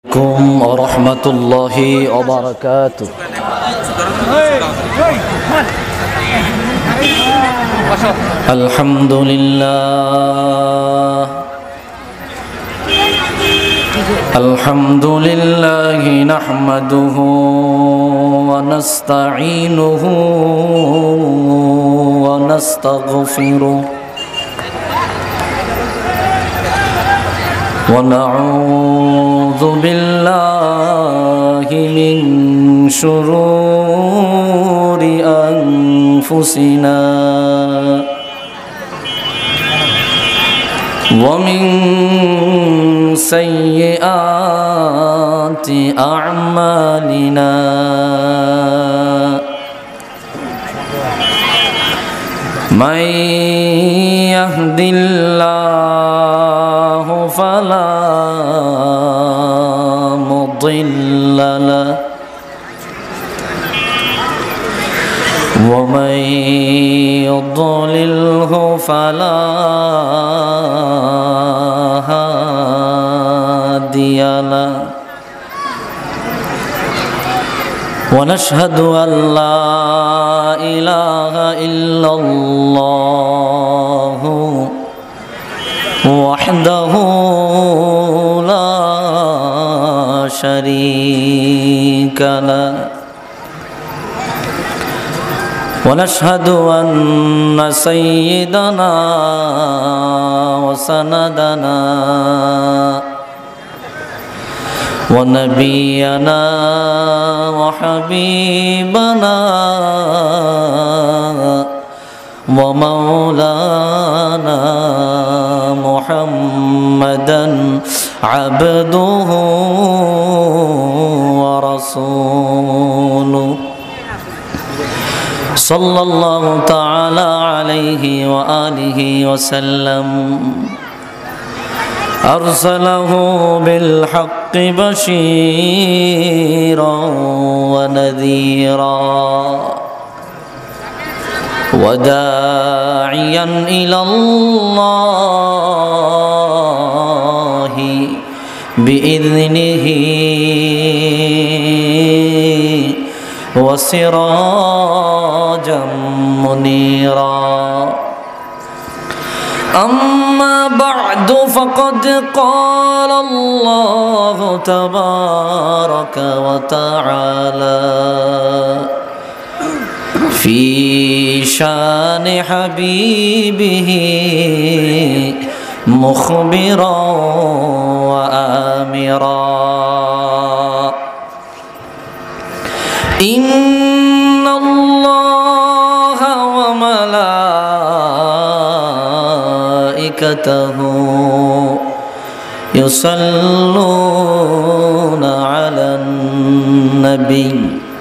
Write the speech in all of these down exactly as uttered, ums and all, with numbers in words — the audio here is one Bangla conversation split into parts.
عليكم ورحمة الله وبركاته. الحمد لله الحمد لله نحمده ونستعينه ونستغفره ونعوذ بالله من شرور أنفسنا ومن سيئات أعمالنا من يهد الله فلا مضل له ومن يضلله فلا هادي له ونشهد أن لا إله إلا الله وحده لا شريك له ونشهد أن سيدنا وسندنا ونبينا وحبيبنا ومولانا محمدا عبده ورسوله صلى الله تعالى عليه وآله وسلم أرسله بالحق بشيرا ونذيرا وداعيا إلى الله بإذنه وسراجا منيرا أما بعد فقد قال الله تبارك وتعالى في شان حبيبه مخبرا وآمرا إن الله وملائكته يصلون على النبي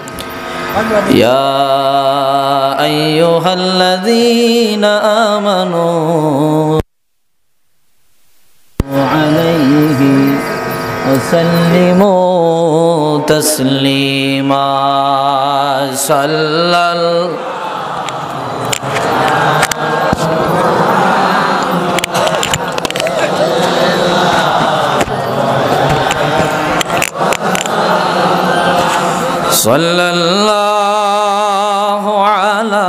يا أيها الذين آمنوا عليه وسلموا تسليما صلى صلى الله على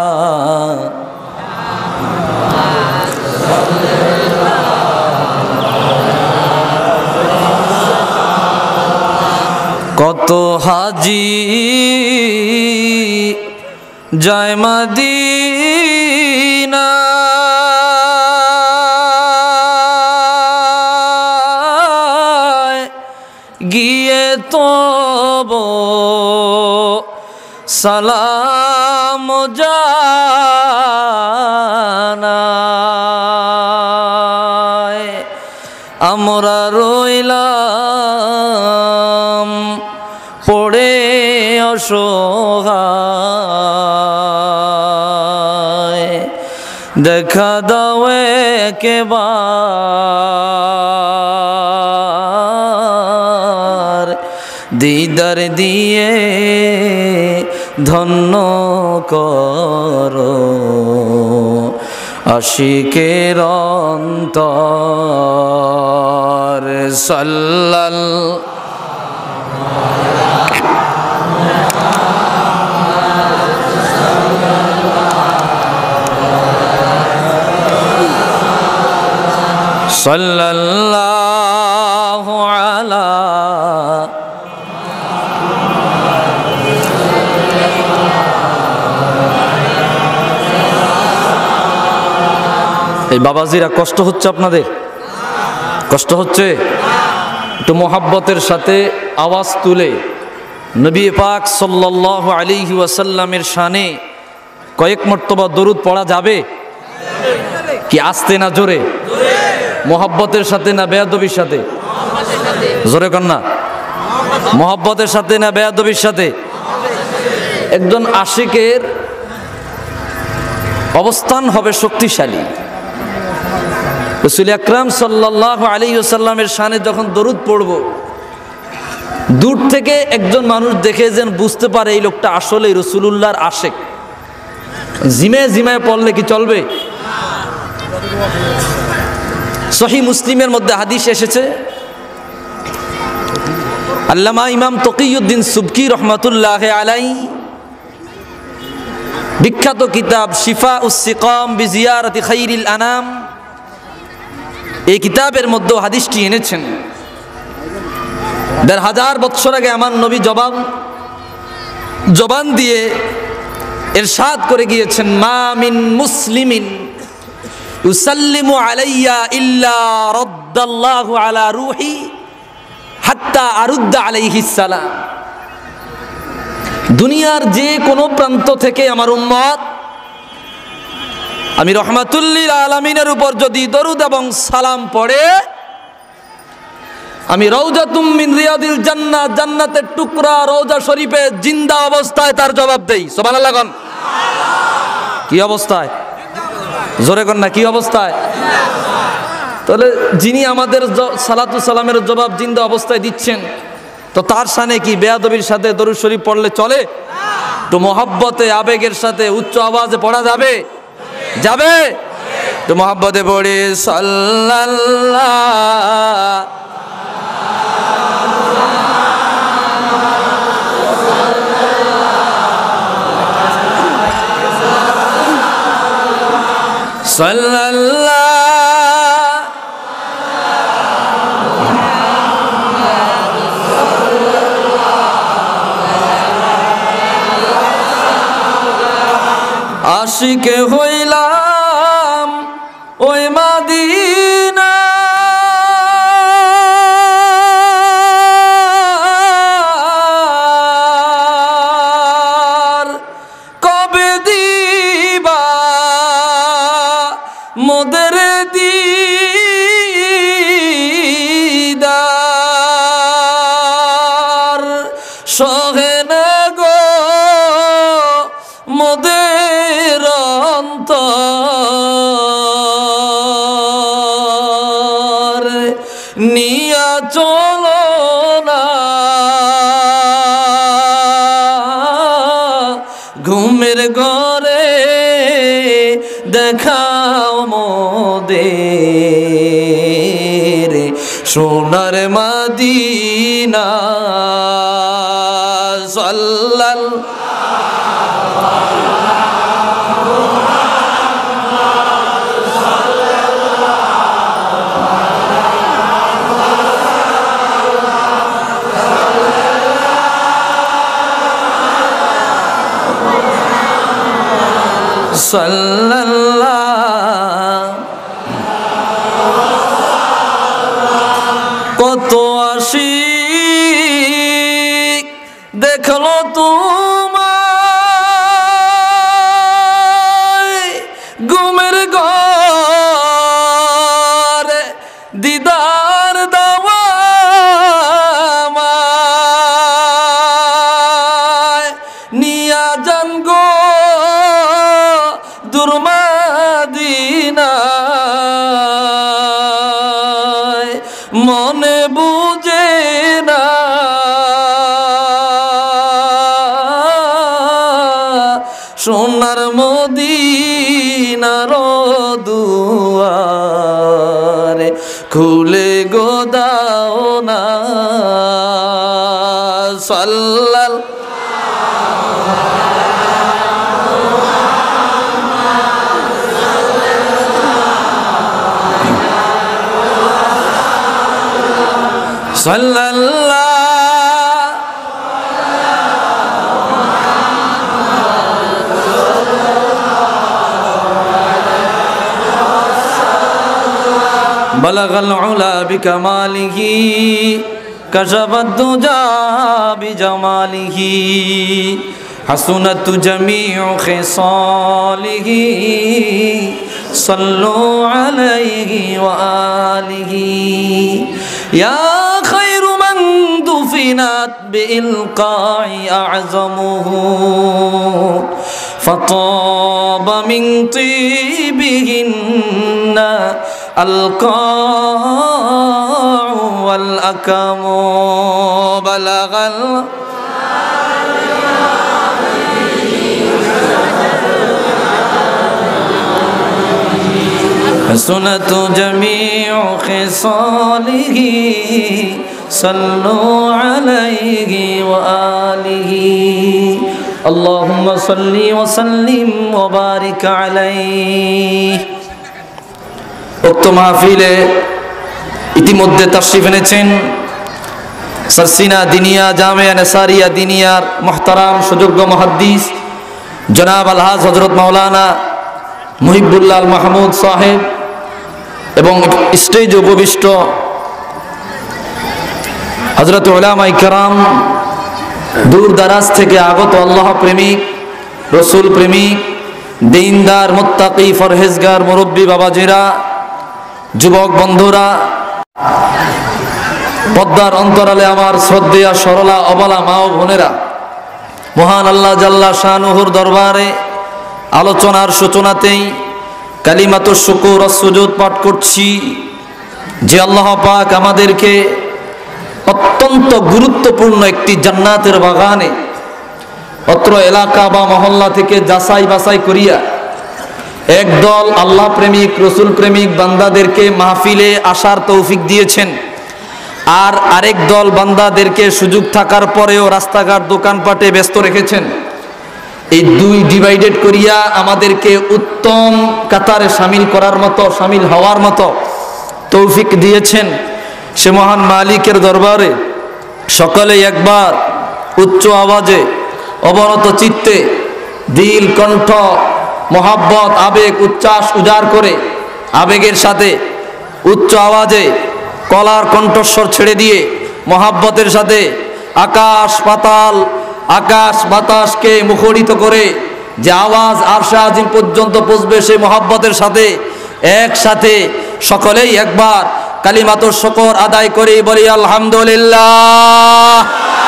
কত হাজি যায় মদিনা গিয়ে তব সালাম জানায় আমরা রইলাম পড়ে অসহায় দেখা দাও একেবার দিদার দিয়ে ধন্য করো আশিকের অন্তর সাল্লাল্লাহু সাল্লাল্লাহু আলা এই বাবাজিরা কষ্ট হচ্ছে আপনাদের? কষ্ট হচ্ছে? একটু মোহাব্বতের সাথে আওয়াজ তুলে নবী পাক সাল্লাল্লাহু আলাইহি ওয়াসাল্লামের শানে কয়েক মর্তবা দরুদ পড়া যাবে কি? আস্তে না জোরে? মোহাব্বতের সাথে না বেয়াদবির সাথে? জোরে কর না। মোহাব্বতের সাথে না বেয়াদবির সাথে? একজন আশিকের অবস্থান হবে শক্তিশালী। রাসূল আকরাম সাল্লাল্লাহু আলাইহি ওয়াসাল্লামের শানে যখন দরুদ পড়ব, দূর থেকে একজন মানুষ দেখে যেন বুঝতে পারে এই লোকটা আসলে রাসূলুল্লাহর আশিক। জিমে জিমায় পড়লে কি চলবে? সহিহ মুসলিমের মধ্যে হাদিস এসেছে, আল্লামা ইমাম তকিউদ্দিন সুবকি রহমাতুল্লাহ আলাইহি বিখ্যাত কিতাব শিফাউস সিকাম বিজিয়ারাতি খাইরিল আনাম, এই কিতাবের মধ্যে হাদিসটি এনেছেন। দেড় হাজার বৎসর আগে আমার নবী জবান জবান দিয়ে ইরশাদ করে গিয়েছেন, মা মিন মুসলিমিন ইউসাল্লিমু আলাইয়া ইল্লা রাদ্দাল্লাহু আলা রূহি হাত্তা আরুদ্দা আলাইহিস সালাম। দুনিয়ার যে কোনো প্রান্ত থেকে আমার উম্মত আমি রহমাতুল লিল আলামিনের উপর যদি দরুদ এবং সালাম পড়ে, আমি রওজাতুম মিন রিয়াদিল জান্নাহ, জান্নাতের টুকরা রওজা শরীফে জিন্দা অবস্থায় তার জবাব দেই। সুবহানাল্লাহ কোন? কি অবস্থায়? জোরে কোন না, কি অবস্থায়? তাহলে যিনি আমাদের সালাতু সালামের জবাব জিন্দা অবস্থায় দিচ্ছেন, তো তার শানে কি বেয়াদবির সাথে দরুদ শরীফ পড়লে চলে? তো মোহাব্বতে আবেগের সাথে উচ্চ আওয়াজে পড়া যাবে? যাবে? তো মোহাব্বতে পড়ে সাল্লাল্লাহু সাল্লাল্লাহু আশিকে হইলাম ওই মদিনা, কবে দিবা মোদের দিদার, সহে না গো মোদের অন্তর, নিয়া চলো না ঘুমের ঘরে, দেখাও মোদের সোনার মদিনা। সাল্লাল্লাহু সাল্লাল্লাহু কত আশিক দেখলো তোমায় ঘুমের ঘরে, দিদার দাওয়া আমায়, নিয়া যান গো দূর মদিনায়, মনে বুঝে না সোনার মদিনার দুয়ার, খুলে গো দাও না সাল্লাল সাল্লাল্লাহ বালাগাল উলা বিকামালিহি কাশাফাদ দুজা বিজামালিহি হাসুনাত জামিউ খিসালিহি সাল্লু আলাইহি ওয়া আলিহি ইয়া খায়রু মান দুফিনাত বিইলকাই আ'যামুহু ফাতাবা মিন তিবিহিন্না القاع والأكم بلغ حسنة جميع خصاله صلوا عليه وآله اللهم صل وسلم وبارك عليه উক্ত মাহফিলে ইতিমধ্যে তাশরিফ এনেছেন সারসিনা দিনিয়া জামিয়া নেসারিয়া দিনিয়ার মুহতারাম সুযোগ্য মুহাদ্দিস জনাব আলহাজ হযরত মাওলানা মুহিবুল্লাহ মাহমুদ সাহেব এবং স্টেজে উপবিষ্ট হযরত উলামায়ে কেরাম, দূর দারাজ থেকে আগত আল্লাহ প্রেমিক, রসুল প্রেমিক, দিনদার, মুত্তাকি, ফরহেজগার মুরব্বী বাবাজিরা, যুবক বন্ধুরা, পদ্মার অন্তরালে আমার শ্রদ্ধেয়া সরলা অবলা মা ও বোনেরা, মহান আল্লাহ জাল্লা শানুহুর দরবারে আলোচনার সূচনাতেই কালিমাতুশ শুকুর ওয়াস সুজুদ পাঠ করছি যে আল্লাহ পাক আমাদেরকে অত্যন্ত গুরুত্বপূর্ণ একটি জান্নাতের বাগানে অত্র এলাকা বা মহল্লা থেকে যাচাই বাছাই করিয়া একদল আল্লাহ প্রেমিক, রসুল প্রেমিক বান্দাদেরকে মাহফিলে আসার তৌফিক দিয়েছেন, আর আরেক দল বান্দাদেরকে সুযোগ থাকার পরেও রাস্তাঘাট দোকানপাটে ব্যস্ত রেখেছেন। এই দুই ডিভাইডেড করিয়া আমাদেরকে উত্তম কাতারে সামিল করার মতো, সামিল হওয়ার মতো তৌফিক দিয়েছেন। সে মহান মালিকের দরবারে সকলেই একবার উচ্চ আওয়াজে, অবনত চিত্তে, দিল, কণ্ঠ, মোহাব্বত, আবেগ, উচ্ছ্বাস উজাড় করে আবেগের সাথে উচ্চ আওয়াজে কলার কণ্ঠস্বর ছেড়ে দিয়ে মোহাব্বতের সাথে আকাশ পাতাল, আকাশ বাতাসকে মুখরিত করে যে আওয়াজ আরশে আজিম পর্যন্ত পৌঁছবে, সেই মোহাব্বতের সাথে একসাথে সকলেই একবার কালিমাতুশ শুকর আদায় করে বলি আলহামদুলিল্লাহ।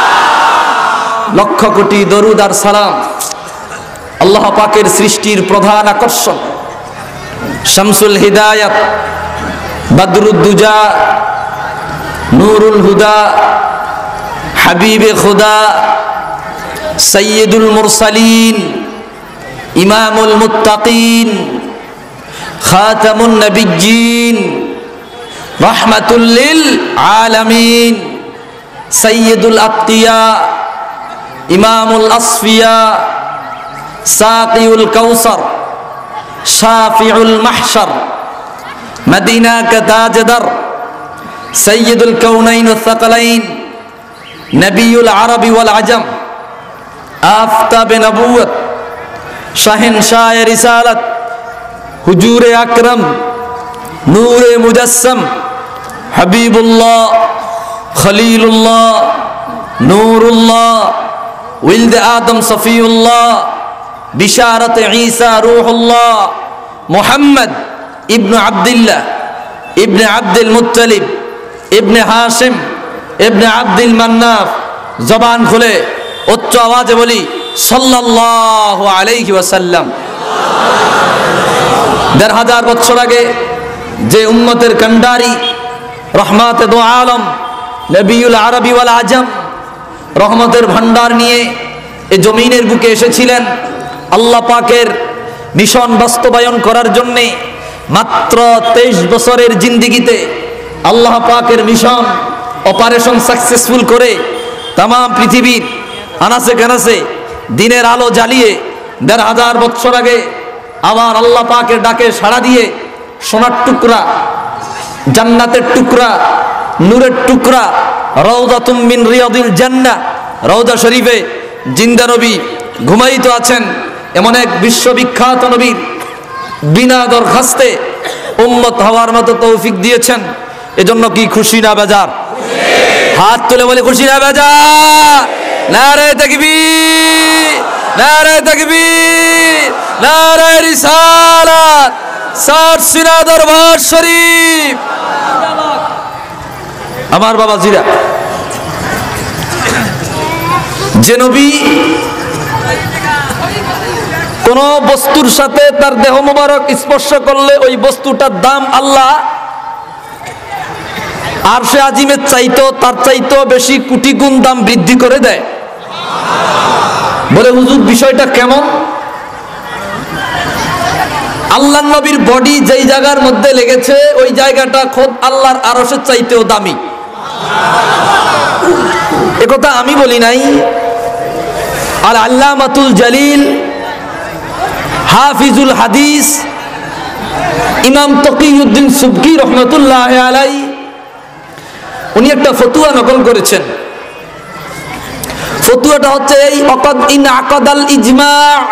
লক্ষ কোটি দরুদ আর সালাম আল্লাহ পাকের সৃষ্টির প্রধান আকর্ষণ, শামসুল হিদায়াত, বদরুদ্দুজা, নূরুল হুদা, হাবিবে খুদা, সাইয়্যিদুল মুরসালিন, ইমামুল মুত্তাকিন, খাতামুন নবিয়্যিন, রাহমাতুল লিল আলামিন, সাইয়্যিদুল আতকিয়া, ইমামুল আসফিয়া, সাকিউল কাউসার, শাফিউল মাহশার, মদিনা কা তাজদার, সাইয়্যিদুল কাউনাইন ওয়াস সাকালাইন, নবিয়ুল আরবি ওয়াল আজম, আফতাবে নবুয়ত, শাহেনশাহ রিসালাত, হুজুরে আকরম, নূরে মুজাসসম, হাবিবুল্লাহ, খলিলুল্লাহ, নূরুল্লাহ, উলদ আদম সফিউল্লাহ, বিশারত ঈসা রূহুল্লাহ, মুহাম্মদ ইবনে আব্দুল্লাহ ইবনে আব্দুল মুত্তালিব ইবনে হাশিম ইবনে আব্দুল মান্নাফ। জবান খুলে উচ্চ আওয়াজে বলি সাল্লাল্লাহু আলাইহি ওয়াসাল্লাম। দেড় হাজার বছর আগে যে উম্মতের কান্ডারি, রহমাতে দো আলম, নবিউল আরবি ওয়াল আজম, রহমতের ভান্ডার নিয়ে এই জমিনের বুকে এসেছিলেন আল্লাহ পাকের মিশন বাস্তবায়ন করার জন্যে। মাত্র তেইশ বছরের জিন্দিগিতে আল্লাহ পাকের মিশন অপারেশন সাকসেসফুল করে তাম পৃথিবীর আনাসে কানাসে দিনের আলো জ্বালিয়ে দেড় হাজার বছর আগে আবার আল্লাহ পাকের ডাকে সাড়া দিয়ে সোনার টুকরা, জান্নাতের টুকরা, নূরের টুকরা রওজাতুম মিন রিয়াদিল জান্নাহ রওজা শরীফে জিন্দা নবী ঘুমায়িত আছেন। এমন এক বিশ্ববিখ্যাত নবীর বিনা দরখাস্তে উম্মত হওয়ার মতো তৌফিক দিয়েছেন। এজন্য কি খুশি না বেজার? হাত তুলে বলে খুশি না বেজার? নারে তাকবীর, নারে তাকবীর, নারে রিসালাত, ষাট সিনা দরবার শরীফ। আমার বাবা জিরা, যে নবী কোন বস্তুর সাথে তার দেহ মোবারক স্পর্শ করলে ওই বস্তুটার দাম আল্লাহ আরশে আজিমের চাইতো তার চাইতো বেশি কোটি গুণ দাম বৃদ্ধি করে দেয়। বলে হুজুর বিষয়টা কেমন? আল্লাহ নবীর বডি যেই জায়গার মধ্যে লেগেছে ওই জায়গাটা খোদ আল্লাহর আরশের চাইতেও দামি। একথা আমি বলি নাই, আর আল্লামাতুল জালিল হাফিজুল হাদিস ইমাম তকিউদ্দিন সুবকি রহমতুল্লাহ আলাইহি উনি একটা ফতুয়া নকল করেছেন। ফতুয়াটা হচ্ছে এই, অকদ ইন আকাদাল ইজমা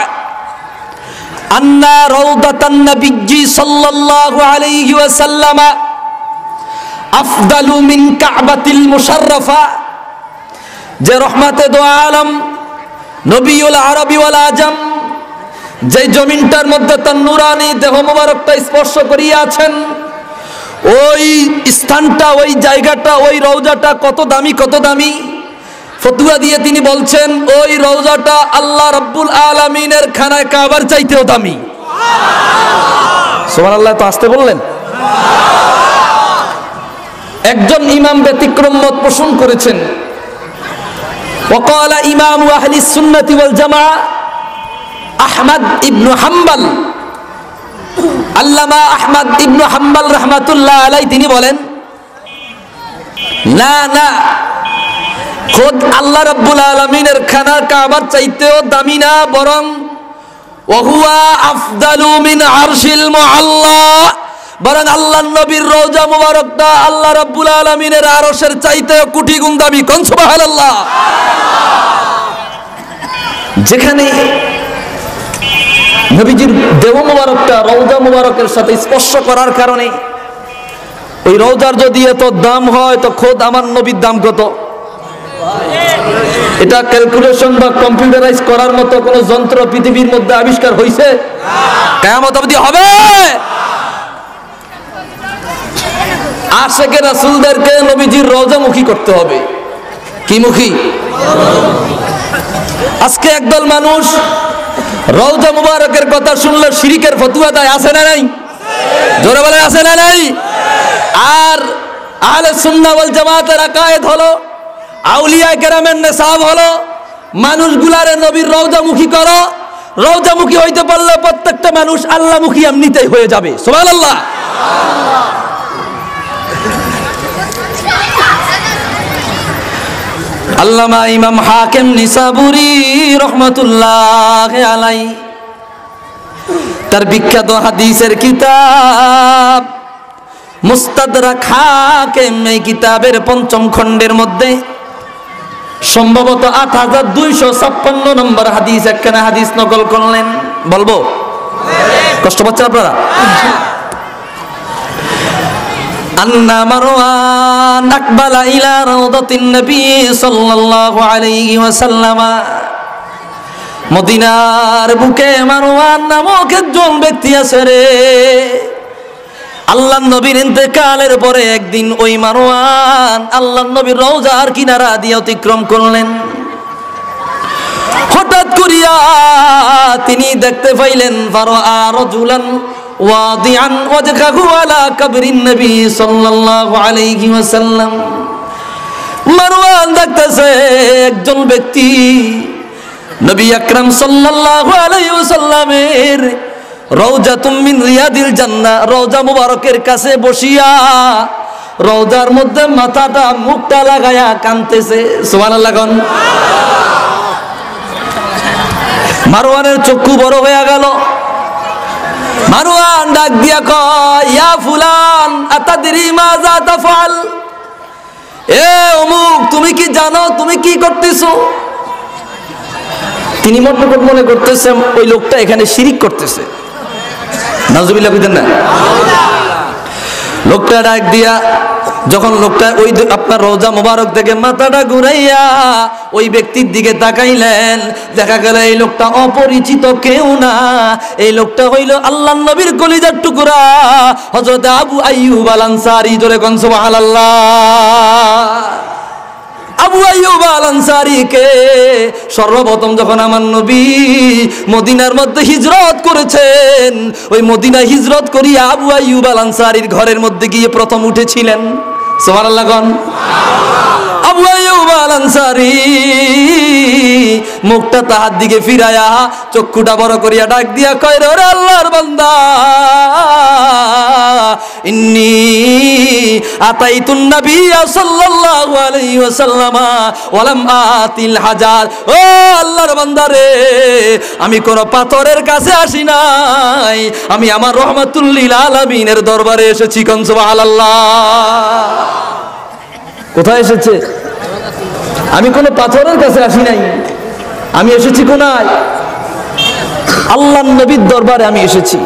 আন্না রাউদাতান নবিয়্যি সাল্লাল্লাহু আলাইহি ওয়াসাল্লাম আফদালু মিন কাবাতিল মুশাররাফা, যে রহমাতে দো আলম নবিউল আরবি ওয়াল আজম যে জমিনটার মধ্যে তার নূরানি দেহ মোবারকটা স্পর্শ করিয়াছেন, ওই স্থানটা, ওই জায়গাটা, ওই রওজাটা কত দামি, কত দামি। ফতুয়া দিয়ে তিনি বলছেন ওই রওজাটা আল্লাহ রাব্বুল আলামিনের খানায় কাবার চাইতেও দামি। সুবহানাল্লাহ, তো আসতে বললেন। একজন ইমাম ব্যতিক্রম মত পোষণ করেছেন। ওয়াকালা ইমাম আহলি সুন্নাতি ওয়াল জামাআহ আহমদ ইবনু হাম্বল, আল্লামা আহমদ ইবনু হাম্বল রহমাতুল্লাহ আলাইহি তিনি বলেন, না না, খোদ আল্লাহ রাব্বুল আলামিনের খানা কাবার চাইতেও দামি না, বরং ওয়াহুয়া আফদালু মিন আরশিল মুআল্লা, বরং আল্লাহর নবীর রওজা মুবারকটা আল্লাহ রাব্বুল আলামিনের আরশের চাইতেও কোটি গুণ দামি। কোন সুবহানাল্লাহ। যেখানে নবীজির দেহ মুবারকটা রওজা মুবারকের সাথে স্পর্শ করার কারণে ওই রওজার যদি এত দাম হয়, তো খোদ আমার নবীর দাম কত? এটা ক্যালকুলেশন বা কম্পিউটারাইজ করার মতো কোন যন্ত্র পৃথিবীর মধ্যে আবিষ্কার হয়েছে? কিয়ামত অবধি হবে। আশিকে রাসূলদেরকে নবীজির রওজামুখী করতে হবে। কি মুখী? আজকে একদল মানুষ রওজা মুবারকের কথা শুনলে শিরিকের ফতোয়া দেয়, আছে না নাই? জোরে বলে আছে না নাই? আর আহলে সুন্নাহ ওয়াল জামাতের আকায়েদ হলো, আউলিয়া কেরামের নেশাব হলো, মানুষগুলারে নবীর রওজামুখী করো। রওজামুখী হইতে পারলে প্রত্যেকটা মানুষ আল্লাহমুখী এমনিতেই হয়ে যাবে। সুবহানাল্লাহ। আল্লামা ইমাম হাকিম নিসাবুরি রহমাতুল্লাহ আলাইহি তার বিখ্যাত হাদিসের কিতাব মুস্তাদরাক হাকিম, এই কিতাবের পঞ্চম খণ্ডের মধ্যে সম্ভবত আট হাজার দুইশো ছাপ্পান্ন নম্বর হাদিস একখানা হাদিস নকল করলেন। বলবো? কষ্ট পাচ্ছেন আপনারা? আন্না মারওয়ান আকবালা ইলা রাউদাতিন নবী সাল্লাল্লাহু আলাইহি ওয়াসাল্লাম, মদিনার বুকে মারওয়ান নামক একজন ব্যক্তি আছে রে। আল্লাহর নবীর ইন্তেকালের পরে একদিন ওই মারওয়ান আল্লাহর নবীর রওজার কিনারা দিয়ে অতিক্রম করলেন। হঠাৎ করিয়া তিনি দেখতে পাইলেন ফারআ রাজুলান ওয়াদিআন ওয়াজহাহু আলা কবরিন নবী সাল্লাল্লাহু আলাইহি ওয়াসাল্লাম। মারওয়ান দেখতেছে একজন ব্যক্তি নবী আকরাম সাল্লাল্লাহু আলাইহি ওয়াসাল্লামের রওজাতুম মিন রিয়াদিল জান্নাহ রওজা মুবারকের কাছে বসিয়া রওজার মধ্যে মাথাটা মুখটা লাগায়া কাঁদতেছে। সুবহানাল্লাহ কোন। মারওয়ানের চক্ষু বড় হয়ে গেল। মারওয়ান ডাক দিয়া কয়, ইয়া ফুলান আতাদরি মাযা তাফআল, এ অমুক তুমি কি জানো তুমি কি করতেছো? তিনি মনে মনে করতেছে ওই লোকটা এখানে শিরিক করতেছে। নাউজুবিল্লাহ কইতেন না। লোকটা ডাক দিয়া যখন লোকটা ওই আপনার রওজা মোবারক থেকে মাথাটা ঘুরাইয়া ওই ব্যক্তির দিকে তাকাইলেন, দেখা গেল এই লোকটা অপরিচিত কেউ না, এই লোকটা হইল আল্লাহর নবীর কলিজার টুকরা হযরত আবু আইয়ুব আল আনসারী। জোরে কোন সুবহানাল্লাহ। আবু আইয়ুব আল আনসারীকে সর্বপ্রথম যখন আমার নবী মদিনার মধ্যে হিজরত করেছেন, ওই মদিনা হিজরত করিয়া আবু আইয়ুব আল আনসারীর ঘরের মধ্যে গিয়ে প্রথম উঠেছিলেন। সুবহানাল্লাহ কোন। আবু আইয়ুব আল আনসারী মুখটা তাহার দিকে ফিরায়া চক্ষুটা বড় করিয়া ডাক দিয়া কয়, রে আল্লাহর বান্দা, ইন্নী আতাইতুন নাবিয়্যা সাল্লাল্লাহু আলাইহি ওয়াসাল্লাম ওয়া লাম আতিল হাজার। ও আল্লাহর বান্দা রে, আমি কোন পাথরের কাছে আসি নাই, আমি আমার রহমাতুল লিল আলামিনের দরবারে এসেছি। কোন সুবহানাল্লাহ। কোথায় এসেছে? আমি কোন পাথরের কাছে আসি নাই, আমি এসেছি কোনায়? আল্লাহর নবীর দরবারে আমি এসেছি।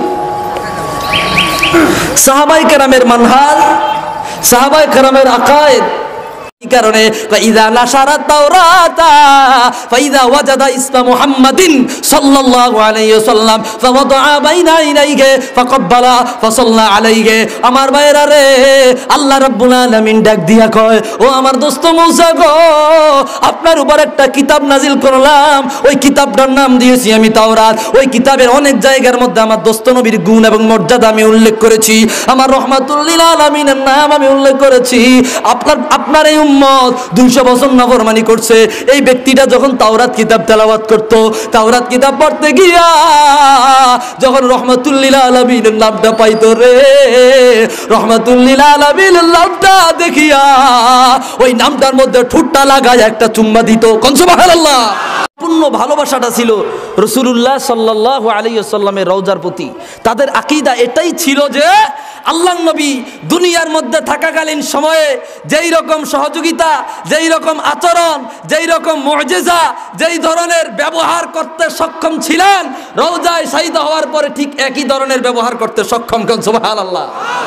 সাহাবায়ে কেরামের মানহাজ, সাহাবায়ে কেরামের আকায়েদ কারণে ফাইদা নাশারা তাওরাতা ফাইদা ওয়াজাদা ইসমা মুহাম্মাদিন সাল্লাল্লাহু আলাইহি ওয়াসাল্লাম ফাওয়াদা বাইনা ইলাইহি ফাকাব্বালা ফাসাল্লা আলাইহি। আমার ভাইরা রে, আল্লাহ রাব্বুল আলামিন ডাক দিয়া কয়, ও আমার দোস্ত মুসা গো, আপনার উপর একটা কিতাব নাজিল করলাম, ওই কিতাবটার নাম দিয়েছি আমি তাওরাত। ওই কিতাবের অনেক জায়গার মধ্যে আমার দোস্ত নবীর গুণ এবং মর্যাদা আমি উল্লেখ করেছি, আমার রহমাতুল লিল আলামিনের নাম আমি উল্লেখ করেছি। আপনার আপনার এই উম্মত দুইশো বছর নাফরমানি করছে। এই ব্যক্তিটা যখন তাওরাত কিতাব তেলাওয়াত করত, তাওরাত কিতাব পড়তে গিয়া যখন রহমাতুল লিল আলামিনের নামটা পাইতো রে, রহমাতুল লিল আলামিনের নামটা দেখিয়া ওই নামটার মধ্যে ঠোঁটটা লাগায় একটা চুম্মা দিত। কোন সুবহানাল্লাহ। পূর্ণ ভালোবাসাটা ছিল রাসূলুল্লাহ সাল্লাল্লাহু আলাইহি ওয়াসাল্লামের রওজার প্রতি। তাদের আকীদা এটাই ছিল যে আল্লাহর নবী দুনিয়ার মধ্যে থাকাকালীন সময়ে যেই রকম সহযোগিতা, যেই রকম আচরণ, যেই রকম মুআজিজা, যেই ধরনের ব্যবহার করতে সক্ষম ছিলেন, রওজায় শাহীদ হওয়ার পরে ঠিক একই ধরনের ব্যবহার করতে সক্ষম। কোন সুবহানাল্লাহ।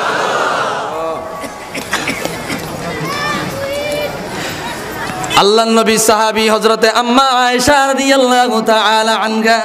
আল্লাহর নবী সাহাবী হযরতে আম্মা আয়েশা রাদিয়াল্লাহু তাআলা আনহা,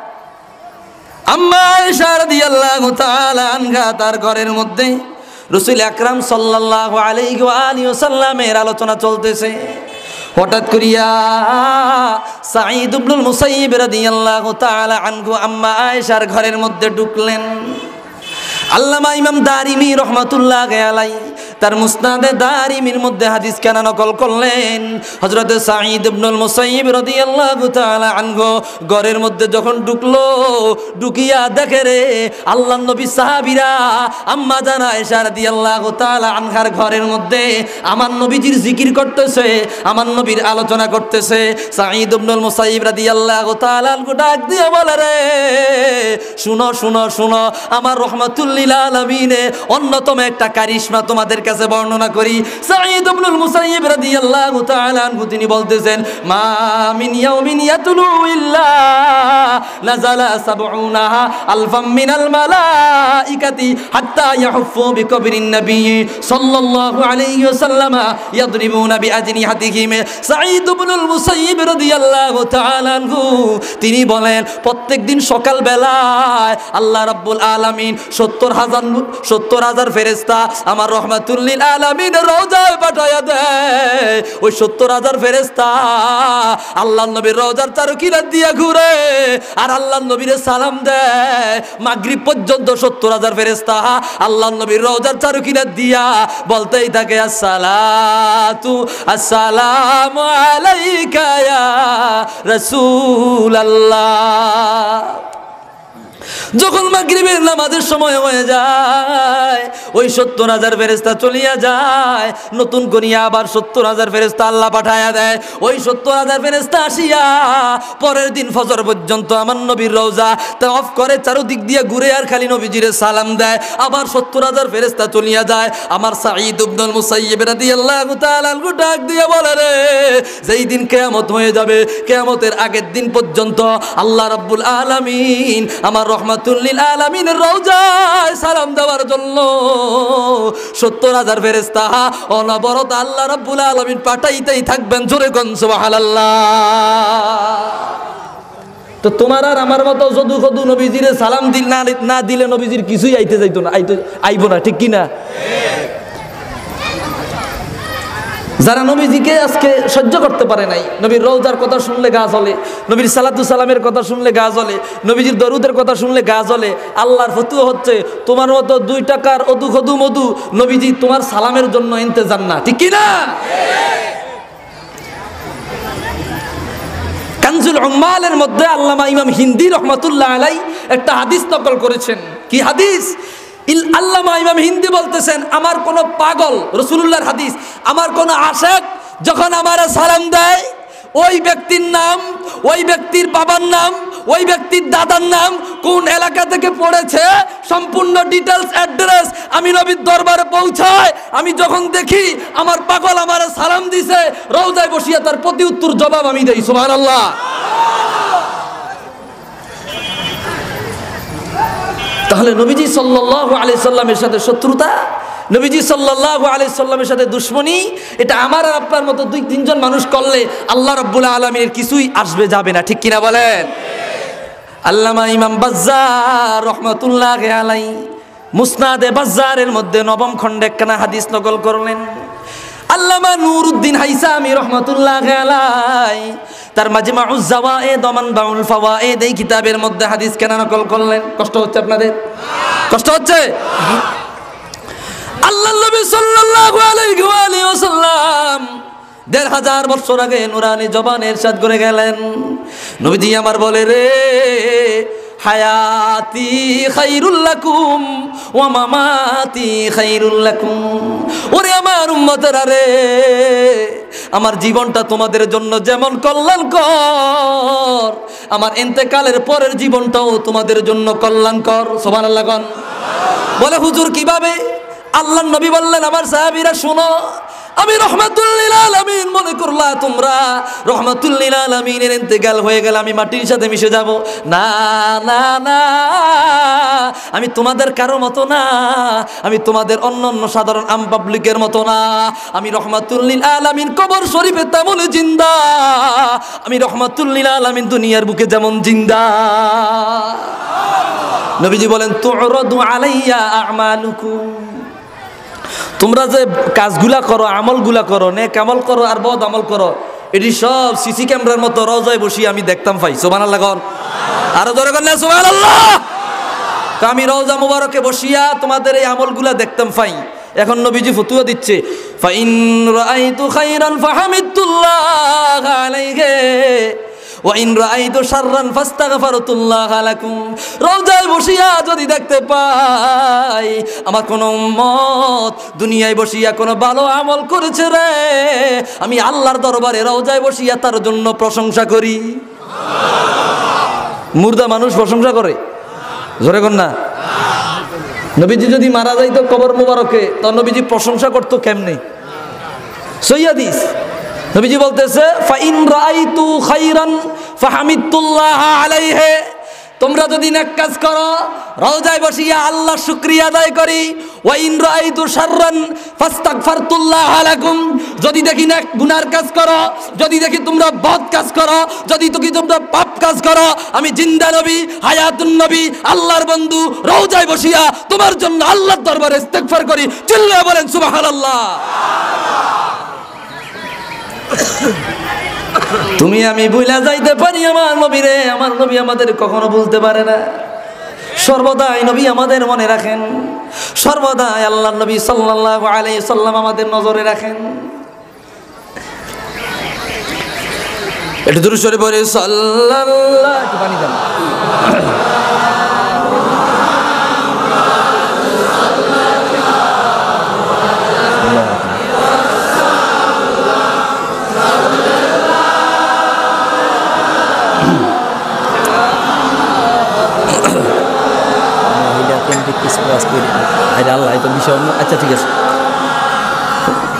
আম্মা আয়েশা রাদিয়াল্লাহু তাআলা আনহা তার ঘরের মধ্যে রাসূল আকরাম সাল্লাল্লাহু আলাইহি ওয়া আলিহি ওয়াসাল্লামের আলোচনা চলতেছে। হঠাৎ করিয়া সাঈদ ইবনুল মুসাইয়িব রাদিয়াল্লাহু তাআলা আনহু আম্মা আয়েশার ঘরের মধ্যে ঢুকলেন। আল্লামা ইমাম দারিমি রহমাতুল্লাহি আলাইহি তার মুসনাদে দারিমির মধ্যে হাদিস কানা নকল করলেন, হযরত সাঈদ ইবনুল মুসাইয়িব রাদিয়াল্লাহু তাআলা আনহু ঘরের মধ্যে যখন ঢুকলো, ঢুকিয়া দেখে রে আল্লাহর নবী সাহাবীরা আম্মা জান আয়েশা রাদিয়াল্লাহু তাআলা আনহার ঘরের মধ্যে আমার নবীজির জিকির করতেছে, আমার নবীর আলোচনা করতেছে। সাঈদ ইবনুল মুসাইয়িব রাদিয়াল্লাহু তাআলা আনহু ডাক দিয়ে বলে, রে শুনো শুনো শুনো, আমার রহমাতুল লিল আলামিনে অন্যতম একটা কারিশমা তোমাদের কাছে বর্ণনা করি। সাঈদ ইবনুল মুসাইয়িব রাদিয়াল্লাহু তাআলা আনহু তিনি বলতেছেন, মা মিন ইয়াউমিন ইয়াতলু ইল্লা নাযালা সাবউনা আলফাম মিনাল মালাইকাতি হাত্তা ইয়াহুফু বিকবরিন নবী সাল্লাল্লাহু আলাইহি ওয়াসাল্লাম ইয়াদরিবুনা বিআজনিহাতিহিম। সাঈদ ইবনুল মুসাইয়িব রাদিয়াল্লাহু তাআলা আনহু তিনি বলেন, প্রত্যেকদিন সকাল বেলায় আল্লাহ রাব্বুল আলামিন সত্তর হাজার সত্তর হাজার ফেরেশতা আমার রহমাতুল লিল আলামিনের রওজায় পাঠায়া দেয়। ওই সত্তর হাজার ফেরেশতা আল্লাহর নবীর রওজার চারকিনার দিয়া ঘুরে আর আল্লাহর নবীরে সালাম দেয়। মাগরিব পর্যন্ত সত্তর হাজার ফেরেশতা আল্লাহর নবীর রওজার চারকিনার দিয়া বলতেই থাকে, আসসালাতু আসসালামু আলাইকা ইয়া রাসূলুল্লাহ। যখন মাগরিবের নামাজের সময় হয়ে যায় ওই সত্তর হাজার ফেরেশতা চলিয়া যায়, নতুন করিয়া আবার সত্তর হাজার ফেরেশতা আল্লাহ পাঠায়া দেয়। ওই সত্তর হাজার ফেরেশতা আসিয়া পরের দিন ফজর পর্যন্ত আমার নবীর রওজা তাওয়াফ করে, চারদিক দিয়ে ঘুরে আর খালি নবীজিরে সালাম দেয়। আবার সত্তর হাজার ফেরেশতা চলিয়া যায়। আমার সাঈদ ইবনুল মুসাইয়্যিব রাদিয়াল্লাহু তাআলা আনহু ডাক দিয়ে বলে, রে যেই দিন কিয়ামত হয়ে যাবে, কিয়ামতের আগের দিন পর্যন্ত আল্লাহ রাব্বুল আলামিন আমার রহমাতুল লিল আলামিনের রওজায় সালাম দেওয়ার জন্য সত্তর হাজার ফেরেশতা অনবরত আল্লাহ রাব্বুল আলামিন পাঠাইতেই থাকবেন। জোরে কোন সুবহানাল্লাহ। তো তোমার আর আমার মতো যদু কদু নবীজিরে সালাম দিল না না দিলে নবীজির কিছুই আইতে যাইতো না, আইতো আইব না, ঠিক কি না? যারা নবীজিকে আজকে সহ্য করতে পারে নাই, নবীর রওজার কথা শুনলে গা জ্বলে, নবীর সালাতু সালামের কথা শুনলে গা জ্বলে, নবীজির দরুদের কথা শুনলে গা জ্বলে, আল্লাহর ফতুয়া হচ্ছে তোমার মতো দুই টাকার অদু খদু মধু নবীজি তোমার সালামের জন্য ইন্তজার না, ঠিক কি না? কানজুল উম্মালের মধ্যে আল্লামা ইমাম হিন্দি রহমাতুল্লাহ আলাই একটা হাদিস নকল করেছেন। কি হাদিস? আল্লামা ইমাম হিন্দি বলতেছেন, আমার কোন পাগল, রাসূলুল্লাহর হাদিস, আমার কোন আশিক যখন আমারে সালাম দেয়, ওই ব্যক্তির নাম, ওই ব্যক্তির বাবার নাম, ওই ব্যক্তির দাদার নাম, কোন এলাকা থেকে পড়েছে, সম্পূর্ণ ডিটেলস অ্যাড্রেস আমি নবীর দরবারে পৌঁছায়। আমি যখন দেখি আমার পাগল আমারে সালাম দিছে, রওজায় বসিয়া তার প্রতি উত্তর জবাব আমি দেই। সুবহানাল্লাহ। তাহলে নবীজি সাল্লাল্লাহু আলাইহি সাল্লামের সাথে শত্রুতা, নবীজি সাল্লাল্লাহু আলাইহি সাল্লামের সাথে দুশমনী, এটা আমার আর আপনার মতো দুই তিনজন মানুষ করলে আল্লাহ রাব্বুল আলামিনের কিছুই আসবে যাবে না, ঠিক কিনা বলেন? আল্লামা ইমাম বাজ্জার রহমাতুল্লাহি আলাইহি মুসনাদে বাজ্জারের মধ্যে নবম খণ্ডে একখানা হাদিস নকল করলেন। আল্লামা নুরউদ্দিন হাইসামি রহমাতুল্লাহি আলাইহি তার মাজমাউজ জাওয়ায়েদ ওয়া মানবাউল ফাওয়ায়েদ এই কিতাবের মধ্যে হাদিস কেন নকল করলেন? কষ্ট হচ্ছে আপনাদের? কষ্ট হচ্ছে? আল্লাহর নবী সাল্লাল্লাহু আলাইহি ওয়া আলিহি ওয়াসাল্লাম দেড় হাজার বছর আগে নুরানি জবানে ইরশাদ করে গেলেন, নবীজি আমার বলে, রে হায়াতি খায়রুল লাকুম ওয়া মামাতি খায়রুল লাকুম। ওরে আমার উম্মতেরা রে, আমার জীবনটা তোমাদের জন্য যেমন কল্যাণকর, আমার ইন্তেকালের পরের জীবনটাও তোমাদের জন্য কল্যাণকর। সুবহানাল্লাহ। বলে হুজুর কিভাবে? আল্লাহর নবী বললেন, আমার সাহাবীরা শোনো, আমি রহমাতুল লিল আলামিন মনে করলা তোমরা রহমাতুল লিল আলামিনের ইন্তেকাল হয়ে গেল আমি মাটির সাথে মিশে যাব? না না না, আমি তোমাদের কারো মতো না, আমি তোমাদের অন্য অন্য সাধারণ আম পাবলিকের মতো না। আমি রহমাতুল লিল আলামিন কবর শরীফে তেমন জিন্দা, আমি রহমাতুল লিল আলামিন দুনিয়ার বুকে যেমন জিন্দা। নবীজি বলেন, তুরাদু আলাইয়া আমালুকুম, তোমরা যে কাজগুলা করো, আমলগুলা করো, নেক আমল করো আর বদ আমল করো, এটি সব সিসি ক্যামেরার মতো রওজায় বসি আমি দেখতাম পাই। সুবহানাল্লাহ। আরো জোরে বলেন সুবহানাল্লাহ। তো আমি রওজা মুবারকে বসিয়া তোমাদের এই আমলগুলা দেখতাম পাই। এখন নবীজি ফতুয়া দিচ্ছে, ফা ইন রাআইতু খায়রান ফাহামিদুল্লাহ আলাইহি ওয়া ইন রাআইতু শাররান ফাস্তাগফারতুল্লাহ লাকুম। রওজায় বসিয়া যদি দেখতে পাই আমার কোন উম্মত দুনিয়ায় বসিয়া কোনো ভালো আমল করেছে রে, আমি আল্লাহর দরবারে রওজায় বসিয়া তার জন্য প্রশংসা করি। মুর্দা মানুষ প্রশংসা করে? জোরে কর না। নবীজি যদি মারা যাইতো কবর মুবারকে, তো নবীজি প্রশংসা করতো কেমনে? সহিহ হাদিস। নবীজি বলতেছে, ফা ইন রাআইতু খায়রান ফাহামিদুল্লাহ আলাইহি, তোমরা যদি নেক কাজ করো রওজায় বসিয়া আল্লাহর শুকরিয়া আদায় করি। ওয়া ইন রাআইতু শাররান ফাস্তাগফারতুল্লাহ লাকুম, যদি দেখি নেক গুনার কাজ করো, যদি দেখি তোমরা বদ কাজ করো, যদি দেখি তোমরা পাপ কাজ করো, আমি জিন্দা নবী, হায়াতুন নবী, আল্লাহর বন্ধু, রওজায় বসিয়া তোমার জন্য আল্লাহর দরবারে ইস্তেগফার করি। চিল্লায়া বলেন সুবহানাল্লাহ। তুমি আমি ভুলা যাইতে পারি আমার নবীরে, আমার নবী আমাদের কখনো ভুলতে পারে না। সর্বদাই নবী আমাদের মনে রাখেন, সর্বদাই আল্লাহর নবী সাল্লাল্লাহু আলাইহি সাল্লাম আমাদের নজরে রাখেন। একটু দুরূদ শরীফ পড়ে সাল্লাল্লাহু, একটু পানি দেন।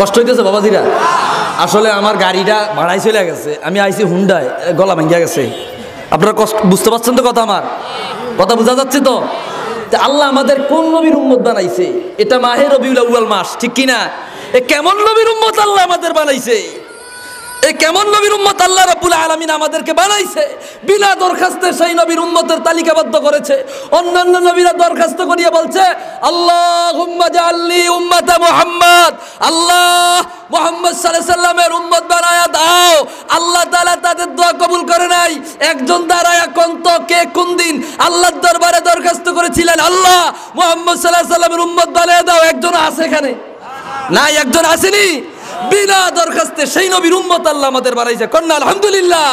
কষ্ট হইতেছে বাবাজিরা? আসলে আমার গাড়িটা ভাড়ায় চলে গেছে, আমি আইছি হুন্ডায়, গলা ভেঙে গেছে। আপনারা কষ্ট বুঝতে পারছেন তো কথা? আমার কথা বোঝা যাচ্ছে তো? আল্লাহ আমাদের কোন নবীর উম্মত বানাইছে? এটা মাহে রবিউল আউয়াল মাস, ঠিক কিনা? এ কেমন নবীর উম্মত আল্লাহ আমাদের বানাইছে? এই কেমন নবীর উম্মত আল্লাহ রাব্বুল আলামিন আমাদেরকে বানাইছে? বিনা দরখাস্তে সেই নবীর উম্মতের তালিকাবদ্ধ করেছে। অন্যান্য নবীরা দরখাস্ত করিয়া বলছে আল্লাহুম্মা জাআলনি উম্মাতা মুহাম্মদ, আল্লাহ মুহাম্মদ সাল্লাল্লাহু আলাইহি সাল্লামের উম্মত বানায়া দাও। আল্লাহ তাআলা তাদের দোয়া কবুল করে নাই। একজন দাঁড়ায়া কোন্ত কে কোন দিন আল্লাহর দরবারে দরখাস্ত করেছিলেন আল্লাহ মুহাম্মদ সাল্লাল্লাহু আলাইহি সাল্লামের উম্মত বানায়া দাও? একজন আছে এখানে? না, একজন আসেনি। বিনা দরখাস্তে সেই নবীর উম্মত আল্লাহ আমাদের বানাইছে। কন্যা আলহামদুলিল্লাহ।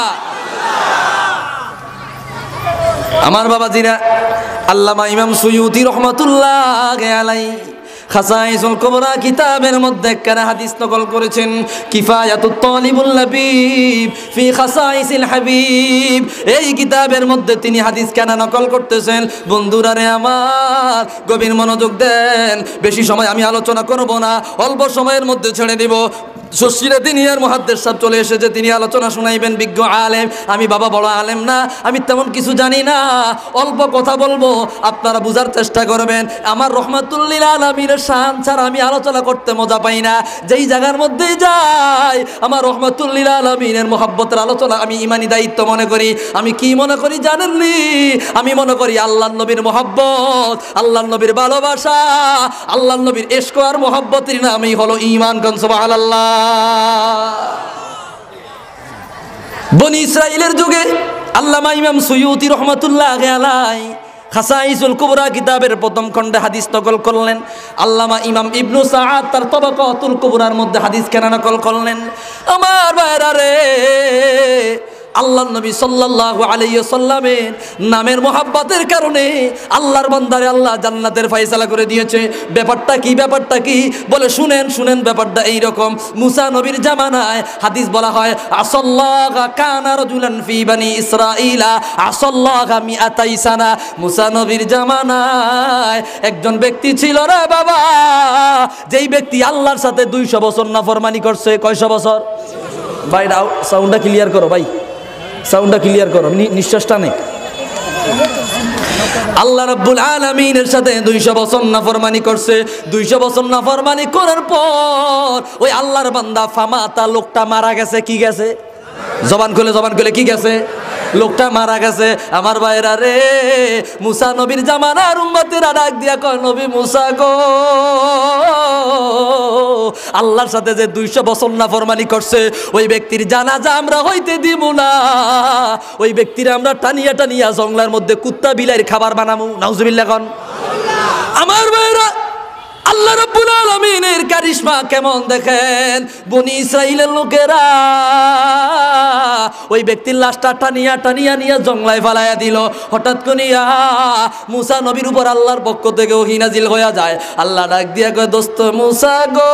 আমার বাবাজিরা, আল্লামা ইমাম সুয়ুতি রহমাতুল্লাহ আলাইহি খাসাইসুল কুবরা কিতাবের মধ্যে একখানা হাদিস নকল করেছেন, কিফায়াতুত তালিবুল লাবিব ফি খাসাইসিল হাবিব। এই কিতাবের মধ্যে তিনি হাদিস কেন নকল করতেছেন? বন্ধুরা রে আমার, গভীর মনোযোগ দেন। বেশি সময় আমি আলোচনা করব না, অল্প সময়ের মধ্যে ছেড়ে দেব। শশীরা দিনিয়ার মুহাদ্দিস সাহেব চলে এসেছে, তিনি আলোচনা শুনাইবেন, বিজ্ঞ আলেম। আমি বাবা বড় আলেম না, আমি তেমন কিছু জানি না, অল্প কথা বলবো, আপনারা বুঝার চেষ্টা করবেন। আমার রহমাতুল লিল আলামিনের শান ছাড়া আমি আলোচনা করতে মজা পাই না। যেই জায়গার মধ্যেই যাই আমার রহমাতুল লিল আলামিনের মুহাব্বতের আলোচনা আমি ইমানি দায়িত্ব মনে করি। আমি কি মনে করি জানেননি? আমি মনে করি আল্লাহর নবীর মুহাব্বত, আল্লাহর নবীর ভালোবাসা, আল্লাহর নবীর ইশক আর মুহাব্বতের নামই হলো ঈমান। কোন সুবহানাল্লাহ। বনি ইসরাইলের যুগে আল্লামা ইমাম সুয়ুতি রহমাতুল্লাহ আলাইহি খাসাইসুল কুবরা কিতাবের প্রথম খণ্ডে হাদিস নকল করলেন। আল্লামা ইমাম ইবনু সাআদ তার তাবাকাতুল কুবরার মধ্যে হাদিস কেন নকল করলেন? আমার ভাইরা রে, আল্লাহর নবী সাল্লাল্লাহু আলাইহি ওয়াসাল্লামের নামের মোহাব্বতের কারণে আল্লাহর বান্দারে আল্লাহ জান্নাতের ফয়সালা করে দিয়েছে। ব্যাপারটা কি? ব্যাপারটা কি বলে শুনেন শুনেন ব্যাপারটা এই রকম। মুসা নবীর জামানায় হাদিস বলা হয় আসাল্লাহা কানা রাজুলান ফি বানি ইসরাঈলা আসাল্লাহা মিআতাই সানা। মুসা নবীর জামানায় একজন ব্যক্তি ছিল রে বাবা, যেই ব্যক্তি আল্লাহর সাথে দুইশো বছর নাফরমানি করছে। কয়শো বছর? ভাই সাউন্ডটা ক্লিয়ার করো, ভাই সাউন্ডটা ক্লিয়ার করো, নিঃশ্বাসটা নেই। আল্লাহ রাব্বুল আলামিনের সাথে দুইশো বছর নাফরমানি করছে। দুইশো বছর নাফরমানি করার পর ওই আল্লাহর বান্দা ফামাতা, লোকটা মারা গেছে। কি গেছে? জবান খুলে জবান খুলে কি গেছে? লোকটা মারা গেছে। আমার ভাইরা রে, মুসা নবীর জামানার উম্মতেরা ডাক দিয়া কয়, নবী মুসা গো, আল্লাহর সাথে যে দুইশো বছর নাফরমানি করছে ওই ব্যক্তির জানাজা আমরা হইতে দিব না। ওই ব্যক্তিরা আমরা টানিয়া টানিয়া জঙ্গলের মধ্যে কুত্তা বিলাইয়ের খাবার বানামু। নাউজুবিল্লাহ কোন। আমার ভাইরা, আল্লাহ রাব্বুল আলামিনের কারিশমা কেমন দেখেন। বনি ইসরাইলের লোকেরা ওই ব্যক্তির লাশটা টানিয়া টানিয়া নিয়ে জঙ্গলায় ফালাইয়া দিল। হঠাৎ করিয়া মুসা নবীর উপর আল্লাহর পক্ষ থেকে ওহী নাজিল হইয়া যায়। আল্লাহ ডাক দিয়া কয়, দোস্ত মুসা গো,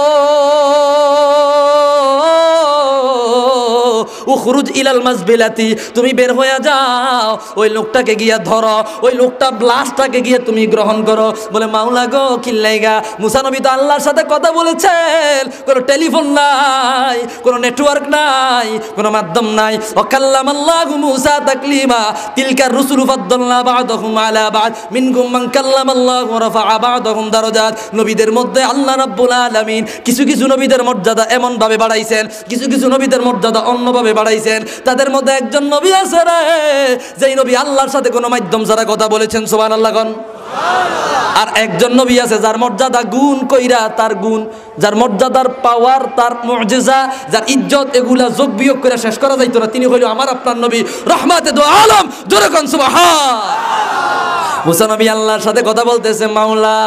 উখরুজ ইলাল মাসবিলাতি, তুমি বের হয়ে যাও, ওই লোকটাকে গিয়া ধরো, ওই লোকটা লাশটাকে গিয়ে তুমি গ্রহণ করো। বলে মাওলা গো, কিল্লাইগা? মুসা নবী তো আল্লাহর সাথে কথা বলেছেন, কোনো টেলিফোন নাই, কোনো নেটওয়ার্ক নাই, কোনো মাধ্যম নাই। ওয়াকাল্লামাল্লাহু মুসা তাকলিমা, তিলকা রুসুলু ফাদ্দালনা বা'দাহুম আলা বা'দ, মিনহুম মান কাল্লামাল্লাহু ওয়া রাফা'a বা'দাহুম দারাজাত। নবীদের মধ্যে আল্লাহ রাব্বুল আলামিন কিছু কিছু নবীদের মর্যাদা এমন ভাবে বাড়াইছেন, কিছু কিছু নবীদের মর্যাদা অন্যভাবে বাড়াইছেন। তাদের মধ্যে একজন নবী আছে রে, যেই নবী আল্লাহর সাথে কোনো মাধ্যম ছাড়া কথা বলেছেন। সুবহানাল্লাহ কোন। আর একজন নবী আছে যার মর্যাদা গুণ কইরা, তার গুণ, যার মর্যাদার পাওয়ার, তার মুজিজা, যার ইজ্জত, এগুলা যোগ বিয়োগ করে শেষ করা যাইতো না। তিনি হইল আমার আপনার নবী, রহমাতে দু আলম। জোরে কোন সুবহান। মুসা নবী আল্লাহর সাথে কথা বলতেছে, মাওলা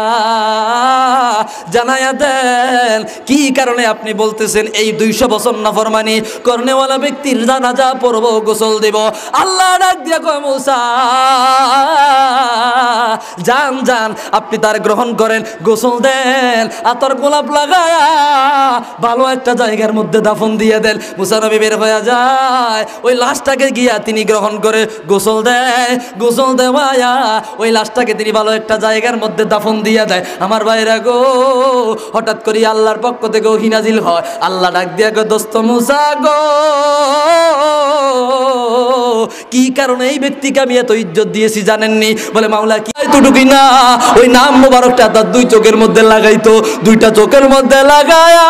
জানায়া দেন কি কারণে আপনি বলতেছেন এই দুইশো বছর নাফরমানি করনেওয়ালা ব্যক্তির জানাজা পড়ব, গোসল দেব। আল্লাহ ডাক দিয়া কয়, মুসা যান যান, আপনি তার গ্রহণ করেন, গোসল দেন, আতর গোলাপ লাগায়া ভালো একটা জায়গার মধ্যে দাফন দিয়ে দেন। মুসা নবী বের হয়ে যায়, ওই লাশটাকে গিয়া তিনি গ্রহণ করে গোসল দেয়। গোসল দেওয়ায়া ওই লাশটাকে তিনি ভালো একটা জায়গার মধ্যে দাফন দিয়ে দেয়। আমার ভাইরা গো, হঠাৎ করে আল্লাহর পক্ষ থেকে ওহী নাজিল হয়। আল্লাহ ডাক দিয়া গো, দোস্ত মুসা গো, কি কারণে এই ব্যক্তিকে আমি এত ইজ্জত দিয়েছি জানেননি? বলে মাওলা কি এতটুকুই না, ওই নাম মোবারকটা তার দুই চোখের মধ্যে লাগাইতো, দুইটা চোখের মধ্যে লাগায়া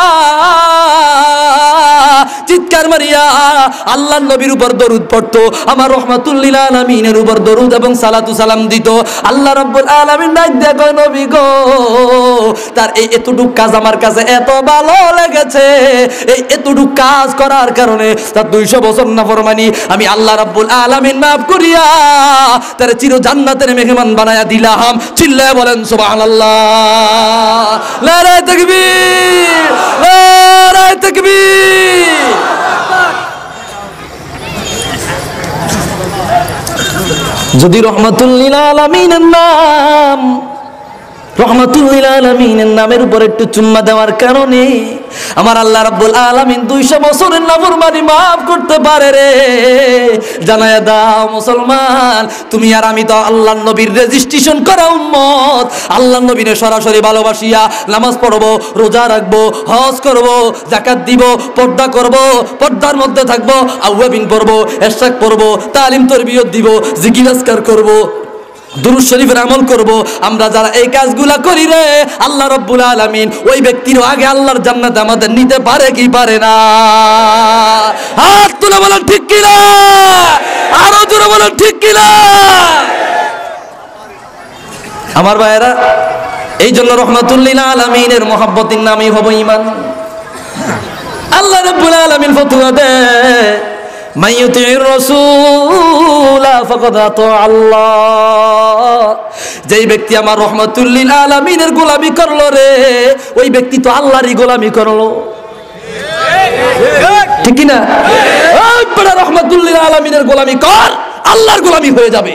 চিৎকার মারিয়া আল্লাহর নবীর উপর দরুদ পড়তো, আমার রহমাতুল লিল আলামিনের উপর দরুদ এবং সালাতু সালাম দিত। আল্লাহ রাব্বুল আলামিন ডাক দিয়া কয়, নবী গো, তার এই এতটুক কাজ আমার কাছে এত ভালো লেগেছে, এই এতটুক কাজ করার কারণে তার দুইশো বছর নাফরমানি আমি আল্লাহ রাব্বুল আলামিন মাফ করিয়া তার চির জান্নাতের মেহমান বানায়া দিলাম। চিল্লায়া বলেন সুবহানাল্লাহ, নারায়ে তাকবীর, নারায়ে তাকবীর। যদি রহমাতুল লিল আলামিনের নাম, রহমাতুল লিল আলামিনের নামের উপর একটু চুম্মা দেওয়ার কারণে আমার আল্লাহ রাব্বুল আলামিন দুইশো বছরের নাফরমানি মাফ করতে পারে রে। জানায়া দাও মুসলমান, তুমি আর আমি তো আল্লাহর নবীর রেজিস্ট্রেশন করা উম্মত। আল্লাহর নবীরে সরাসরি ভালোবাসিয়া নামাজ পড়বো, রোজা রাখবো, হজ করবো, যাকাত দিব, পর্দা করবো, পর্দার মধ্যে থাকবো, আওয়াবিন পড়বো, ইরশাদ পড়বো, তালিম তরবিয়ত দিব, জিকির আজকার করবো, দুরূদ শরীফের আমল করব। আমরা যারা এই কাজগুলা করি রে, আল্লাহ রাব্বুল আলামিন ওই ব্যক্তির আগে আল্লাহর জান্নাত আমাদের নিতে পারে কি পারে না? হাত তুলে বলেন ঠিক কি না, আরো জোরে বলেন ঠিক কি না। আমার ভাইয়েরা, এই জন্য রহমাতুল লিল আলামিনের মহব্বতের নামই হবো ঈমান। আল্লাহ রাব্বুল আলামিন ফতোয়া দেয়, মান ইউতিউর রাসূলা ফাকাদ আতা আল্লাহ। যেই ব্যক্তি আমার রহমাতুল লিল আলামিনের গোলামি করলো রে, ওই ব্যক্তি তো আল্লাহরই গোলামি করলো। ঠিক কি না? ওই বড় রহমাতুল লিল আলামিনের গোলামি কর, আল্লাহর গোলামি হয়ে যাবে।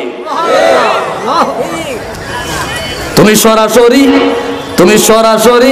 তুমি সরাসরি তুমি সরাসরি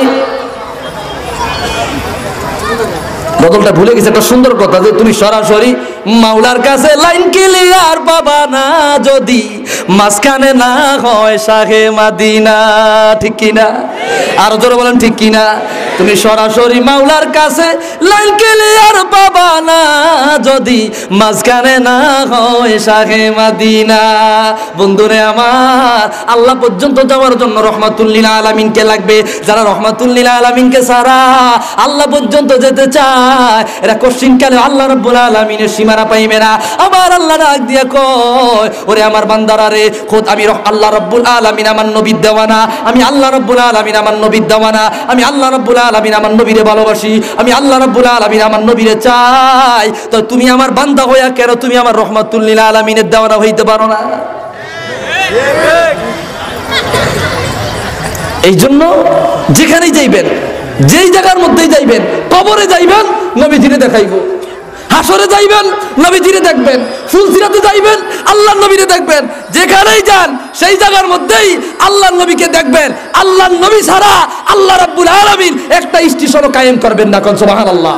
বদলটা ভুলে গেছে, একটা সুন্দর কথা, যে তুমি সরাসরি মাওলার কাছে লাইন ক্লিয়ার পাবা না যদি মাঝখানে না হয় শাহে মাদিনা। ঠিক কিনা? আরো জোরে বলেন ঠিক কিনা? তুমি সরাসরি মাওলার কাছে লাইন ক্লিয়ার পাবা না যদি মাঝখানে না হয় শাহে মাদিনা। বন্ধুরে আমার, আল্লাহ পর্যন্ত যাওয়ার জন্য রহমাতুল লিল আলামিনকে লাগবে। যারা রহমাতুল লিল আলামিনকে ছাড়া আল্লাহ পর্যন্ত যেতে চায়, এরা কঠিনকালে আল্লাহ রাব্বুল আলামিনের সীমানা পাইবে না। আমার আল্লাহ ডাক দিয়া কয়, ওরে আমার বান্দারা রে, খোদ আমি আল্লাহ রাব্বুল আলামিন আমার নবীর দেওয়ানা, আমি আল্লাহ রাব্বুল আলামিন আমার নবীর দেওয়ানা, আমি আল্লাহ রাব্বুল আলামিন আমার নবীরে ভালোবাসি, আমি আল্লাহ রাব্বুল আলামিন আমার নবীরে চাই। তো তুমি আমার বান্দা হইয়া কেন তুমি আমার রহমাতুল লিল আলামিনের দেওয়ানা হইতে পারো না? এই জন্য যেখানেই যাইবেন, যেই জায়গার মধ্যেই যাইবেন, কবরে যাইবেন নবীজিরে দেখাইবো, হাসরে যাইবেন নবীজিরে দেখবেন, ফুলসিরাতে যাইবেন আল্লাহর নবীরে দেখবেন। যেখানেই যান সেই জায়গার মধ্যেই আল্লাহর নবীকে দেখবেন। আল্লাহর নবী ছাড়া আল্লাহ রাব্বুল আলামিন একটা স্টেশনও কায়েম করবেন না। কোন সুবহানাল্লাহ।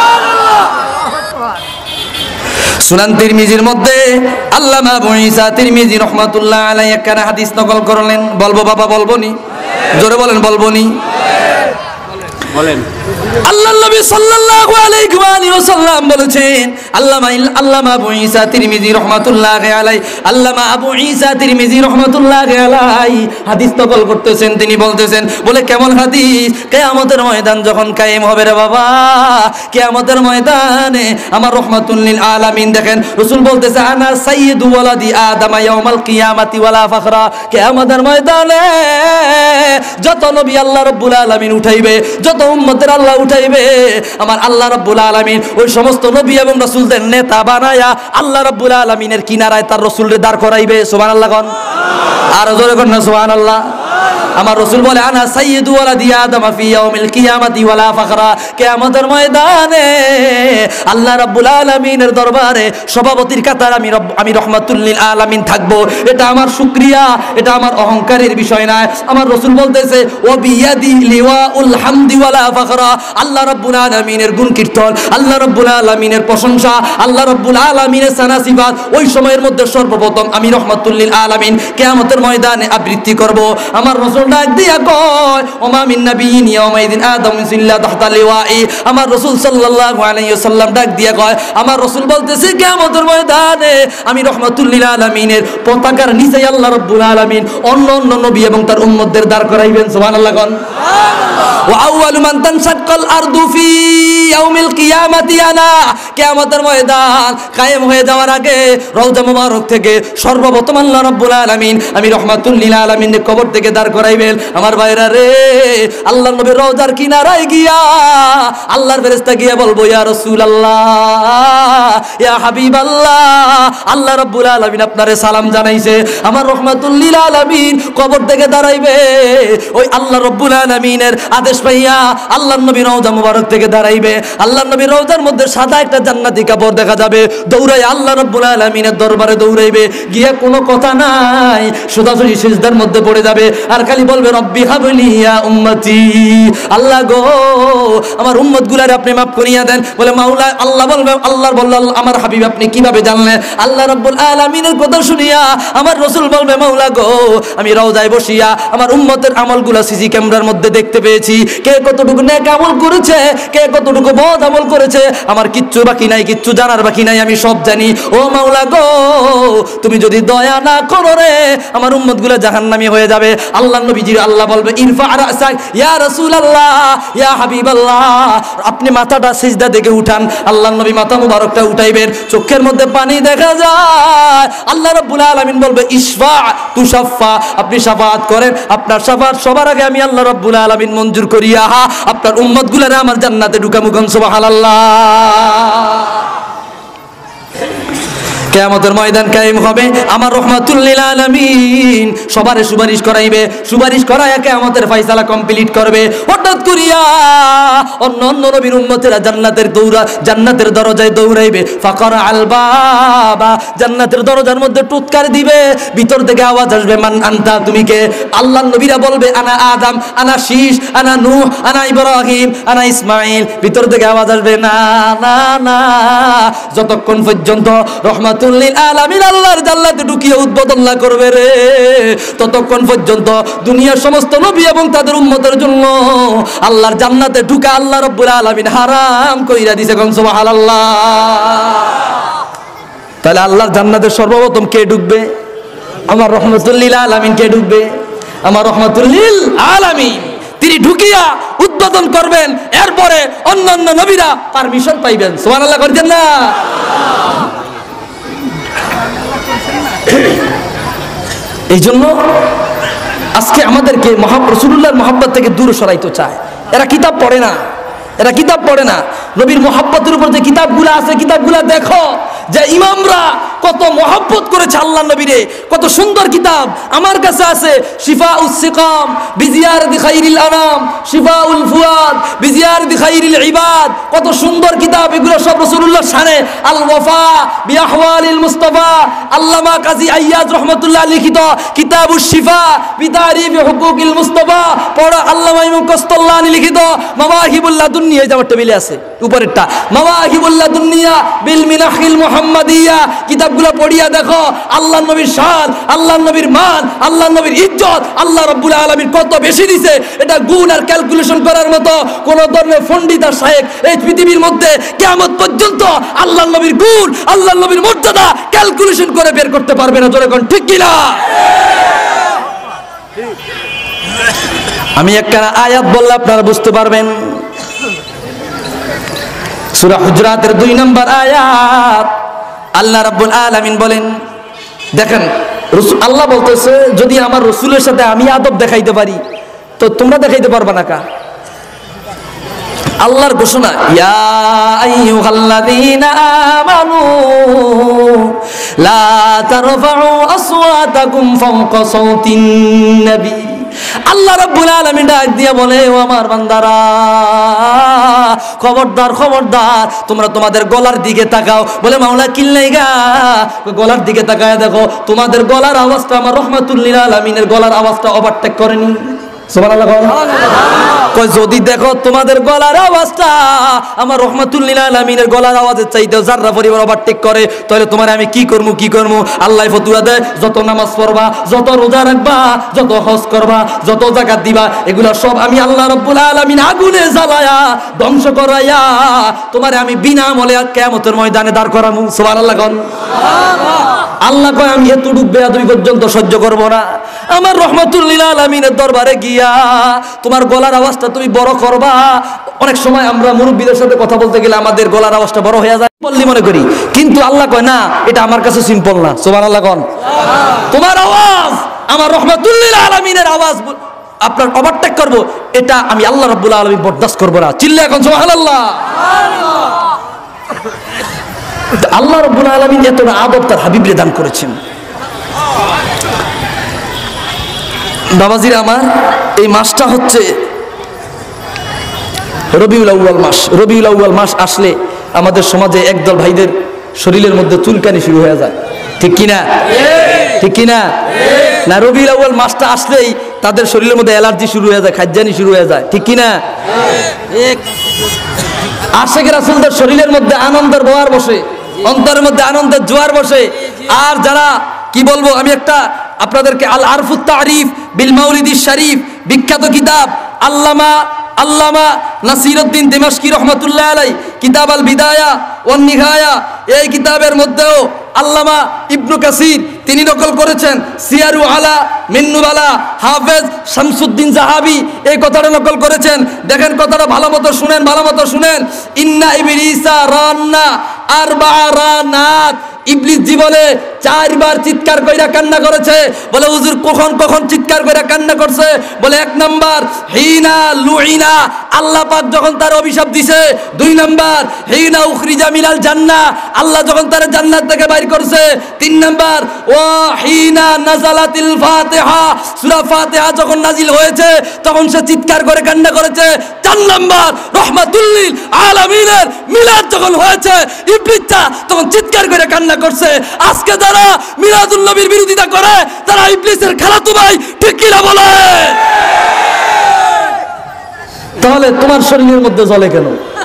সুনান তিরমিজির মধ্যে আল্লামা আবু ঈসা তিরমিজি রাহমাতুল্লাহ আলাইহি একখানা হাদিস নকল করলেন। বলবো বাবা, বলবো নি? জোরে বলেন, বলবো নি? বলেন। আল্লাহর নবী সাল্লাল্লাহু আলাইহি ওয়া সাল্লাম বলেছেন, আল্লামা আল্লামা আবু ঈসা তিরমিজি রাহমাতুল্লাহি আলাইহি আল্লামা আবু ঈসা তিরমিজি রাহমাতুল্লাহি আলাইহি হাদিস নকল করতেছেন। তিনি বলতেছেন, বলে কেমন হাদিস? কিয়ামতের ময়দান যখন কায়েম হবে রে বাবা, কিয়ামতের ময়দানে আমার রহমাতুল লিল আলামিন, দেখেন রাসূল বলতেছে, আনা সাইয়্যিদু ওয়ালাদি আদম ইয়াউমাল কিয়ামাতি ওয়ালা ফাখরা। কিয়ামতের ময়দানে যত নবী আল্লাহ রাব্বুল আলামিন উঠাইবে, যত উম্মতের আল্লাহ উঠাইবে, আমার আল্লাহ রাব্বুল আলামিন ওই সমস্ত নবী এবং রাসূলদের নেতা বানায়া আল্লাহ রাব্বুল আলামিনের কিনারায় তার রাসূলরে দাঁড় করাইবে। সুবহানাল্লাহ। কোন আর জোরে কোন না সুবহানাল্লাহ। আমার রাসূল বলে আনা সাইয়্যিদু ওয়ালাদি আদম ফি ইয়াউমিল কিয়ামাতি ওয়ালা ফাখরা, কিয়ামতের ময়দানে আল্লাহ রাব্বুল আলামিনের দরবারে সভাপতির কাতার আমি আমি রাহমাতুল লিল আলামিন থাকবো। এটা আমার শুকরিয়া, এটা আমার অহংকারের বিষয় নয়। আমার রাসূল বলতেছে ওয়া বিয়াদি লিওয়াউল হামদি ওয়ালা ফাখরা, আল্লাহ রাব্বুল আলামিনের গুণ কীর্তন, আল্লাহ রাব্বুল আলামিনের প্রশংসা, আল্লাহ রাব্বুল আলামিনের সানা সিফাত ওই সময়ের মধ্যে সর্বপ্রথম আমি রাহমাতুল লিল আলামিন কিয়ামতের ময়দানে আবৃত্তি করব। আমার রাসূল ডাক দিয়া কয় ওমা মিন নাবিয়্যিন ইয়াউমাইদিন আদম সিল্লা তাহতা লিওয়াই, আমার রাসূল সাল্লাল্লাহু আলাইহি ওয়াসাল্লাম ডাক দিয়া কয়, আমার রাসূল বলতেছে কিয়ামতের ময়দানে আমি রাহমাতুল লিল আলামিনের পতাকার নিচে আল্লাহ রাব্বুল আলামিন অন্য অন্য নবী এবং তার উম্মতদের দাঁড় করাইবেন। সুবহানাল্লাহ কোন ওয়া আউয়ালু মান তানশাক্কাল আরদু ফি ইয়াউমিল কিয়ামাতি আনা, কিয়ামতের ময়দান কায়েম হয়ে যাওয়ার আগে রওজা মুবারক থেকে সর্বপ্রথম আল্লাহ রাব্বুল আলামিন আমি রাহমাতুল লিল আলামিনের কবর থেকে দাঁড় করাইবেন। আমার ভাইরা রে, আল্লাহর নবীর রওজার কিনারায় গিয়া আল্লাহর ফেরেশতা গিয়া বলবো ইয়া রাসূলুল্লাহ ইয়া হাবিবাল্লাহ, আল্লাহ রাব্বুল আলামিন আপনারে সালাম জানাইছে। আমার রাহমাতুল লিল আলামিন কবর থেকে দাঁড়াইবে, ওই আল্লাহ রাব্বুল আলামিনের আদেশ পাইয়া আল্লাহর নবী রওজা মুবারক থেকে দাঁড়াইবে। আল্লাহর নবী রওজার মধ্যে সাদা একটা জান্নাতি কাপড় দেখা যাবে, দৌড়াই আল্লাহ রাব্বুল আলামিনের দরবারে দৌড়াইবে, গিয়া কোনো কথা নাই সোজাসুজি সিজদার মধ্যে পড়ে যাবে আর খালি বলবে রব্বি হাবলি ইয়া উম্মতি, আল্লাহ গো আমার উম্মতগুলারে আপনি মাফ করিয়া দেন। বলে মাওলা, আল্লাহ বলবে, আল্লাহর বলল আমার হাবিব আপনি কিভাবে জানলেন? আল্লাহ রাব্বুল আলামিনের কথা শুনিয়া আমার রাসূল বলবে মাওলা গো আমি রওজায় বসিয়া আমার উম্মতের আমলগুলা সিসি ক্যামেরার মধ্যে দেখতে পেয়েছি, কে কতটুকু নেক আমল করেছে, কে কতটুকু বদ আমল করেছে, আমার কিচ্ছু বাকি নাই, কিচ্ছু জানার বাকি নাই, আমি সব জানি। ও মাওলা গো তুমি যদি দয়া না করো রে আমার উম্মতগুলো জাহান্নামী হয়ে যাবে। আল্লাহর নবীজি আল্লাহ বলবে ইরফা রাসাক ইয়া রাসূলুল্লাহ ইয়া হাবিবাল্লাহ, আপনি মাথাটা সিজদা থেকে উঠান। আল্লাহর নবী মাথা মুবারকটা উঠাইবেন, চোখের মধ্যে পানি দেখা যায়। আল্লাহ রাব্বুল আলামিন বলবে ইশফা তুশাফা, আপনি শাফাআত করেন, আপনার শাফাআত সবার আগে আমি আল্লাহ রাব্বুল আলামিন মঞ্জুর করিয়া আপনার উম্মতগুলোরে আমার জান্নাতে ঢুকামুখান। সুবহানাল্লাহ। কিয়ামতের ময়দান কায়েম হবে, আমার রাহমাতুল লিল আলামিন সবারে সুপারিশ করাইবে, সুপারিশ করায়া কিয়ামতের ফয়সালা কমপ্লিট করবে। হঠাৎ করিয়া অন্য অন্য নবীর উম্মতেরা জান্নাতের দৌড়া জান্নাতের দরজায় দৌড়াইবে। ফাকারা আল বাবা, জান্নাতের দরজার মধ্যে টুৎকার দিবে, ভিতর থেকে আওয়াজ আসবে মান আনতা, তুমি কে? আল্লাহর নবীরা বলবে আনা আদম, আনা শীষ, আনা নূহ, আনা ইব্রাহিম, আনা ইসমাইল। ভিতর থেকে আওয়াজ আসবে না না না, যতক্ষণ পর্যন্ত রহমাতুল লিল আলামিন আল্লাহর জান্নাতে ঢুকিয়ে উদ্বোধন না করবে রে, ততক্ষণ পর্যন্ত দুনিয়ার সমস্ত নবী এবং তাদের উম্মতের জন্য আল্লাহর জান্নাতে ঢুকা আল্লাহ রাব্বুল আলামিন হারাম কইরা দিয়েছে। কোন সুবহানাল্লাহ। তাহলে আল্লাহর জান্নাতে সর্বপ্রথম কে ঢুকবে? আমার রাহমাতুল লিল আলামিন কে ঢুকবে? আমার রাহমাতুল লিল আলামিন তিনি ঢুকিয়া উদ্বোধন করবেন, এরপরে অন্যান্য নবীরা পারমিশন পাইবেন। সুবহানাল্লাহ করছেন না? এই জন্য আজকে আমাদেরকে রাসূলুল্লাহর মহব্বত থেকে দূরে সরাইতে চায়। এরা কিতাব পড়ে না, এরা কিতাব পড়ে না। নবীর মহব্বতের উপর যে কিতাবগুলো আছে, কিতাবগুলো দেখো যে ইমামরা কত মহব্বত করেছে আল্লাহ নবীরে, কত সুন্দর কিতাব আমার কাছে আছে। শিফাউস সিকাম বিজিয়ারতি খাইরিল আনাম, শিফাউল ফুয়াদ বিজিয়ারতি খাইরিল ইবাদ, কত সুন্দর কিতাব। এগুলো সব রাসূলুল্লাহর শানে। আল ওয়াফা বিআহওয়ালিল মুস্তাফা, আল্লামা কাজী আইয়াজ রাহমাতুল্লাহ লিখিত কিতাবুশ শিফা বিতারিফি হুকুকিল মুস্তাফা, পড়া আল্লামা ইমাম কস্তল্লানি লিখিত মাওয়াহিবুল লাদুনিয়া, যাওয়ার টেবিলে আছে উপরেরটা, মাওয়াহিবুল লাদুনিয়া বিল মিনাহিল মুহাম্মাদিয়া। কিতাবগুলো পড়িয়া দেখো আল্লাহর নবীর শান, আল্লাহর নবীর মান, আল্লাহর নবীর ইজ্জত আল্লাহ রাব্বুল আলামিন কত বেশি দিয়েছে, এটা গুণ আর ক্যালকুলেশন করার মতো কোন ধরনের পণ্ডিত আর শায়েখ এই পৃথিবীর মধ্যে কিয়ামত পর্যন্ত আল্লাহর নবীর গুণ, আল্লাহর নবীর মর্যাদা ক্যালকুলেশন করে বের করতে পারবে না। জোরে কোন ঠিক কিনা? আমি একটা আয়াত বললে আপনারা বুঝতে পারবেন। সূরা হুজরাতের দুই নম্বর আয়াত, আল্লাহ রাব্বুল আলামিন বলেন, দেখেন আল্লাহ বলতেছে যদি আমার রাসূলের সাথে আমি আদব দেখাইতে পারি তো তোমরা দেখাইতে পারবা না কা? আল্লাহর ঘোষণা, ইয়া আইয়ুহাল্লাযীনা আমানু লা তারফাউ আসওয়াতাকুম ফাওকা সাওতিন নবী আল্লাহ রাব্বুল আলামিন ডাক দিয়ে বলে, ও আমার বান্দারা, খবরদার খবরদার, তোমরা তোমাদের গলার দিকে তাকাও। বলে মাওলা কিল্লাইগা, গলার দিকে তাকায় দেখো তোমাদের গলার আওয়াজটা আমার রহমাতুল লিল আলামিনের গলার আওয়াজটা ওভারটেক করেনি। সুবহানাল্লাহ। কই যদি দেখো তোমাদের গলার আওয়াজটা আমার রহমাতুল লিল আলামিনের গলার আওয়াজের চাইতে যাররা পরিমাণ ওভারটেক করে, তাহলে তোমার আমি কি করবো কি করবো? আল্লাহ ফতুয়া দেয়, যত নামাজ পড়বা, যত রোজা রাখবা, যত হজ করবা, যত যাকাত দিবা, এগুলা সব আমি আল্লাহ রাব্বুল আলামিন আগুনে জ্বালায়া ধ্বংস করাইয়া তোমারে আমি বিনা আমলে কিয়ামতের ময়দানে দাঁড় করামু। সুবহানাল্লাহ। আল্লাহ কয় আমি এতটুক বেয়াদবি পর্যন্ত সহ্য করব না। আমার রহমাতুল লিল আলামিনের দরবারে গিয়া তোমার গলার আওয়াজটা তুমি বড় করবা। অনেক সময় আমরা মুরব্বীদের সাথে কথা বলতে গেলে আমাদের গলার আওয়াজটা বড় হয়ে যায় বললি মনে করি, কিন্তু আল্লাহ কয় না, এটা আমার কাছে সিম্পল না। সুবহানাল্লাহ। কোন তোমার আওয়াজ আমার রহমাতুল লিল আলামিনের আওয়াজ আপনার ওভারটেক করব, এটা আমি আল্লাহ রাব্বুল আলামিন বরদাস্ত করব না। চিল্লা এখন সুবহানাল্লাহ। আল্লাহ রাব্বুল আলামিন এতটা আদব তার হাবিবরে দান করেছেন। বাবাজিরা আমার, এই মাসটা হচ্ছে রবিউল আউয়াল মাস। রবিউল আউয়াল মাস আসলে আমাদের সমাজে একদল ভাইদের শরীরের মধ্যে চুলকানি শুরু হয়ে যায়, ঠিক কিনা? ঠিক কিনা? না, রবিউল আউয়াল মাসটা আসলেই তাদের শরীরের মধ্যে অ্যালার্জি শুরু হয়ে যায়, খাদ্যানি শুরু হয়ে যায়, ঠিক কিনা? আশিক রাসূলদের শরীরের মধ্যে আনন্দের বহার বসে, অন্তরের মধ্যে আনন্দের জোয়ার বসে। আর যারা কি বলবো, আমি একটা আপনাদেরকে আল আরফুত তারিফ বিল মাউলিদিস শরীফ বিখ্যাত কিতাব আল্লামা আল্লামা নাসিরউদ্দিন দিমাশকি রহমাতুল্লাহ আলাইহি কিতাব আল বিদায়া ওয়ান নিহায়া, এই কিতাবের মধ্যেও আল্লামা ইবনু কাসির তিনি নকল করেছেন, সিয়ারু আলা মিন্নুবালা হাফেজ শামসুদ্দিন জাহাবি এই কথাটা নকল করেছেন। দেখেন কথাটা ভালো মতো শুনেন, ভালো মতো শুনেন। ইন্না ইবলিসা রান্না আরবা রানাত, ইবলিস জীবনে চারবার চিৎকার কইরা কান্না করেছে। বলে হুজুর কখন কখন চিৎকার কইরা কান্না করছে? বলে এক নাম্বার হিনা লুইনা, আল্লাহ পাক যখন তার অভিশাপ দিছে। দুই নাম্বার হিনা উখরিজা মিনাল জান্নাহ, আল্লাহ যখন তার জান্নাত থেকে বাইর করছে। তিন নাম্বার ওয়া হিনা নাযালাতিল ফাতিহা, সূরা ফাতিহা যখন নাজিল হয়েছে তখন সে চিৎকার করে কান্না করেছে। চার নাম্বার রহমাতুল লিল আলামিনের মিলাদ যখন হয়েছে ইবলিসটা তখন চিৎকার করে কান্না করছে। আজকে যারা মিলাদুন নবীর বিরোধিতা করে তারা ইবলিসের খালাতো ভাই, ঠিক কি না বলে? তাহলে তোমার শরীরের মধ্যে জ্বলে কেন?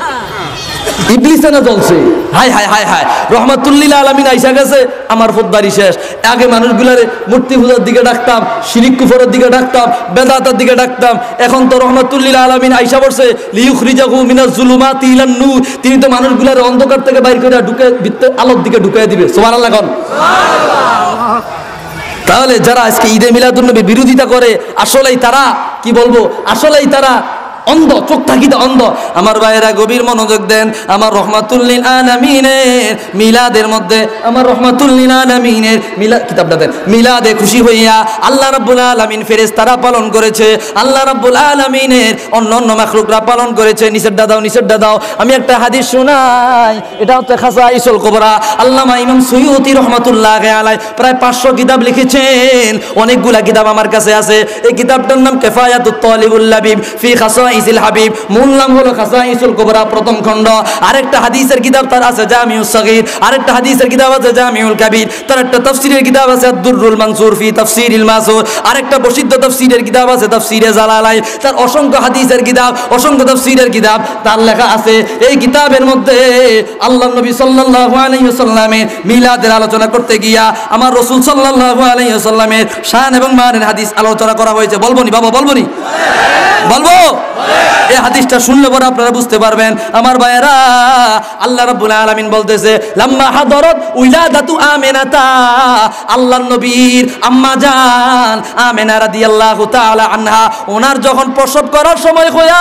ইবলিসে না জ্বলছে? হায় হায় হায় হায়, রহমাতুল লিল আলামিন আইসা গেছে, আমার ফদ্দারি শেষ। আগে মানুষগুলারে মূর্তি পূজার দিকে ডাকতাম, শিরিক কুফরের দিকে ডাকতাম, বেদাতের দিকে ডাকতাম। এখন তো রহমাতুল লিল আলামিন আইসা পড়ছে লিইউখরিজাহু মিনাজ জুলুমাতি ইলান নূর, তিনি তো মানুষগুলারে অন্ধকার থেকে বাইর করে ঢুকে ভিতরে আলোর দিকে ঢুকিয়ে দিবে। সুবহানাল্লাহ। কোন সুবহানাল্লাহ। তাহলে যারা আজকে ঈদে মিলাদুন নবীর বিরোধিতা করে আসলেই তারা কি বলবো, আসলেই তারা অন্ধ, চোখ থাকিত অন্ধ। আমার ভাইয়েরা গভীর মনোযোগ দেন। আমার রহমাতুল লিল আলামিনের মিলাদের মধ্যে, আমার রহমাতুল লিল আলামিনের মিলাদ কিতাবটা দেন, মিলাদে খুশি হইয়া আল্লাহ রাব্বুল আলামিন ফেরেশতারা পালন করেছে, আল্লাহ রাব্বুল আলামিনের অন্য অন্য মাখলুকরা পালন করেছে। নিচের দাদাও নিচের দাদাও আমি একটা হাদিস শোনাই, এটা হচ্ছে খাসাইসুল কুবরা। আল্লামা ইমাম সুয়ুতি রহমাতুল্লাহি আলাইহি প্রায় পাঁচশো কিতাব লিখেছেন, অনেকগুলা কিতাব আমার কাছে আছে। এই কিতাবটার নাম কিফায়াতুত তালিবুল লাবিব ফি খাসাইসিল হাবিব, মূল নাম হলো খাসাইসুল কুবরা প্রথম খণ্ড। আরেকটা হাদিসের কিতাব তার আছে জামিউস সাগীর, আরেকটা হাদিসের কিতাব আছে জামিউল কাবীর, তার একটা তাফসীরের কিতাব আছে আদ-দুররুল মানসুর ফি তাফসীরিল মাসুর, আরেকটা প্রসিদ্ধ তাফসীরের কিতাব আছে তাফসীরে জালালাইন, তার অসংখ্য হাদিসের কিতাব, অসংখ্য তাফসীরের কিতাব তার লেখা আছে। এই কিতাবের মধ্যে আল্লাহর নবী সাল্লাল্লাহু আলাইহি ওয়াসাল্লামের মিলাদের আলোচনা করতে গিয়া আমার রাসূল সাল্লাল্লাহু আলাইহি ওয়াসাল্লামের শান এবং মানের হাদিস আলোচনা করা হয়েছে। বলবো নি বাবা, বলবো নি? বলবো? এই হাদিসটা শুনলে পরে আপনারা বুঝতে পারবেন। আমার ভাইয়েরা, আল্লাহ রাব্বুল আলামিন বলতেছে লাম্মা হাদরাত উলাদাতু আমিনাতা, আল্লাহর নবীর আম্মা জান আমিনা রাদিয়াল্লাহু তাআলা আনহা, ওনার যখন প্রসব করার সময় হয়ে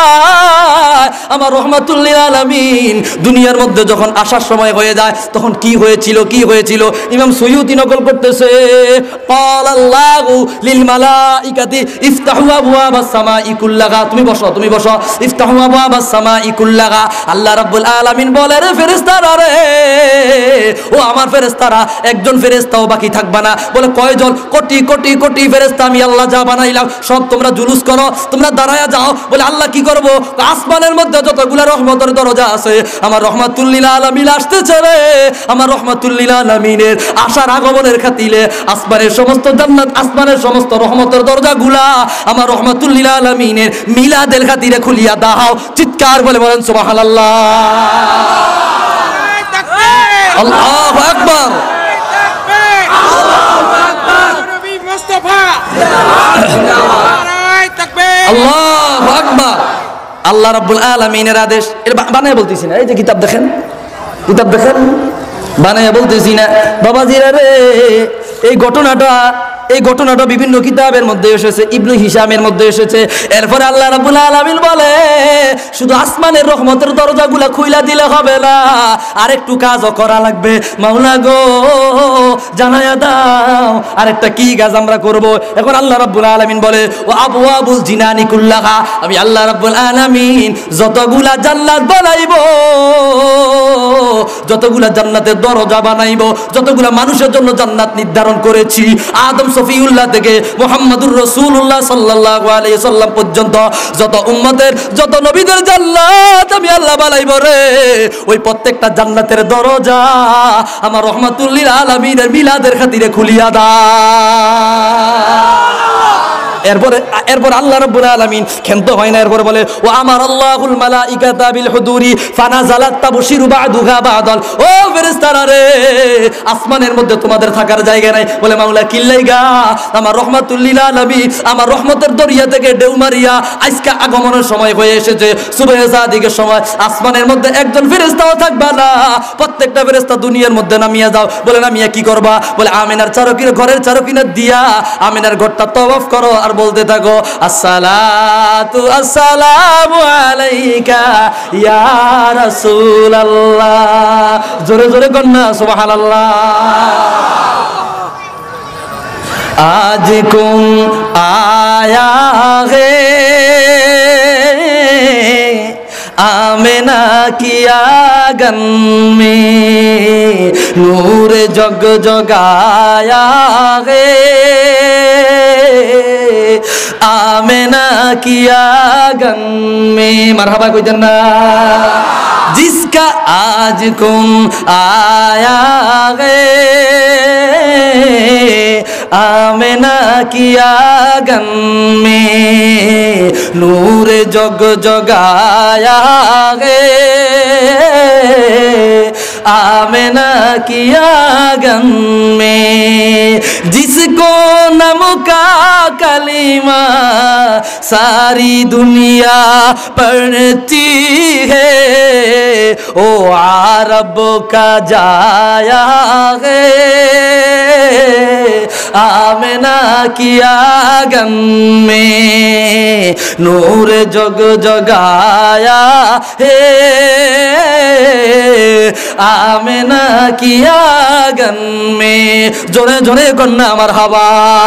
যায়, আমার রহমাতুল লিল আলামিন দুনিয়ার মধ্যে যখন আসার সময় হয়ে যায় তখন কি হয়েছিল কি হয়েছিল ইমাম সুয়ুতি নকল করতেছে। ক্বালাল্লাহু লিল মালাইকাতি ইফতাহু আবওয়াবাস সামাই কুল্লাহা, তুমি বসো তুমি বসো, ইফতাহু আবওয়াবাস সামাই কুল্লাহা, আল্লাহ রাব্বুল আলামিন বলে রে ফেরেশতারা রে, ও আমার ফেরেশতারা একজন ফেরেশতাও বাকি থাকবে না। বলে কয়জন? কোটি কোটি কোটি ফেরেশতা আমি আল্লাহ যা বানাইলাম সব তোমরা জুলুস করো, তোমরা দাঁড়ায়া যাও। বলে আল্লাহ কি করব? আসমানের মধ্যে যতগুলা রহমতের দরজা আছে আমার রহমাতুল লিল আলামিন আসতেছে রে, আমার রহমাতুল লিল আলামিনের আসার আগমনের খাতিরে আসমানের সমস্ত জান্নাত, আসমানের সমস্ত রহমতের দরজাগুলা আমার রহমাতুল লিল আলামিনের মিলাদের খাতিরে খুলিয়া দাও। চিৎকার বলে বলেন সুবহানাল্লাহ, আল্লাহু আকবার, আল্লাহু আকবার, নবী মুস্তাফা, নারায়ে তাকবীর, আল্লাহু আকবার। আল্লাহ রাব্বুল আলামিনের আদেশ। এটা বানায় বলতেছি না, এই যে কিতাব দেখেন, কিতাব দেখেন, বানায় বলতেছি না বাবাজিরা রে। এই ঘটনাটা এই ঘটনাটা বিভিন্ন কিতাবের মধ্যে এসেছে, ইবনে হিশামের মধ্যে এসেছে। এরপরে আল্লাহ রাব্বুল আলামিন বলে শুধু আসমানের রহমতের দরজাগুলা খুইলা দিলে হবে না, আরেকটু কাজও করা লাগবে। মাওলা গো জানায়া দাও আরেকটা কি কাজ আমরা করব। এখন আল্লাহ রাব্বুল আলামিন বলে ও আবওয়াবুল জিনানি কুল্লাহা, আমি আল্লাহ রাব্বুল আলামিন যতগুলা জান্নাত বানাইবো, যতগুলা জান্নাতের দরজা বানাইবো, যতগুলা মানুষের জন্য জান্নাত নির্ধারণ করেছি, আদম সফিউল্লাহ থেকে মুহাম্মদুর রাসূলুল্লাহ সাল্লাল্লাহু আলাইহি সাল্লাম পর্যন্ত যত উম্মতের, যত নবীদের জান্নাত আমি আল্লাহ বানাইবো রে, ওই প্রত্যেকটা জান্নাতের দরজা আমার রহমাতুল লিল আলামিনের মিলাদের খাতিরে খুলিয়া দাও। এরপরে এরপর আল্লাহ রাব্বুল আলামিন ক্ষান্ত হয় না, এরপরে বলে ও আমার আল্লাহুল মালাইকাতা বিল হুদুরি ফানাজালাত তাবশিরু বাদুহা বাদাল। ও ফেরেশতারা রে, আসমানের মধ্যে তোমাদের থাকার জায়গা নাই। বলে মাওলা কিল্লাইগা? আমার রহমাতুল লিল আলামিন আমার রহমতের দরিয়া থেকে ঢেউ মারিয়া আজকে আগমনের সময় হয়ে এসেছে, সুবহে সাদিকের সময়। আসমানের মধ্যে একজন ফেরেশতাও থাকবে না, প্রত্যেকটা ফেরেশতা দুনিয়ার মধ্যে নামিয়া যাও। বলে নামিয়া কি করবা? বলে আমিনার চারকির ঘরের চারকিনা দিয়া আমিনার ঘরটা তওয়াফ করো আর বলতে থাকো আসসালাতু আসসালামু আলাইকা ইয়া রাসূলুল্লাহ। জোরে জোরে কন্যা সুবহানাল্লাহ। আজ কুম আয়া হে आमिना की आंगन में नूर जग जगाया है, आमिना की आंगन में मरहबा कोई जन्ना जिसका आज कुम आया है, आमिना की आंगन में नूर जग जगाया है, आमिना की आंगन में जिसको नम का कलीमा सारी दुनिया पढ़ती है, ओ अरब का जाया है, आमिना की आंगन में नूर जग जगाया है, आमिना की आंगन में जोरे जोरे कन्ना मरहबा।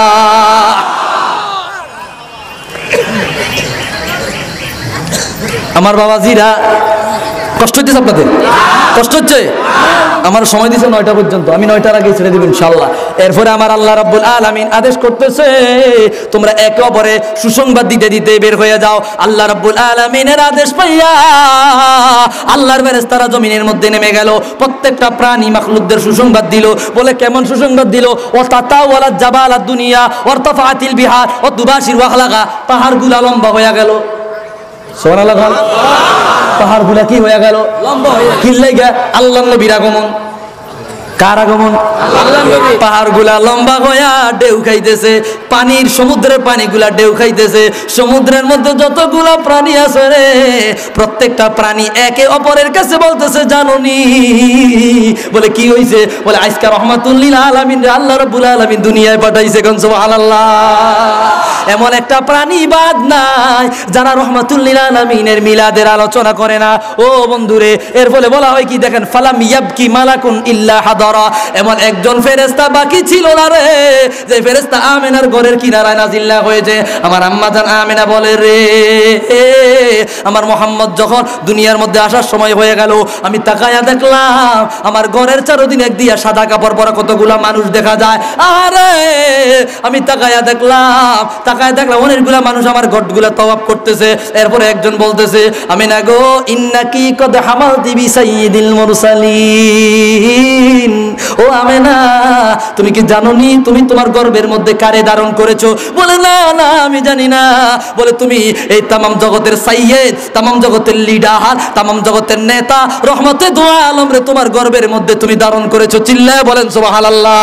আমার বাবাজিরা কষ্ট হচ্ছে আপনাদের? কষ্ট হচ্ছে? আমার সময় দিয়েছে নয়টা পর্যন্ত, আমি নয়টার আগে ছেড়ে দেব ইনশাআল্লাহ। এরপরে আমার আল্লাহ রাব্বুল আলামিন আদেশ করতেছে তোমরা একে অপরে সুসংবাদ দিতে দিতে বের হয়ে যাও। আল্লাহ রাব্বুল আলামিনের আদেশ পাইয়া আল্লাহর ফেরেশতারা জমিনের মধ্যে নেমে গেল, প্রত্যেকটা প্রাণী মাখলুকদের সুসংবাদ দিল। বলে কেমন সুসংবাদ দিল? ও তাতাওয়ালা জাবাল দুনিয়া ওয়ারতাফাতিল বিহার ও দুবাশির ওয়াখলাগা, পাহাড়গুলা লম্বা হয়ে গেল। সুবহানাল্লাহ। পাহাড়গুলা কি হয়ে গেল? লম্বা হয়ে গেল। কি লাগা? আল্লাহর নবীর আগমন। কার আগমন? আল্লাহর নবী। পাহাড়গুলা লম্বা হইয়া ঢেউ খাইতেছে, পানির সমুদ্রের পানিগুলা ঢেউ খাইতেছে। সমুদ্রের মধ্যে যতগুলা প্রাণী আছে রে, প্রত্যেকটা প্রাণী একে অপরের কাছে বলতেছে জানোনি? বলে কি হইছে? বলে আজকে রহমাতুল লিল আলামিন আল্লাহ রাব্বুল আলামিন দুনিয়ায় পাঠাইছে। কোন সুবহানাল্লাহ। এমন একটা প্রাণী বাদ নাই যারা রহমাতুল লিল আলামিনের মিলাদের আলোচনা করে না। ও বন্ধুরে, এর ফলে বলা হয় কি দেখেন, ফালাম ইয়াবকি মালাকুন ইল্লা হাদার পর এমন একজন ফেরেশতা বাকি ছিল না রে, যে ফেরেশতা আমেনার ঘরের কিনারায় নাজিল হয়েছে। আমার আম্মা জান আমেনা বলে, রে আমার মোহাম্মদ যখন দুনিয়ার মধ্যে আসার সময় হয়ে গেল, আমি তাকায়া দেখলাম আমার ঘরের চারদিন এক দিয়া সাদা কাপড় পরা কতগুলা মানুষ দেখা যায়। আরে আমি তাকায়া দেখলাম তাকায়া দেখলাম অনেকগুলা মানুষ আমার ঘরগুলা তওয়াফ করতেছে। এরপরে একজন বলতেছে, আমি না গো ইন্নাকি কদ হামালতি বি সাইয়্যিদিল মুরসালিন, ও আমেনা তুমি কি জানোনি তুমি তোমার গর্ভের মধ্যে কারে ধারণ করেছো? বলে, না না আমি জানি না। বলে, তুমি এই তামাম জগতের সাইয়্যিদ, তামাম জগতের লিডার, তামাম জগতের নেতা রহমতে দু আলম রে তোমার গর্ভের মধ্যে তুমি ধারণ করেছো। চিল্লায় বলেন সুবহানাল্লাহ।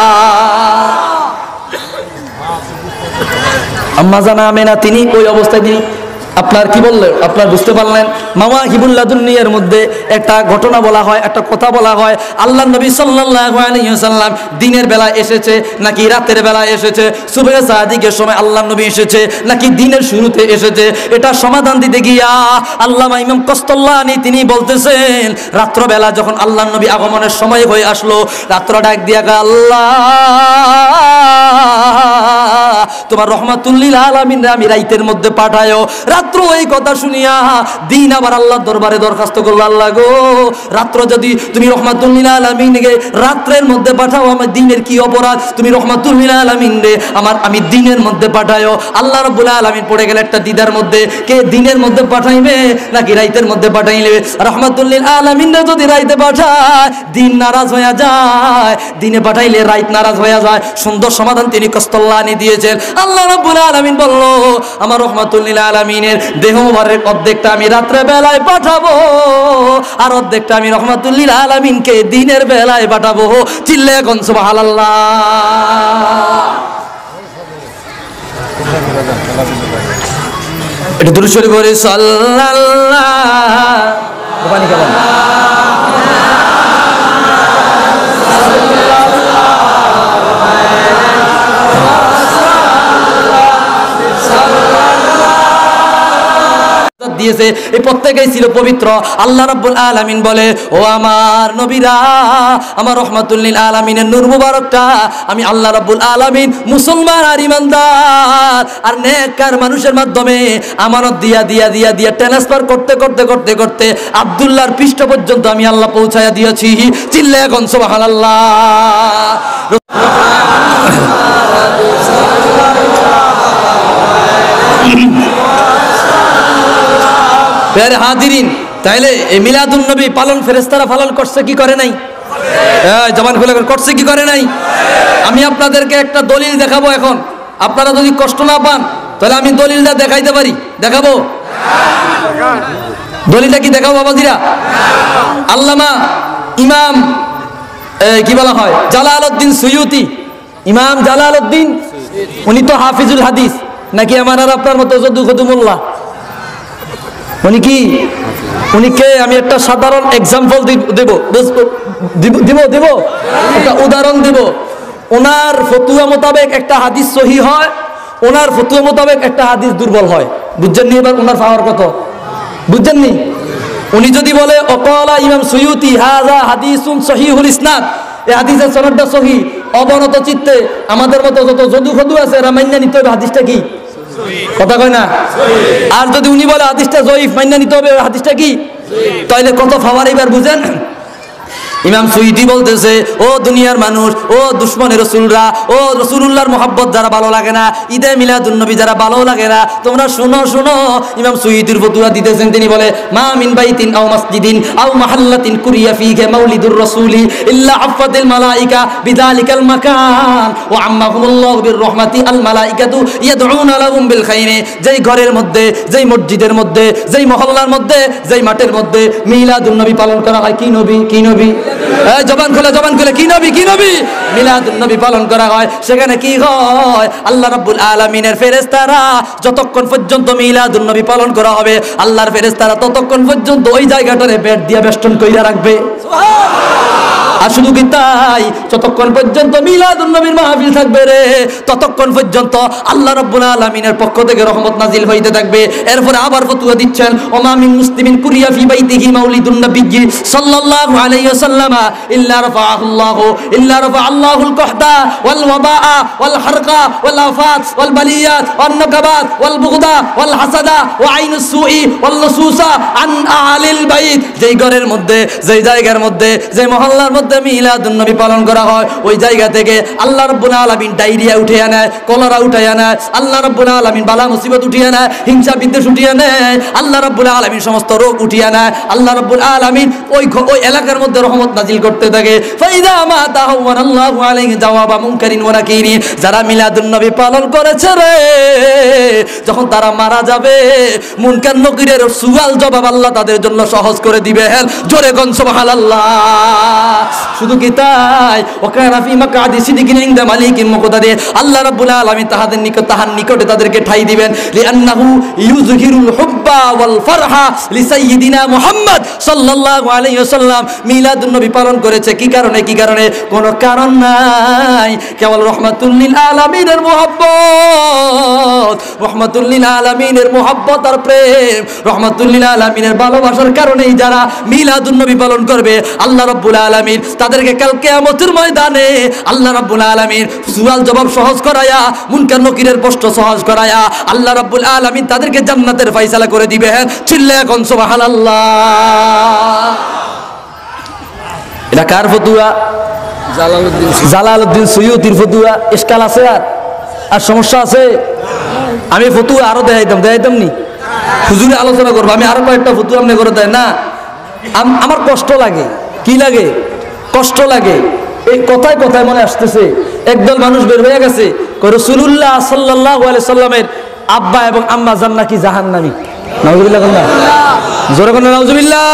আম্মা জান আমেনা তিনি ওই অবস্থায় তিনি আপনার কি বললেন, আপনার বুঝতে পারলেন? মাওয়াহিবুল লাদুন্নিয়ার মধ্যে একটা ঘটনা বলা হয়, একটা কথা বলা হয়, আল্লাহর নবী সাল্লাল্লাহু আলাইহি ওয়াসাল্লাম দিনের বেলা এসেছে নাকি রাতের বেলা এসেছে, সুবহে সাদিকের সময় আল্লাহর নবী এসেছে নাকি দিনের শুরুতে এসেছে, এটা সমাধান দিতে গিয়া আল্লামা ইমাম কস্তল্লানি তিনি বলতেছেন, রাত্রবেলা যখন আল্লাহর নবী আগমনের সময় হয়ে আসলো, রাত্র ডাক দিয়া গা, আল্লাহ তোমার রহমাতুল লিল আলামিন আমি রাতের মধ্যে পাঠায়ো। রাত্র এই কথা শুনিয়া দিন আবার আল্লাহর দরবারে দরখাস্ত করলো, আল্লাহ গো রাত্র যদি তুমি রহমাতুল লিল আলামিনকে রাত্রের মধ্যে পাঠাও, আমার দিনের কি অপরাধ, তুমি রহমাতুল লিল আলামিন রে আমার আমি দিনের মধ্যে পাঠায়ো। আল্লাহ রাব্বুল আলামিন পড়ে গেল একটা দ্বিধার মধ্যে, কে দিনের মধ্যে পাঠাইবে নাকি রাতের মধ্যে পাঠাইলে? রহমাতুল লিল আলামিন রে যদি রাতে পাঠায় দিন নারাজ হয়ে যায়, দিনে পাঠাইলে রাত নারাজ হয়ে যায়। সুন্দর সমাধান তিনি কস্তল্লানি দিয়েছেন। আল্লাহ রাব্বুল আলামিন বলল, আমার রহমাতুল লিল আলামিনের দেহ মুবারক অর্ধেকটা আমি রাত্রে বেলায় পাঠাবো, আর অর্ধেকটা আমি রহমাতুল লিল আলামিনকে দিনের বেলায় পাঠাবো। চিল্লায়া কোন সুবহানাল্লাহ। এটা দুরূদ শরীফ পড়ে সাল্লাল্লাহু পানি খাবেন। দিয়েছে এই প্রত্যেকেই ছিল পবিত্র। আল্লাহ রাব্বুল আলামিন বলে, ও আমার নবীরা, আমার রহমাতুল লিল আলামিনের নূর মুবারকটা আমি আল্লাহ রাব্বুল আলামিন মুসলমান আর ইমানদার আর নেককার মানুষের মাধ্যমে আমানত দিয়া দিয়া দিয়া দিয়া ট্রান্সফার করতে করতে করতে করতে আব্দুল্লাহর পৃষ্ঠ পর্যন্ত আমি আল্লাহ পৌঁছায়া দিয়েছি। চিল্লায়া কোন সুবহানাল্লাহ। প্যারে হাজিরিন, তাইলে এই মিলাদুন নবী পালন ফেরেশতারা পালন করছে কি করে নাই? এই জবান খুলে করছে কি করে নাই? আমি আপনাদেরকে একটা দলিল দেখাবো এখন। আপনারা যদি কষ্ট না পান তাহলে আমি দলিলটা দেখাইতে পারি। দেখাবো? দলিলটা কি দেখাবো বাবাজিরা? আল্লামা ইমাম কি বলা হয় জালালউদ্দিন সুয়ুতি, ইমাম জালালউদ্দিন, উনি তো হাফিজুল হাদিস নাকি আমার আর আপনার মতো যদু খদুমুল্লাহ? উনি কি? উনি কে? আমি একটা সাধারণ এক্সাম্পল দেব দিব দেব একটা উদাহরণ দেব। ওনার ফতুয়া মোতাবেক একটা হাদিস সহি হয়, ওনার ফতুয়া মোতাবেক একটা হাদিস দুর্বল হয়। বুঝছেন নি? এবার ওনার পাওয়ার কত বুঝছেন নি? উনি যদি বলে ওয়াকালা ইমাম সুয়ুতি হাযা হাদিসুন সহিহুল ইসনাদ, এই হাদিসের সনদটা সহি, অবনত চিত্তে আমাদের মতো যত যদু খদু আছে এরা মাইনা নিতে হবে হাদিসটা কি কথা কয় না। আর যদি উনি বলে হাদিসটা জয়ীফ, মাইনা নিতে হবে হাদিসটা কি, তাইলে কত ফাওয়ার এবার বুঝেন। ইমাম সুয়ুতি বলতেছে, ও দুনিয়ার মানুষ, ও দুশমনের রাসূলরা, ও রাসূলুল্লাহর মহব্বত যারা ভালো লাগে না, ঈদে মিলাদুন নবী যারা ভালো লাগে না, তোমরা শুনো শুনো। ইমাম সুয়ুতির ফতোয়া দিতেছেন, তিনি বলে, মা মিন বাইতিন আও মাসজিদিন আও মাহাল্লাতিন কুরিয়া ফীহি মাউলিদুর রাসূলি ইল্লা আফাতিল মালাইকা বিযালিকাল মাকান ওয়া আম্মাহুমুল্লাহু বির রাহমাতি আল মালাইকাতু ইয়াদউনা লাহুম বিল খাইরি। যেই ঘরের মধ্যে, যেই মসজিদের মধ্যে, যেই মহল্লার মধ্যে, যেই মাঠের মধ্যে মিলাদুন নবী পালন করা হয়, কি নবী কি নবী জবান খুলে জবান খুলে কি নবী কি নবী মিলাদুন নবী পালন করা হয়, সেখানে কি হয়? আল্লাহ রাব্বুল আলামিনের ফেরেশতারা যতক্ষণ পর্যন্ত মিলাদুন নবী পালন করা হবে, আল্লাহর ফেরেশতারা ততক্ষণ পর্যন্ত ওই জায়গাটারে বেড দিয়ে বেষ্টন কইরা রাখবে। সুবহানাল্লাহ। আর শুধু কি তাই, যতক্ষণ পর্যন্ত মিলাদুন নবীর মাহফিল থাকবে রে, ততক্ষণ পর্যন্ত আল্লাহ রাব্বুল আলামিনের পক্ষ থেকে রহমত নাজিল হইতে থাকবে। এরপরে আবার ফতোয়া দিচ্ছেন, ওমা মিন মুসলিমিন কুরিয়া ফি বাইতিহি মাউলিদুন নবিয়্যি সাল্লাল্লাহু আলাইহি ওয়াসাল্লাম ইল্লা রাফাআহুল্লাহু ইল্লা রাফাআল্লাহুল কহদা ওয়াল ওয়াবাআ ওয়াল হারকা ওয়াল আফাত ওয়াল বালিয়াত ওয়ান নাকাবাত ওয়াল বুগদা ওয়াল হাসাদা ওয়া আইনুস সুই ওয়াল নুসুসা আন আহলিল বাইত। যেই ঘরের মধ্যে, যেই জায়গার মধ্যে, যে মহল্লার মধ্যে মিলাদুন নবী পালন করা হয়, ওই জায়গা থেকে আল্লাহ রাব্বুল আলামিন ডায়রিয়া উঠিয়ে নেয়, কলেরা উঠাইয়া নেয়, আল্লাহ রাব্বুল আলামিন বালা মুসিবত উঠিয়ে নেয়, হিংসা বিদ্বেষ উঠিয়ে নেয়, আল্লাহ রাব্বুল আলামিন সমস্ত রোগ উঠিয়ে নেয়। আল্লাহ রাব্বুল আলামিন ওই ওই এলাকার মধ্যে রহমত নাজিল করতে থাকে। ফাইদা মা তাহাওয়ানাল্লাহু আলাইহি জাওয়াবা মুনকারিন ওয়া নাকিরিন, যারা মিলাদুন নবী পালন করেছে রে, যখন তারা মারা যাবে, মুনকার নকিরের সুয়াল জবাব আল্লাহ তাদের জন্য সহজ করে দিবে। জোরে গন সুবহানাল্লাহ। শুধু কি তাই, ওয়াকানা ফি মাকআদি সিদকিন ইনদা মালিকিন মুকতাদির, আল্লাহ রাব্বুল আলামিন তাহাদের নিকট তাহার নিকটে তাদেরকে ঠাই দিবেন। লিআন্নাহু ইউযহিরুল হুব্বা ওয়াল ফারহা লিসাইয়্যিদিনা মুহাম্মদ সাল্লাল্লাহু আলাইহি ওয়াসাল্লাম। মিলাদুন নবী পালন করেছে কি কারণে? কি কারণে? কোনো কারণ নাই, কেবল রহমাতুল লিল আলামিনের মুহাব্বত, রহমাতুল লিল আলামিনের মুহাব্বত আর প্রেম, রহমাতুল লিল আলামিনের ভালোবাসার কারণেই যারা মিলাদুন নবী পালন করবে, আল্লাহ রাব্বুল আলামিন তাদেরকে কাল কিয়ামতের ময়দানে আল্লাহ রাব্বুল আলামিন সুয়াল জবাব সহজ করায়া, মুনকার নকিরের প্রশ্ন সহজ করায়া, আল্লাহ রাব্বুল আলামিন তাদেরকে জান্নাতের ফয়সালা করে দিবে। চিল্লায়া কোন সুবহানাল্লাহ। এটা কার ফতুয়া? জালালউদ্দিন জালালউদ্দিন সুয়ুতির ফতুয়া। ইশকাল আছে? আর আর সমস্যা আছে? আমি ফতুয়া আরো দেখাইতাম, দেখাইতাম নি হুজুরে আলোচনা করবো, আমি আরো কয়েকটা ফতুয়া আপনি করে দেয় না। আমার কষ্ট লাগে। কি লাগে? কষ্ট লাগে। এই কথায় কথায় মনে আসতেছে, একদল মানুষ বের হয়ে গেছে, রাসূলুল্লাহ সাল্লাল্লাহু আলাইহি সাল্লামের আব্বা এবং আম্মা জান্নাতি জাহান্নামী। নাউজুবিল্লাহ কোন না? জোরে কোন নাউজুবিল্লাহ।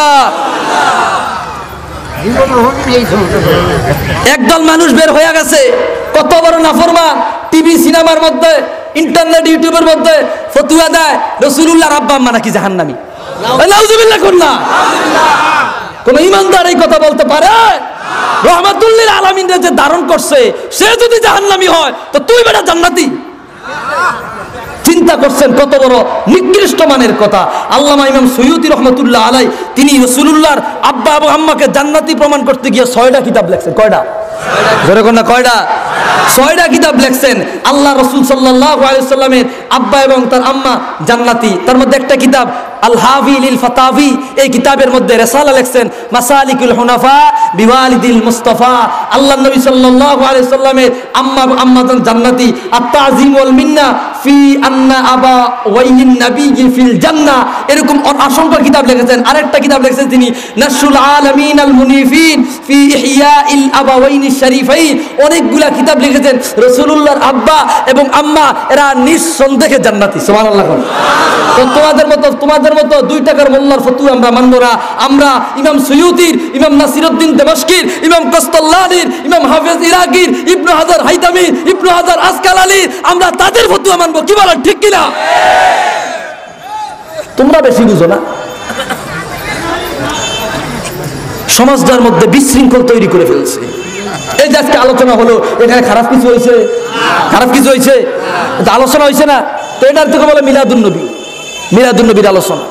একদল মানুষ বের হয়ে গেছে, কত বড় নাফরমান, টিভি সিনেমার মধ্যে, ইন্টারনেট ইউটিউবের মধ্যে ফতুয়া দেয় রাসূলুল্লাহর আব্বা আম্মা নাকি জাহান্নামী। নাউজুবিল্লাহ কোন না? কোন ইমানদার এই কথা বলতে পারে? রহমাতুল লিল আলামিন যে ধারণ করছে, সে যদি জাহান্নামী হয় তো তুই বেটা জান্নাতি। চিন্তা করছেন কত বড় নিকৃষ্ট মানের কথা। আল্লামা ইমাম সুয়ুতি রহমাতুল্লাহ আলাই তিনি রাসূলুল্লাহর আব্বা এবং আম্মাকে জান্নাতি প্রমাণ করতে গিয়ে ছয়টা কিতাব লিখছেন। কয়টা? জোরে কোন না? কয়টা? ছয়টা কিতাব লিখছেন। আল্লাহ রাসূল সাল্লাল্লাহু আলাইহি সাল্লামের আব্বা এবং তার আম্মা জান্নাতি। তার মধ্যে একটা কিতাব আল হাফি লিল ফাতাবি, এই কিতাবের মধ্যে রিসালা লিখছেন মাসালিকুল হুনাফা বিওয়ালিদিল মুস্তাফা। আল্লাহ নবী সাল্লাল্লাহু আলাইহি সাল্লামের আম্মা আম্মা জান্নাতি। আত-তাযীম ওয়াল মিন্না ফি আন্না আবা ওয়াইন নবী ফিল জান্নাহ, এরকম অসংখ্য কিতাব লিখেছেন। আরেকটা কিতাব লিখেছেন তিনি নাসরুল আলামিন আল মুনিফিন ফি ইহইয়াইল আবাওয়াইন শরীফাইন। অনেকগুলা কিতাব লিখেছেন। রাসূলুল্লাহর আব্বা এবং আম্মা এরা নিঃসন্দেহে জান্নাতি। সুবহানাল্লাহ। তো তোমাদের মতো তোমাদের মতো দুই টাকার মোল্লার ফতুয়া আমরা মানব না। আমরা ইমাম সুয়ুতির, ইমাম নাসিরউদ্দিন দামেশকির, ইমাম কস্তাল্লানির, ইমাম হাফেজ ইরাকির, ইবনে হাজার হাইতামি, ইবনে হাজার আসকালানি, আমরা তাদের ফতুয়া মানব। কি বলেন? ঠিক কিনা? তোমরা বেশি বুঝো না। সমাজটার মধ্যে বিশৃঙ্খল তৈরি করে ফেলছে। এই যে আজকে আলোচনা হলো, এখানে খারাপ কিছু হয়েছে? খারাপ কিছু হয়েছে? আলোচনা হয়েছে না? তো এটার থেকে বলে মিলাদুন নবী, মিলাদুন নবীর আলোচনা।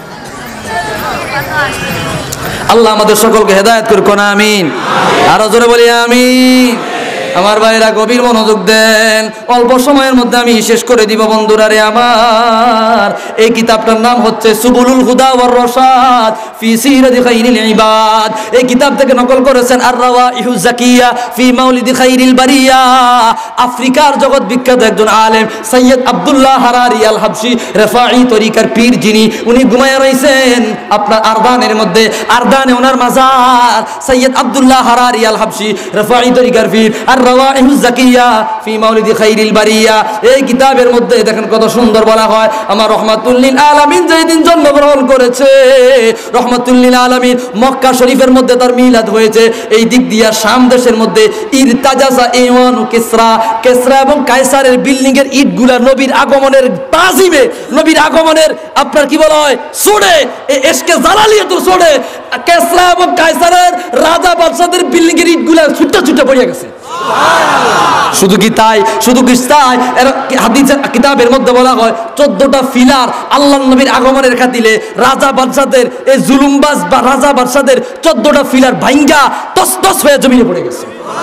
আল্লাহ আমাদের সকলকে হেদায়েত করুন, আমিন। আরো জোরে বলি আমিন। আমার ভাইরা গভীর মনোযোগ দেন, অল্প সময়ের মধ্যে আমি শেষ করে দিব বন্ধুরা রে আমার। এই কিতাবটার নাম হচ্ছে সুবুলুল হুদা ওয়ার রশাদ ফি সিরাতি খাইরিল ইবাদ। এই কিতাব থেকে নকল করেছেন আর রাওয়াইহুজ জাকিয়া ফি মাউলিদি খাইরিল বারিয়া। আফ্রিকার জগৎ বিখ্যাত একজন আলেম সৈয়দ আব্দুল্লাহ হারারি আল হাবশি রেফাঈ তরিকার পীর, যিনি উনি ঘুমায়া রয়েছেন আপনার আরদানের মধ্যে। আরদানে ওনার মাজার। সৈয়দ আব্দুল্লাহ হারারি আল হাবশি রেফাঈ তরিকার পীর আর রাওয়াইহুজ জাকিয়া ফি মাউলিদি খাইরিল বারিয়া, এই কিতাবের মধ্যে দেখেন কত সুন্দর বলা হয়, আমার রহমাতুল লিল আলামিন যেদিন জন্মগ্রহণ করেছে, রহমাতুল লিল আলামিন মক্কা শরীফের মধ্যে তার মিলাদ হয়েছে, এই দিক দিয়া শাম দেশের মধ্যে ইরতাজাসা ইওয়ান কিসরা, কিসরা এবং কায়সারের বিল্ডিং এর ইটগুলা নবীর আগমনের তাজিমে, নবীর আগমনের আপনার কি বলা হয় সোডে, এসকে জালালিয়ে তো সোডে কিসরা এবং কায়সারের রাজা বাদশাদের বিল্ডিং এর ইটগুলা ছুটে ছুটে পড়ে গেছে। শুধু কি তাই, শুধু কি তাই, হাদিসের কিতাবের মধ্যে বলা হয় চোদ্দটা ফিলার আল্লাহর নবীর আগমনের খাতিরে রাজা বাদশাদের, এই জুলুমবাজ বা রাজা বাদশাদের চোদ্দটা ফিলার ভাঙ্গা তসতস হয়ে জমিনে পড়ে গেছে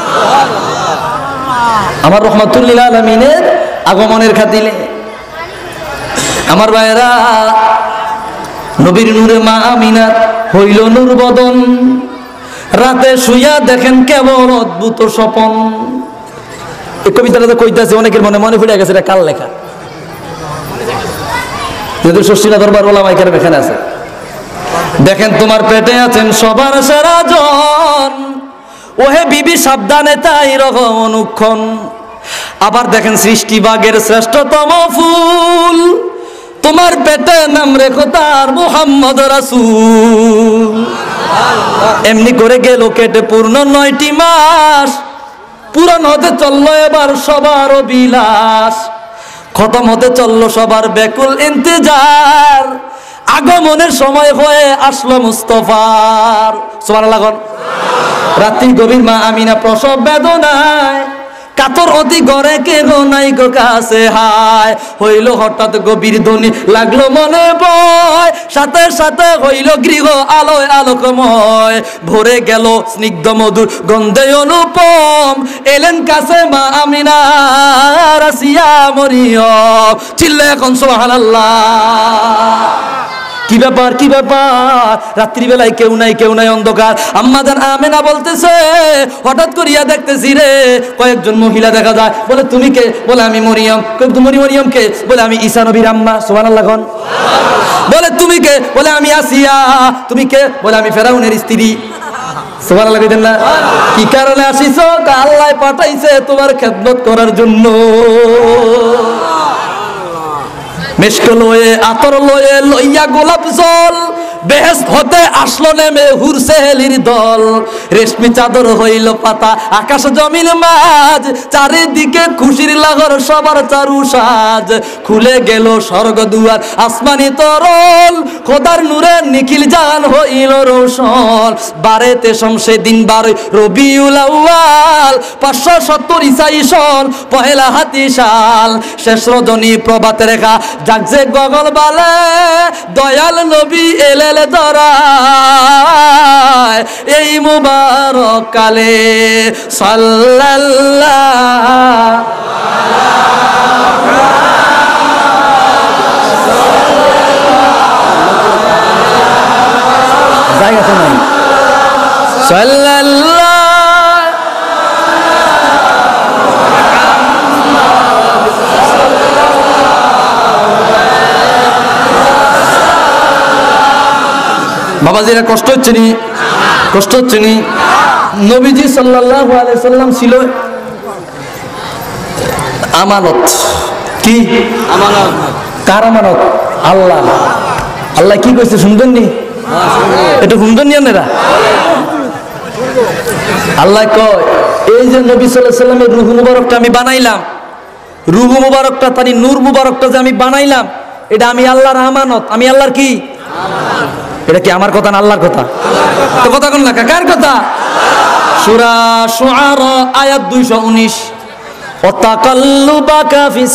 আমার রহমাতুল লিল আলামিনের আগমনের খাতিরে। আমার ভাইয়েরা, নবীর নূরে মা আমিনার হইল নূর বদন, রাতে শুইয়া দেখেন কেমন অদ্ভুত স্বপন। এই কবিতাটা তো কইতাছে, অনেকের মনে মনে পড়ে গেছে এটা কার লেখা, কিন্তু ষষ্ঠীরা দরবার ওলামায়ে কেরাম এখানে আছে। দেখেন তোমার পেটে আছেন সবার সেরা জন, ওহে বিবি সাবধানে তাই রকম অনুক্ষণ। আবার দেখেন সৃষ্টি বাগের শ্রেষ্ঠতম ফুল, তোমার পেটে নাম রেখো তার মুহাম্মদ রাসূল। এমনি করে গেল কেটে পূর্ণ নয়টি মাস, পূরণ হতে চললো এবার সবার অভিলাষ, খতম হতে চললো সবার ব্যাকুল ইন্তজার, আগমনের সময় হয়ে আসলো মুস্তাফার। সুবহানাল্লাহ। রাত্রি গভীর মা আমিনা প্রসব বেদনায়, কাতর অতি গড়ে কে গো নাই গো কাছে হায়, হইল হঠাৎ গভীর ধ্বনি লাগলো মনে ভয়, সাথে সাথে হইল গৃহ আলোয় আলোকময়, ভরে গেল স্নিগ্ধ মধুর গন্ধে অনুপম, এলেন কাছে মা আমিনা রাসিয়া মরিয়ম। চিল্লা এখন সুবহানাল্লাহ। কি ব্যাপার, কি ব্যাপার, রাত্রিবেলায় কেউ নাই, কেউ নাই, অন্ধকার। আম্মাজান আমেনা বলতেছে হঠাৎ করিয়া দেখতেছি রে কয়েকজন মহিলা দেখা যায়, বলে তুমি কে? বলে আমি মরিয়ম। তুমি মরিয়ম কে? বলে আমি ঈসা নবীর আম্মা। সুবহানাল্লাহ। বলে তুমি কে? বলে আমি আসিয়া। তুমি কে? বলে আমি ফেরাউনের স্ত্রী। সুবহানাল্লাহ কইতেন না? কি কারণে আসিছো? আল্লাহ পাঠাইছে তোমার খেদমত করার জন্য। মেশক লয়ে আতর লয়ে লইয়া গোলাপ জল, বেহেশত হতে আসলো নেমে হুর সেহেলির দল, রেশমি চাদর হইল পাতা আকাশ জমিন মাঝ, চারিদিকে খুশির লাগর সবার চারু সাজ, খুলে গেল স্বর্গ দুয়ার আসমানি তরল, খোদার নূরে নিখিল জাহান হইল রোশন, বারেতে শমসে দিন বারোই রবিউল আউয়াল, পাঁচশো সত্তর ইসাই সন পহেলা হাতি সাল, শেষ রজনী প্রভাত রেখা জাগছে গগল বালে, দয়াল নবী এলেলে ধরায় এই মুবারক কালে। সাল্লাল্লাহু জায়গা তো নাই। সাল্লাল্লাহু বাবাজিরা কষ্ট হচ্ছে নি? কষ্ট হচ্ছে নি? নবীজি সাল্লাল্লাহু আলাইহি সাল্লাম ছিল আমানত। কি আমানত? কার আমানত? আল্লাহ। আল্লাহ কি কইছে শুনবেন নি? এটা শুনবেন নি আপনারা? আল্লাহ কয় এই যে নবী সাল্লাল্লাহু আলাইহি সাল্লামের রূহ মুবারকটা আমি বানাইলাম, রূহ মুবারকটা তানি নূর মুবারকটা যে আমি বানাইলাম, এটা আমি আল্লাহর আমানত। আমি আল্লাহর কি? এটা কি আমার কথা না আল্লাহর কথা? তো কথা কোন না, কার কথা? সূরা শুআরা আয়াত দুইশো উনিশ। ওয়াতাকাল্লুবাকা ফিস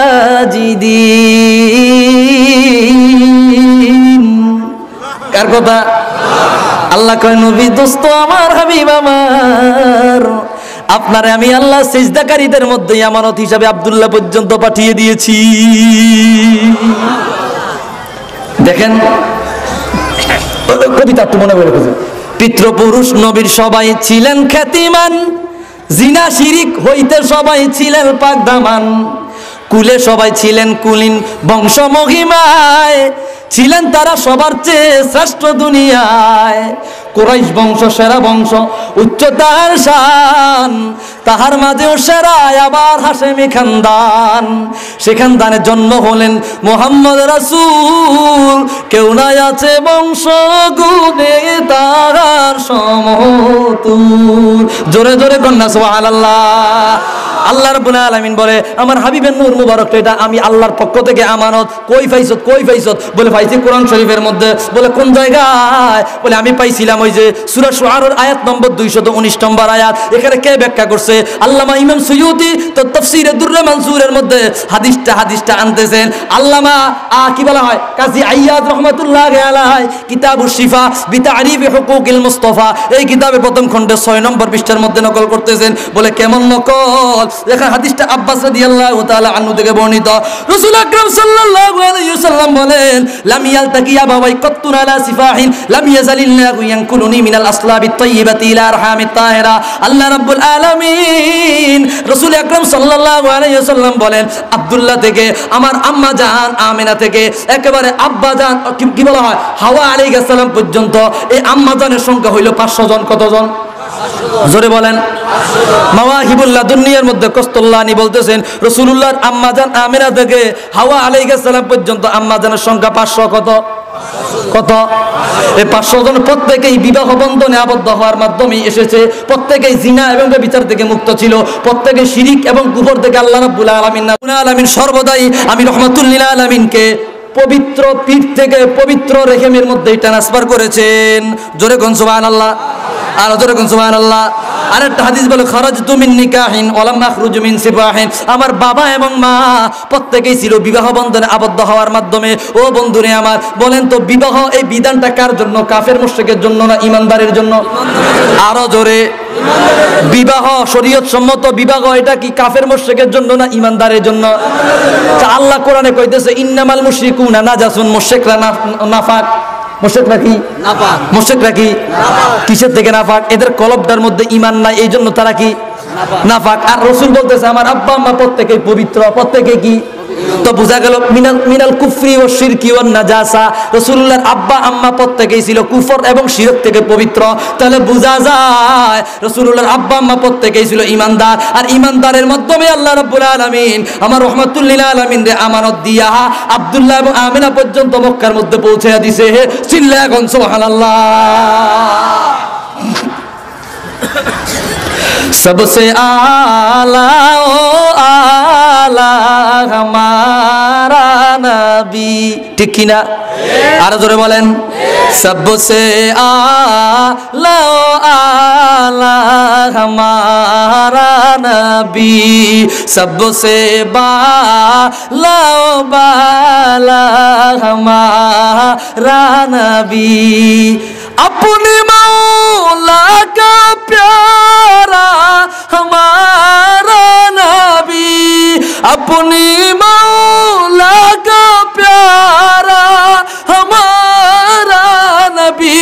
সাজিদিন। কার কথা? আল্লাহ কয় নবী দোস্ত আমার, হাবিব আমার, আপনারে আমি আল্লাহ সিজদাকারীদের মধ্যে আমানত হিসাবে আব্দুল্লাহ পর্যন্ত পাঠিয়ে দিয়েছি। দেখেন কবিতা একটু মনে করে খুঁজে। পিতৃপুরুষ নবীর সবাই ছিলেন খ্যাতিমান, জিনা শিরিক হইতে সবাই ছিলেন পাকদামান, কুলে সবাই ছিলেন কুলীন বংশ মহিমায়, ছিলেন তারা সবার চেয়ে শ্রেষ্ঠ দুনিয়ায়। কুরাইশ বংশ সেরা বংশ, উচ্চতার শান, তাহার মাঝেও সেরা আবার হাশেমি খানদান। সেখান দানে জন্ম হলেন মুহাম্মদ রাসূল, কেউ নাই আছে বংশ গুণে তাহার সমতুল। জোরে জোরে কন্যা সুবহানাল্লাহ। আল্লাহ রাব্বুল আলামিন বলে আমার হাবিবের নূর মুবারক এটা আমি আল্লাহর পক্ষ থেকে আমানত। কই পাইছত কই পাইছত? বলে পাইছি কোরআন শরীফের মধ্যে। বলে কোন জায়গায়? বলে আমি পাইছিলাম ওই যে সূরা শুআরার আয়াত নম্বর দুইশত উনিশ নম্বর আয়াত। এখানে কে ব্যাখ্যা করছে? আল্লামা ইমাম সুয়ুতি তো তাফসীরে দুররে মানসুরের মধ্যে হাদিসটা হাদিসটা আনতেছেন। আল্লামা আ কি বলা হয় কাজী আইয়াদ রাহমাতুল্লাহি আলাইহি কিতাবুশ শিফা বিতারিফি হুকুকিল মুস্তাফা এই কিতাবের প্রথম খণ্ডে ছয় নম্বর পৃষ্ঠার মধ্যে নকল করতেছেন। বলে কেমন নকল? এখানে হাদিসটা আব্বাস রাদিয়াল্লাহু তাআলা আনহু থেকে বর্ণিত। রাসূল আকরাম সাল্লাল্লাহু আলাইহি ওয়াসাল্লাম বলেন লাম ইয়ালতাকিয়া বাওয়াই কাত্তুন আলা সিফাহিন লাম ইয়াজালিল্লাহু ইয়ানকুলুনি মিনাল আসলাবিত তাইয়্যিবাতি ইলা আরহামিত তাহিরা। আল্লাহ রাব্বুল আলামিন রাসূল আকরাম সাল্লাল্লাহু আলাইহি ওয়াসাল্লাম বলেন আব্দুল্লাহ থেকে আমার আম্মা জান আমিনা থেকে একেবারে আব্বা জান কি বলা হয় হাওয়া আলাইহিস সালাম পর্যন্ত এই আম্মা জানের সংখ্যা হইল পাঁচশো জন। কতজন? জোরে বলেন। মাওয়াহিবুল্লাহ দুনিয়ার মধ্যে কস্তল্লানি বলতেছেন রাসূলুল্লাহর আম্মা জান আমিনা থেকে হাওয়া আলাইহিস সালাম পর্যন্ত আম্মা জানের সংখ্যা পাঁচশো। কত কত? এই পাঁচশো জন প্রত্যেকেই বিবাহ বন্ধনে আবদ্ধ হওয়ার মাধ্যমে এসেছে। প্রত্যেকেই জিনা এবং ব্যভিচার থেকে মুক্ত ছিল। প্রত্যেকে শিরিক এবং কুফর থেকে আল্লাহ রাব্বুল আলামিন আলামিন সর্বদাই আমি রাহমাতুল লিল আলামিনকে পবিত্র পীঠ থেকে পবিত্র রেহেমের মধ্যে ট্রান্সফার করেছেন। জোরে কোন সুবহানাল্লাহ। আর জোরে কোন সুবহানাল্লাহ। আরেকটা হাদিস বলে খারাজতু মিন নিকাহিন ওয়া লাম আখরুজু মিন সিফাহিন। আমার বাবা এবং মা প্রত্যেকেই ছিল বিবাহ বন্ধনে আবদ্ধ হওয়ার মাধ্যমে। ও বন্ধুরে আমার বলেন তো বিবাহ এই বিধানটা কার জন্য? কাফের মুশরিকের জন্য না ঈমানদারের জন্য? আরো জোরে। বিবাহ শরীয়ত সম্মত বিবাহ এটা কি কাফের মুশরিকের জন্য না ঈমানদারের জন্য? আল্লাহ কোরআনে কইতেছে ইন্নামাল মুশরিকুনা নাজাসুন। মুশরিকরা নাফাক। মুশরিকরা কি নাফাক? মুশরিকরা কি নাফাক? কিসের থেকে নাফাক? এদের কলবটার মধ্যে ঈমান নাই, এই জন্য তারা কি নাফাক। আর রাসূল বলতেছে আমার আব্বা আম্মা প্রত্যেকেই পবিত্র। প্রত্যেকে কি? তো বোঝা গেল মিনাল মিনাল কুফরি ও শিরকি ও নাজাসা। রাসূলুল্লাহর আব্বা আম্মা প্রত্যেকেই ছিল কুফর এবং শিরক থেকে পবিত্র। তাহলে বোঝা যায় রাসূলুল্লাহর আব্বা আম্মা প্রত্যেকেই ছিল ঈমানদার। আর ঈমানদারের মাধ্যমে আল্লাহ রাব্বুল আলামিন আমার রাহমাতুল লিল আলামিন রে আমানত দিয়া আব্দুল্লাহ এবং আমিনা পর্যন্ত মক্কার মধ্যে পৌঁছে দিয়েছে। চিল্লায়া কোন সুবহানাল্লাহ। सबसे आला ओ आला हमारा नबी। ठीक की ना? आरो जोरे बोलें। सबसे आला ओ आला हमारा नबी सबसे बाला ओ बाला हमारा नबी। अपने मौला का प्यारा हमारा नबी अपनी मौला का प्यारा हमारा नबी।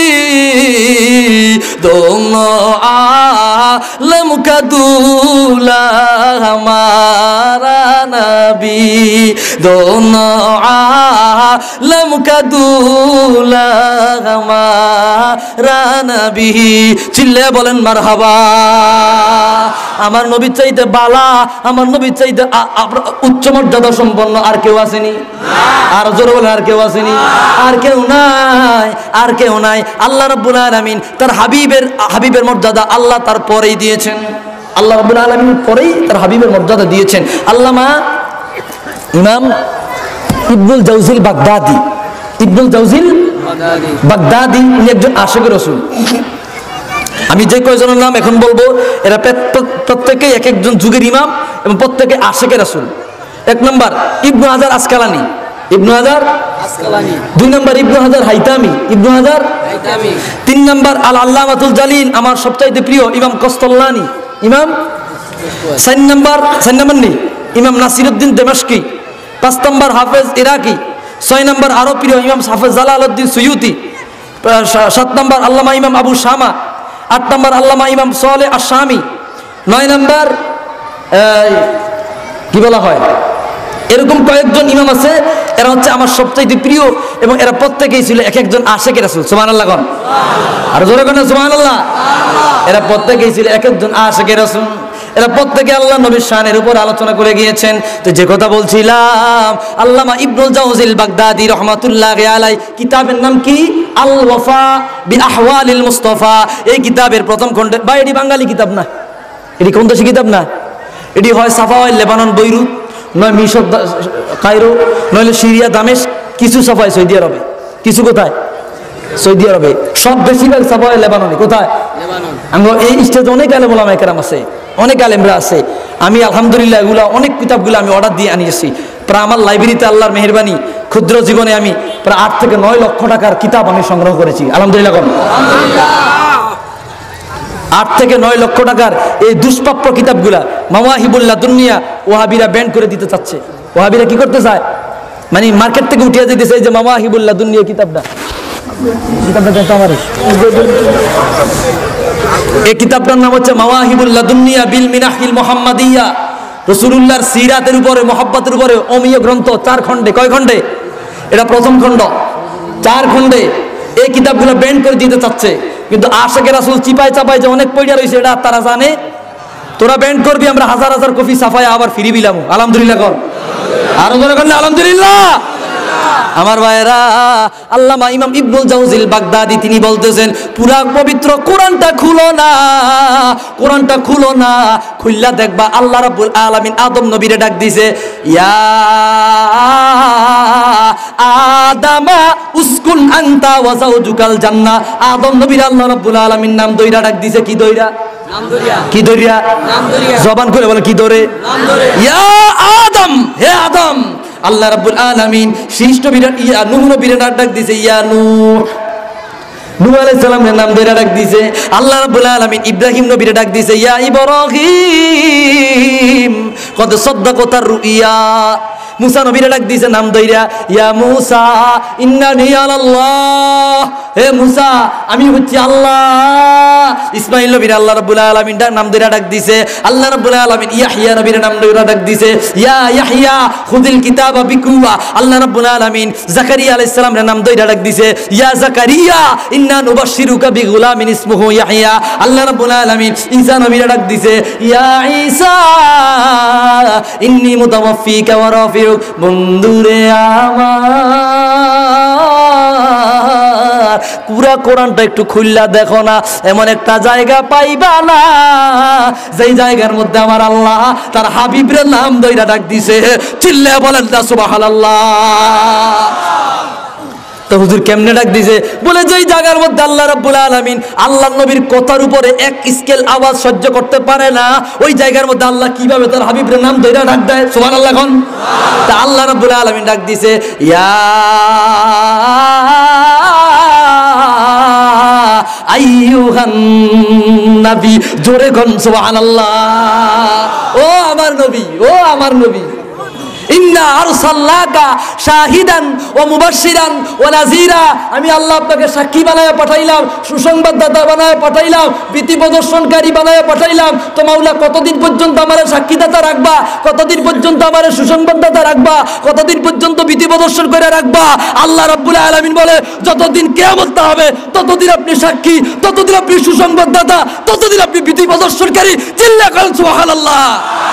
दोनों आलम का दूल्हा हमारा नबी। दोनों आलम का दूल्हा हमारा नबी। चिल्ले बोलें मरहबा। আমার নবীর চাইতে বালা আমার নবীর চাইতে উচ্চ মর্যাদা সম্পন্ন আর কেউ আসেনি? আর জোরে বলেন আর কেউ আসেনি? আর কেউ নাই, আর কেউ নাই। আল্লাহ রাব্বুল আলামিন তার হাবিবের হাবিবের মর্যাদা আল্লাহ তার পরেই দিয়েছেন। আল্লাহ রাব্বুল আলামিন পরেই তার হাবিবের মর্যাদা দিয়েছেন। আল্লামা ইমাম ইবনুল জাওজিল বাগদাদি ইবনুল জাওজিল বাগদাদি উনি একজন আশিক রাসূল। আমি যে কয়জনের নাম এখন বলবো এরা প্রত্যেকেই এক একজন যুগের ইমাম এবং প্রত্যেকে আশিক রাসূল। এক নম্বর ইবনু হাজার আসকালানি ইবনু হাজার আসকালানি। দুই নম্বর ইবনু হাজার হাইতামি ইবনু হাজার হাইতামি। তিন নম্বর আল আল্লামাতুল জালিল আমার সবচাইতে প্রিয় ইমাম কস্তল্লানি ইমাম। চার নম্বর চার নম্বর নেই ইমাম নাসিরউদ্দিন দেমাশকি। পাঁচ নম্বর হাফেজ ইরাকি। ছয় নম্বর আরো প্রিয় ইমাম হাফেজ জালালউদ্দিন সুয়ুতি। সাত নম্বর আল্লামা ইমাম আবু শামা। আট নম্বর আল্লামা ইমাম সালেহ আশ-শামি। নয় নম্বর কি বলা হয় এরকম কয়েকজন ইমাম আছে এরা হচ্ছে আমার সবচেয়ে প্রিয় এবং এরা প্রত্যেকেই ছিল এক একজন আশিক রাসূল। সুবহানাল্লাহ কোন আর জোরে কোন সুবহানাল্লাহ। এরা প্রত্যেকেই ছিল এক একজন আশিক রাসূল। এরা প্রত্যেকে আল্লাহ নবীর শানের উপর আলোচনা করে গিয়েছেন। তো যে কথা বলছিলাম, আল্লামা ইবনুল জাওজিল বাগদাদি রহমাতুল্লাহি আলাইহি কিতাবের নাম কি? আল ওয়াফা বি আহওয়ালিল মুস্তাফা। এই কিতাবের প্রথম খণ্ডে, ভাই এটি বাঙালি কিতাব না, এটি কোন দেশি কিতাব না, এটি হয় সাফাওয়াই লেবানন বৈরুত, নয় মিশর কায়রো, নইলে সিরিয়া দামেস্ক, কিছু সাফায় সৌদি আরবে, কিছু কোথায় সৌদি আরবে, সব বেশিরভাগ সাফাওয়াই লেবাননে। কোথায়? আমরা এই স্টেজে অনেক আলেম ওলামা একরাম আছে, অনেক আলেমরা আছে। আমি আলহামদুলিল্লাহ এগুলা অনেক কিতাবগুলো আমি অর্ডার দিয়ে আনিয়েছি। প্রায় আমার লাইব্রেরিতে আল্লাহর মেহেরবানি ক্ষুদ্র জীবনে আমি প্রায় আট থেকে নয় লক্ষ টাকার কিতাব আমি সংগ্রহ করেছি আলহামদুলিল্লাহ। আট থেকে নয় লক্ষ টাকার এই দুষ্প্রাপ্য কিতাবগুলা মাওয়াহিবুল্লাহ দুনিয়া ওয়াহাবিরা ব্যান্ড করে দিতে চাচ্ছে। ওয়াহাবিরা কি করতে চায়, মানে মার্কেট থেকে উঠিয়ে দিতেছে এই যে মাওয়াহিবুল্লাহ দুনিয়া কিতাবটা, কিতাবটা তো আমার, এই কিতাবটার নাম হচ্ছে মাওয়াহিবুল্লাহ দুনিয়া বিল মিনাহিল মুহাম্মাদিয়া। রাসূলুল্লাহর সিরাতের উপরে, মুহাব্বতের উপরে অমীয় গ্রন্থ, চার খণ্ডে। কয় খণ্ডে? এটা প্রথম খণ্ড, চার খণ্ডে। এই কিতাবগুলো ব্যান্ড করে দিতে চাচ্ছে, কিন্তু আশিকে রাসূল চিপাই চাপাই যে অনেক পয়সা রয়েছে এটা তারা জানে। তোরা ব্যান্ড করবি, আমরা হাজার হাজার কপি ছাপায় আবার ফিরি বিলাম আলহামদুলিল্লাহ কর, আরো জোরে কর আলহামদুলিল্লাহ। আমার ভাইরা, আল্লামা ইমাম ইবনুল জাওজিল বাগদাদি তিনি বলতেছেন, পুরা পবিত্র কোরআনটা খুলো না, কোরআনটা খুলো না, খুললা দেখবা আল্লাহ রাব্বুল আলামিন আদম নবীরে ডাক দিছে, ইয়া আদামা উসকুন আনতা ওয়া যাওজুকাল জান্নাহ। আদম নবীর আল্লাহ রাব্বুল আলামিন নাম দইরা ডাক দিছে, কি দইরা? নাম দইরা। কি দইরা? নাম দইরা। জবান করে বলে কি ধরে? নাম ধরে। ইয়া আদম, হে আদম। আল্লাহ রাব্বুল আলামিন সৃষ্ট বিরাট ইয়া নূহ নবীর ডাক দিছে, ইয়া নূহ। নূহ আলাইহিস সালামের নাম ধরে ডাক দিছে। আল্লাহ রাব্বুল আলামিন ইব্রাহিম নবীর ডাক দিছে, ইয়া ইব্রাহিম কদ সাদ্দাকাতার রুইয়া। মুসা নবীর ডাক দিছে নাম ধইরা, ইয়া মুসা ইন্নানি আলাল্লাহ, হে মুসা আমি হচ্ছি আল্লাহ। ইসমাঈল নবীর আল্লাহ রাব্বুল আলামিন নাম ধরে ডাক দিছে। আল্লাহ রাব্বুল আলামিন ইয়াহইয়া নবীর নাম ধরে ডাক দিছে, ইয়া ইয়াহইয়া খুযিল কিতাবা বিকুওয়া। আল্লাহ রাব্বুল আলামিন জাকারিয়া আলাইহিস সালামের নাম ধরে ডাক দিছে, ইয়া জাকারিয়া ইন্না নুবাশশিরুকা বিগুলামিন ইসমুহু ইয়াহইয়া। আল্লাহ রাব্বুল আলামিন ঈসা নবীর ডাক দিছে, ইয়া ঈসা ইন্নী মুতাওয়াফফিকা ওয়া রাফিউ। বন্ধুরে আমার, পুরা কোরআনটা একটু খুললা দেখো না, এমন একটা জায়গা পাইবা না যেই জায়গার মধ্যে আমার আল্লাহ তার হাবিবের নাম দইরা ডাক দিছে। চিল্লা বলেন না সুবহানাল্লাহ। তো হুজুর কেমনে ডাক দিছে? বলে যেই জায়গার মধ্যে আল্লাহ রাব্বুল আলামিন আল্লাহ নবীর কথার উপরে এক স্কেল আওয়াজ সহ্য করতে পারে না, ওই জায়গার মধ্যে আল্লাহ কিভাবে তার হাবিবের নাম ধরে ডাক দেয়? সুবহানাল্লাহ। এখন তা আল্লাহ রাব্বুল আলামিন ডাক দিছে, ইয়া আইয়ুহান নবী। জোরে কোন সুবহানাল্লাহ। ও আমার নবী, ও আমার নবী, ইন্না আরসালনাকা শাহিদান ওয়া মুবাশশিরান ওয়া নাযীরা। আমি আল্লাহ আপনাকে সাক্ষী বানায়া পাঠাইলাম, সুসংবাদদাতা বানায়া পাঠাইলাম, ভীতি প্রদর্শনকারী বানায়া পাঠাইলাম। তো মাওলা কতদিন পর্যন্ত আমারে সাক্ষীদাতা রাখবা? কতদিন পর্যন্ত আমারে সুসংবাদদাতা রাখবা? কতদিন পর্যন্ত ভীতি প্রদর্শন করে রাখবা? আল্লাহ রাব্বুল আলামিন বলে, যতদিন কিয়ামত হবে ততদিন আপনি সাক্ষী, ততদিন আপনি সুসংবাদদাতা, ততদিন আপনি ভীতি প্রদর্শনকারী। চিল্লা করেন সুবহানাল্লাহ।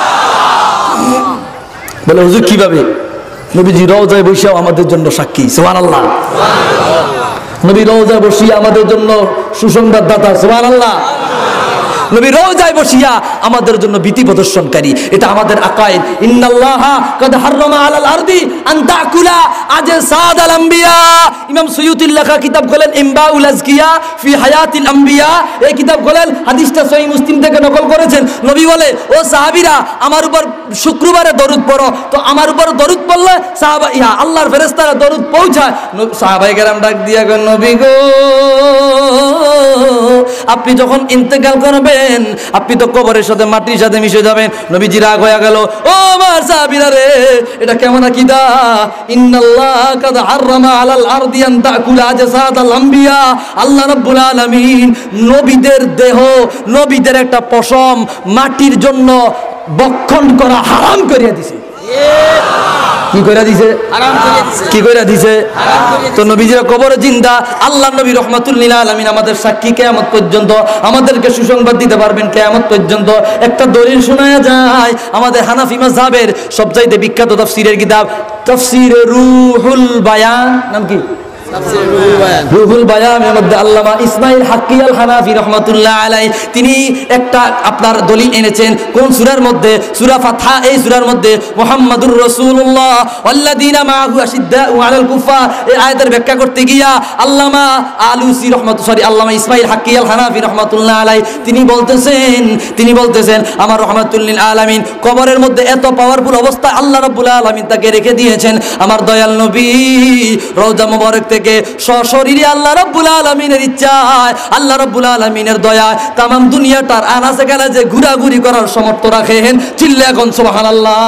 বলে হুজুর কিভাবে? নবীজি রওজায় বসিয়া আমাদের জন্য সাক্ষী। সুবহানাল্লাহ। নবী রওজায় বসিয়া আমাদের জন্য সুসংবাদদাতা। সুবহানাল্লাহ। নবী রওজায় বসিয়া আমাদের জন্য ভীতি প্রদর্শনকারী। এটা আমাদের আকায়েদ। ইন্নাল্লাহা কাদ হাররামা আলাল আরদি আন তাকুলা আজসাদাল আম্বিয়া। ইমাম সুয়ুতির লেখা কিতাব খোলেন ইমবাউল আজকিয়া ফি হায়াতিল আম্বিয়া। এই কিতাব খোলেন, হাদিসটা সহিহ মুসলিম থেকে নকল করেছেন। নবী বলে, ও সাহাবীরা আমার উপর শুক্রবারে দরুদ পড়ো। তো আমার উপর দরুদ পড়লে সাহাবা ইয়া আল্লাহর ফেরেশতারা দরুদ পৌঁছায়। সাহাবায়ে কেরাম ডাক দিয়া গো, নবী গো আপনি যখন ইন্তেকাল করবেন আপনি তো কবরের সাথে মাটির সাথে মিশে যাবেন। নবীজি রাগ হয়ে গেল, ও আমার সাহাবীরা রে, এটা কেমন আকীদা? ইন্নাল্লাহ কাদ হাররামা আলাল আরদি আন তাকুলা আজসাদাল আম্বিয়া। আল্লাহ রাব্বুল আলামিন নবীদের দেহ, নবীদের একটা পশম মাটির জন্য বক্ষণ করা হারাম করিয়া দিয়েছে। কি কইরা দিছে? কি কইরা দিছে? তো নবীজির কবরে জিন্দা। আল্লাহ নবী রাহমাতুল লিল আলামিন আমাদের সাক্ষী কিয়ামত পর্যন্ত, আমাদেরকে সুসংবাদ দিতে পারবেন কিয়ামত পর্যন্ত। একটা দলিল শোনায়া যায় আমাদের হানাফি মাযহাবের সবচাইতে বিখ্যাত তাফসীরের কিতাব তাফসীরে রুহুল বায়ান, নাম কি? রুহুল বায়ানের মধ্যে আল্লামা ইসমাইল হাক্কি আল হানাফি রাহমাতুল্লাহ আলাইহি তিনি একটা আপনার দলিল এনেছেন। কোন সূরার মধ্যে? সূরা ফাতহা। এই সূরার মধ্যে মুহাম্মাদুর রাসূলুল্লাহ ওয়াল্লাযীনা মাআহু আশিদ্দাউ আলাল কুফার, এই আয়াতের ব্যাখ্যা করতে গিয়া আল্লামা আলুসি রহমাত সরি আল্লামা ইসমাইল হাক্কি আল হানাফি রাহমাতুল্লাহ আলাইহি তিনি বলতেছেন তিনি বলতেছেন আমার রাহমাতুল লিল আলামিন কবরের মধ্যে এত পাওয়ারফুল অবস্থা আল্লাহ রাব্বুল আলামিন তাকে রেখে দিয়েছেন। আমার দয়াল নবী রওজা মুবারক থেকে সশরীরে আল্লাহ রাব্বুল আলামিনের ইচ্ছায়, আল্লাহ রাব্বুল আলামিনের দয়ায় তামাম দুনিয়াটার আনাচে কানাচে ঘোরাঘুরি করার সামর্থ্য রাখেন। চিল্লা এখন সুবহানাল্লাহ।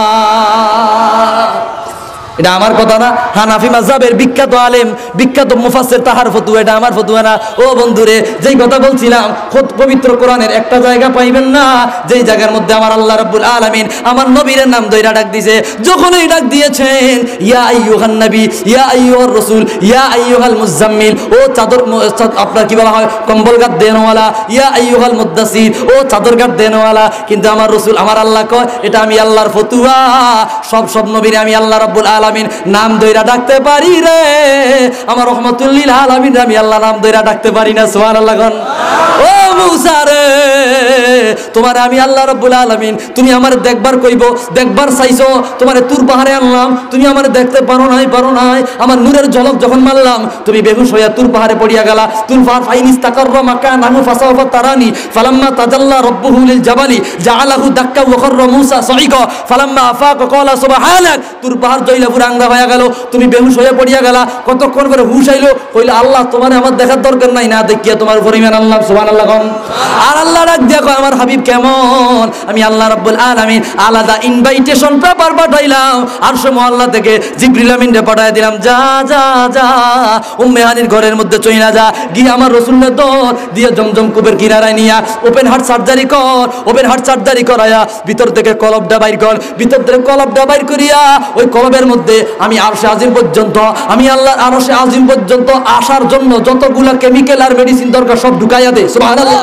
এটা আমার কথা না, হানাফি মাযহাবের বিখ্যাত আলেম, বিখ্যাত মুফাসসির তাহার ফতোয়া, এটা আমার ফতোয়া না। ও বন্ধুরে, যেই কথা বলছিলাম, খুদ পবিত্র কোরআনের একটা জায়গা পাইবেন না যেই জায়গার মধ্যে আমার আল্লাহ রাব্বুল আলামিন আমার নবীর নাম ধইরা ডাক দিয়েছে। যখনই ডাক দিয়েছেন ইয়া আইয়ুহান নবী, ইয়া আইয়ুহার রাসূল, ইয়া আইয়ুহাল মুজাম্মিল, ও চাদর আপনার কি বলা হয় কম্বল গাদ দেনওয়ালা, ইয়া আইয়ুহাল মুদ্দাসির, ও চাদর গাদ দেনওয়ালা। কিন্তু আমার রাসূল আমার আল্লাহ কয় এটা আমি আল্লাহর ফতোয়া, সব সব নবীরে আমি আল্লাহ রাব্বুল আলামিন নাম ধইরা ডাকতে পারি রে। আমার রাহমাতুল লিল আলামিন আমি আল্লাহ নাম ধইরা ডাকতে পারি না। সুবহানাল্লাহ। ও মুসা রে, তোমার আমি আল্লাহ রাব্বুল আলামিন তুমি আমার দেখবার কইব, দেখবার চাইছো, তোমারে তুর পাহাড়ে আনলাম, তুমি আমার দেখতে পারো নাই পারো নাই আমার নূরের ঝলক যখন মারলাম তুমি বেহুশ হইয়া তুর পাহাড়ে পড়িয়া গেলা। তুর পাহাড় ফাইনিস তাকাররা মাকানাহু ফাসাওফা তারানি ফালাম্মা তাজাল্লা রাব্বুহু লিল জাবালি জাআলাহু দাক্কা ওয়া খাররা মুসা সাইকা ফালাম্মা আফাকা ক্বালা সুবহানাক। তুর পাহাড় জইলা পুরা আংরা হয়ে গেল, তুমি বেহুশ হয়ে পড়িয়া গেলা। কতক্ষণ করে হুশ আইলো, কইলা আল্লাহ তোমারে আমার দেখার দরকার নাই, না দেখিয়া তোমার উপর ঈমান আনলাম। সুবহানাল্লাহ। আর আল্লাহ ডাক দিয়া কয় আমার হাবিব কেমন? আমি আল্লাহ রাব্বুল আলামিন আলাদা ইনভাইটেশন পেপার পাঠাইলাম, আরশ মুআল্লা থেকে জিবরিল আমিনকে পাঠায় দিলাম, যা যা যা উম্মে হানির ঘরের মধ্যে চইলা যা, গিয়ে আমার রাসূলের দর দিয়ে জমজম কূপের কিনারায় নিয়া ওপেন হার্ট সার্জারি কর, ওপেন হার্ট সার্জারি করায়া ভিতর থেকে কলবটা বাইর কর, ভিতর থেকে কলবটা বাইর করিয়া ওই কলবের মধ্যে আমি আরশে আজিম পর্যন্ত, আমি আল্লাহর আরশে আজিম পর্যন্ত আসার জন্য যতগুলা কেমিক্যাল আর মেডিসিন দরকার সব ঢুকাইয়া দে। সুবহানাল্লাহ।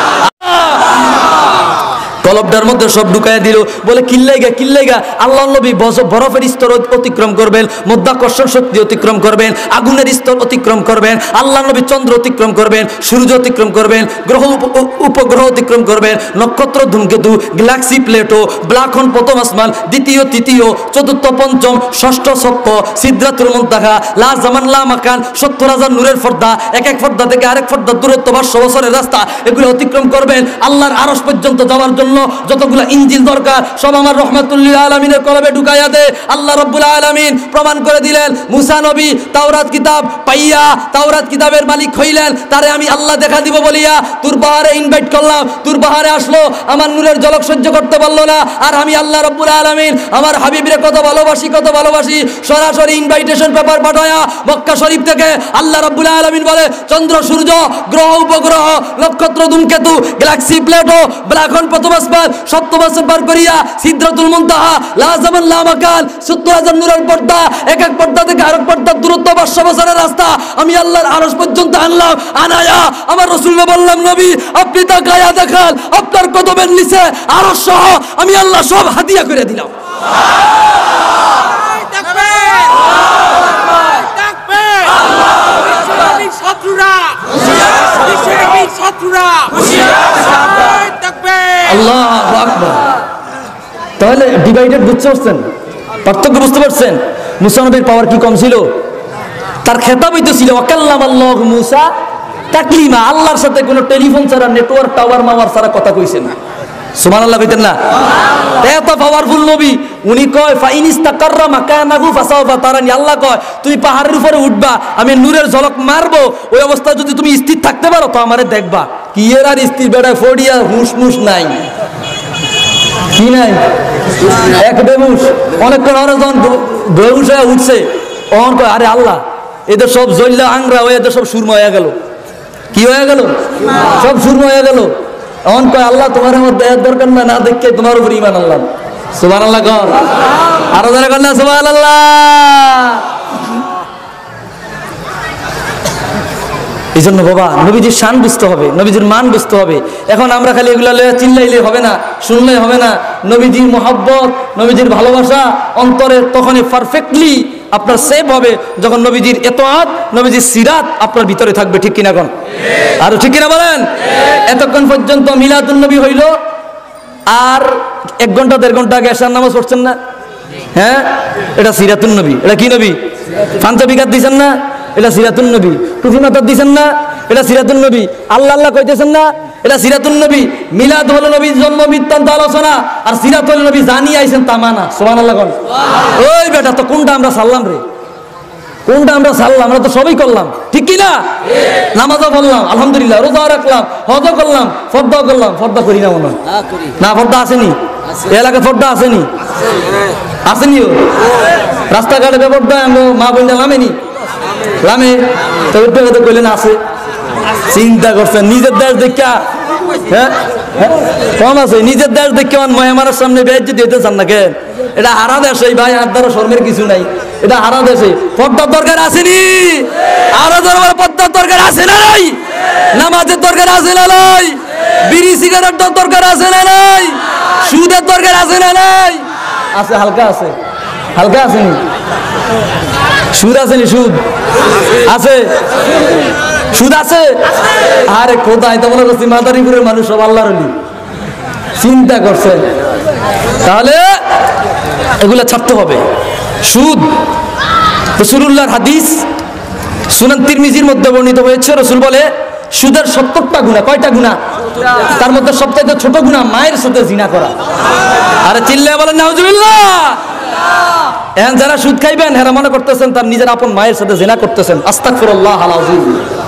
কলবটার মধ্যে সব ঢুকাইয়া দিল। বলে কিল্লাইগা কিল্লাইগা আল্লাহ নবী বরফের স্তর অতিক্রম করবেন, মধ্যাকর্ষণ শক্তি অতিক্রম করবেন, আগুনের স্তর অতিক্রম করবেন, আল্লাহ নবী চন্দ্র অতিক্রম করবেন, সূর্য অতিক্রম করবেন, গ্রহ উপগ্রহ অতিক্রম করবেন, নক্ষত্র ধূমকেতু গ্যালাক্সি প্লেটো ব্ল্যাক হোল প্রথম আসমান দ্বিতীয় তৃতীয় চতুর্থ পঞ্চম ষষ্ঠ সপ্ত সিদরাতুল মুনতাহা লা জামান লা মাকান সত্তর হাজার নূরের পর্দা, এক এক পর্দা থেকে আরেক পর্দার দূরত্ব পাঁচশো বছরের রাস্তা, এগুলো অতিক্রম করবেন। আল্লাহর আরশ পর্যন্ত যাওয়ার জন্য যতগুলো ইঞ্জিল দরকার সব আমার রাহমাতুল লিল আলামিনের কলবে ঢুকাইয়া দে। আল্লাহ রাব্বুল আলামিন প্রমাণ করে দিলেন, মুসা নবী তাওরাত কিতাব পাইয়া তাওরাত কিতাবের মালিক হইলেন, তারে আমি আল্লাহ দেখা দিব বলিয়া তুর পাহাড়ে ইনভাইট করলাম, তুর পাহাড়ে আসলো, আমার নূরের ঝলক সহ্য করতে পারলো না। আর আমি আল্লাহ রাব্বুল আলামিন আমার হাবিবরে কত ভালোবাসি কত ভালোবাসি, সরাসরি ইনভাইটেশন পেপার পাঠায়া মক্কা শরীফ থেকে আল্লাহ রাব্বুল আলামিন বলে চন্দ্র সূর্য গ্রহ উপগ্রহ নক্ষত্র ধূমকেতু গ্যালাক্সি প্লেটো ব্ল্যাক হোল প্রথম আসমান সপ্তম আসমান পার করিয়া সিদরাতুল মুনতাহা লা জামান লা মাকান সত্তর হাজার নূরের পর্দা, এক এক পর্দা থেকে আরেক পর্দার দূরত্ব পাঁচশো বছরের রাস্তা আমি আল্লাহর আরশ পর্যন্ত আনলাম। আনায়া আমার রাসূলকে বললাম, নবী আপনি তাকায়া দেখান আপনার কদমের নিচে আরশ সহ আমি আল্লাহ সব হাদিয়া করে দিলাম। আল্লাহু আকবার। তাহলে ডিভাইডেড বুঝতে পারছেন, পার্থক্য বুঝতে পারছেন? মুসা নবীর পাওয়ার কি কম ছিল? তার খেতাব হইতেছিল ওয়াকাল্লামাল্লাহু মুসা তাকলিমা, আল্লাহর সাথে কোনো টেলিফোন ছাড়া নেটওয়ার্ক টাওয়ার মাওয়ার ছাড়া কথা কইছেন। সুবহানাল্লাহ কইতেন না? এত পাওয়ারফুল নবী, উনি কয় ফাইনিস্তাকাররা মাকানাহু ফাসাওফা তারানি, আল্লাহ কয় তুমি পাহাড়ের উপরে উঠবা, আমি নূরের ঝলক মারবো, ওই অবস্থায় যদি তুমি স্থির থাকতে পারো তো আমারে দেখবা। কি এর আর স্থির বেড়ায় ফড়িয়া হুশ মুশ নাই, কি নাই এক বেহুশ, অনেকক্ষণ ওরা যখন বেহুশ হয়ে উঠছে অন কয় আরে আল্লাহ এদের সব জল্লা আংরা হয়ে এদের সব সুরমা হয়ে গেল, কি হয়ে গেল সব সুরমা হয়ে গেল। অন কয় আল্লাহ তোমার আমার দেয়ার দরকার না, না দেখে তোমার উপর ঈমান আনলাম। সুবহানাল্লাহ কর, আরো যারা কর না সুবহানাল্লাহ। এই জন্য বাবা নবীজির শান বুঝতে হবে, নবীজির মান বুঝতে হবে। এখন আমরা খালি এগুলো চিল্লাইলে হবে না, শুনলে হবে না। নবীজির মহব্বত, নবীজির ভালোবাসা অন্তরে তখনই পারফেক্টলি আপনার সেভ হবে যখন নবীজির এতআত, নবীজির সিরাত আপনার ভিতরে থাকবে। ঠিক কিনা কোন? আর ঠিক কিনা বলেন? এতক্ষণ পর্যন্ত মিলাদুন নবী হইল, আর এক ঘন্টা দেড় ঘন্টা আগে এশার নামাজ পড়ছেন না? হ্যাঁ, এটা সিরাতুন নবী। এটা কি নবী? পাঞ্জাবি কাট দিছেন না? এটা সিরাতুন নবী। টুপি মাথার দিছেন না? এটা সিরাতুন নবী। আল্লাহ আল্লাহ কইতেছেন না? এটা সিরাতুন নবী। মিলাদ হলো নবীর জন্ম বৃত্তান্ত আলোচনা, আর সিরাত হলো নবী জানি আইছেন তামানা। সুবহানাল্লাহ কোন? ওই বেটা, তো কোনটা আমরা সারলাম রে? কোনটা আমরা সারলাম? আমরা তো সবই করলাম, ঠিক কি না? নামাজও পড়লাম আলহামদুলিল্লাহ, রোজা রাখলাম, হজও করলাম, ফর্দাও করলাম। ফর্দা করি না মনে না? ফর্দা আসেনি এলাকায়? ফর্দা আসেনি? আসেনিও? রাস্তাঘাটে বেপর্দা আমরা মা বোনটা লামেনি? লামে তো কইলেন আছে। চিন্তা করছেন নিজের দেশ দেখা? হ্যাঁ, কম আছে নিজের দেশ দেখে মহামারার সামনে বেজ্জতি দিতে চান না কেন? এটা হারা দেশ, এই ভাই আর দ্বারা শর্মের কিছু নাই। এটা হারা দেশে পর্দার দরকার আসেনি? আরো দরবার পর্দার দরকার আছে না নাই? নামাজের দরকার আছে না নাই? বিড়ি সিগারেটের দরকার আছে না নাই? সুদের দরকার আছে না নাই? আছে, হালকা আছে, হালকা আসেনি? সুদ আসেনি? সুদ আছে? সুদ আছে? আরে কোথায় তো মনে করছি মাদারীপুরের মানুষ সব আল্লাহর ওলি। চিন্তা করছে? তাহলে এগুলা ছাড়তে হবে। সুদ, রাসূলুল্লাহর হাদিস সুনান তিরমিজির মধ্যে বর্ণিত হয়েছে, রাসূল বলে সুদের সত্তরটা গুনাহ। কয়টা গুনাহ? তার মধ্যে সবচেয়ে ছোট গুনাহ মায়ের সাথে জিনা করা। আরে চিল্লায়া বলেন নাউজুবিল্লাহ। এখন যারা সুদ খাইবেন হেরা মনে করতেছেন তার নিজের আপন মায়ের সাথে জিনা করতেছেন। আস্তাগফিরুল্লাহ আল আযীম।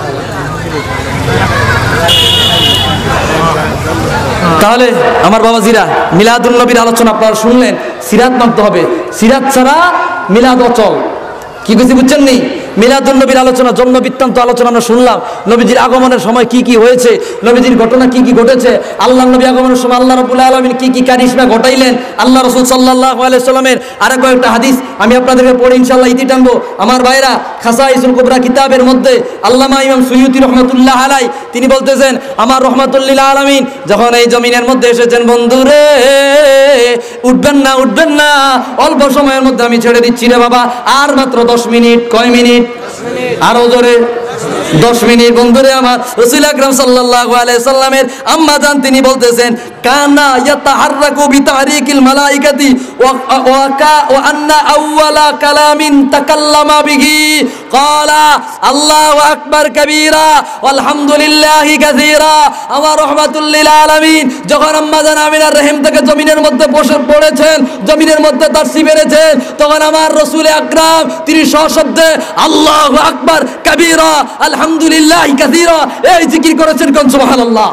তাহলে আমার বাবাজিরা, মিলাদুন নবীর আলোচনা আপনারা শুনলেন, সিরাত মানতে হবে। সিরাত ছাড়া মিলাদ অচল। কি কিছু বুঝছেন নি? মিলাদুন নবীর আলোচনা, জন্ম বৃত্তান্ত আলোচনা আমরা শুনলাম। নবীজির আগমনের সময় কি কি হয়েছে, নবীজির ঘটনা কি কি ঘটেছে, আল্লাহ নবী আগমনের সময় আল্লাহ রাব্বুল আলামিন কি কি কারিশমা ঘটাইলেন, আল্লাহ রাসূল সাল্লাল্লাহু আলাইহি সাল্লামের আরো কয়েকটা হাদিস আমি আপনাদেরকে পড়ে ইনশাআল্লাহ ইতি টানবো। আমার ভাইরা, খাসাইসুল কুবরা কিতাবের মধ্যে আল্লামা ইমাম সুয়ুতি রহমাতুল্লাহ আলাই তিনি বলতেছেন, আমার রহমাতুল লিল আলামিন যখন এই জমিনের মধ্যে এসেছেন, বন্ধুরে উঠবেন না, উঠবেন না, অল্প সময়ের মধ্যে আমি ছেড়ে দিচ্ছি রে বাবা, আর মাত্র দশ মিনিট। কয় মিনিট? আরো জোরে, দশ মিনিট। বন্ধুরে আমার, রাসূল আকরাম সাল্লাল্লাহু আলাইহি সাল্লামের আম্মা জান তিনি বলতেছেন, কানা ইয়াতাহাররাকু বিতাহরিকিল মালাইকাতি ওয়া কা ওয়া আন্না আউওয়ালা কালামিন তাকাল্লামা বিহি ক্বালা আল্লাহু আকবার কাবীরা আলহামদুলিল্লাহি কাসীরা। আমার রাহমাতুল লিল আলামিন যখন আম্মা জান আমিনার রহিম থেকে জমিনের মধ্যে বসে পড়েছেন, জমিনের মধ্যে তাশরিফ এনেছেন, তখন আমার রাসূল আকরাম তিনি সশব্দে আল্লাহু আকবার কাবীরা আলহামদুলিল্লাহি কাসীরা এই জিকির করেছেন। কোন সুবহানাল্লাহ।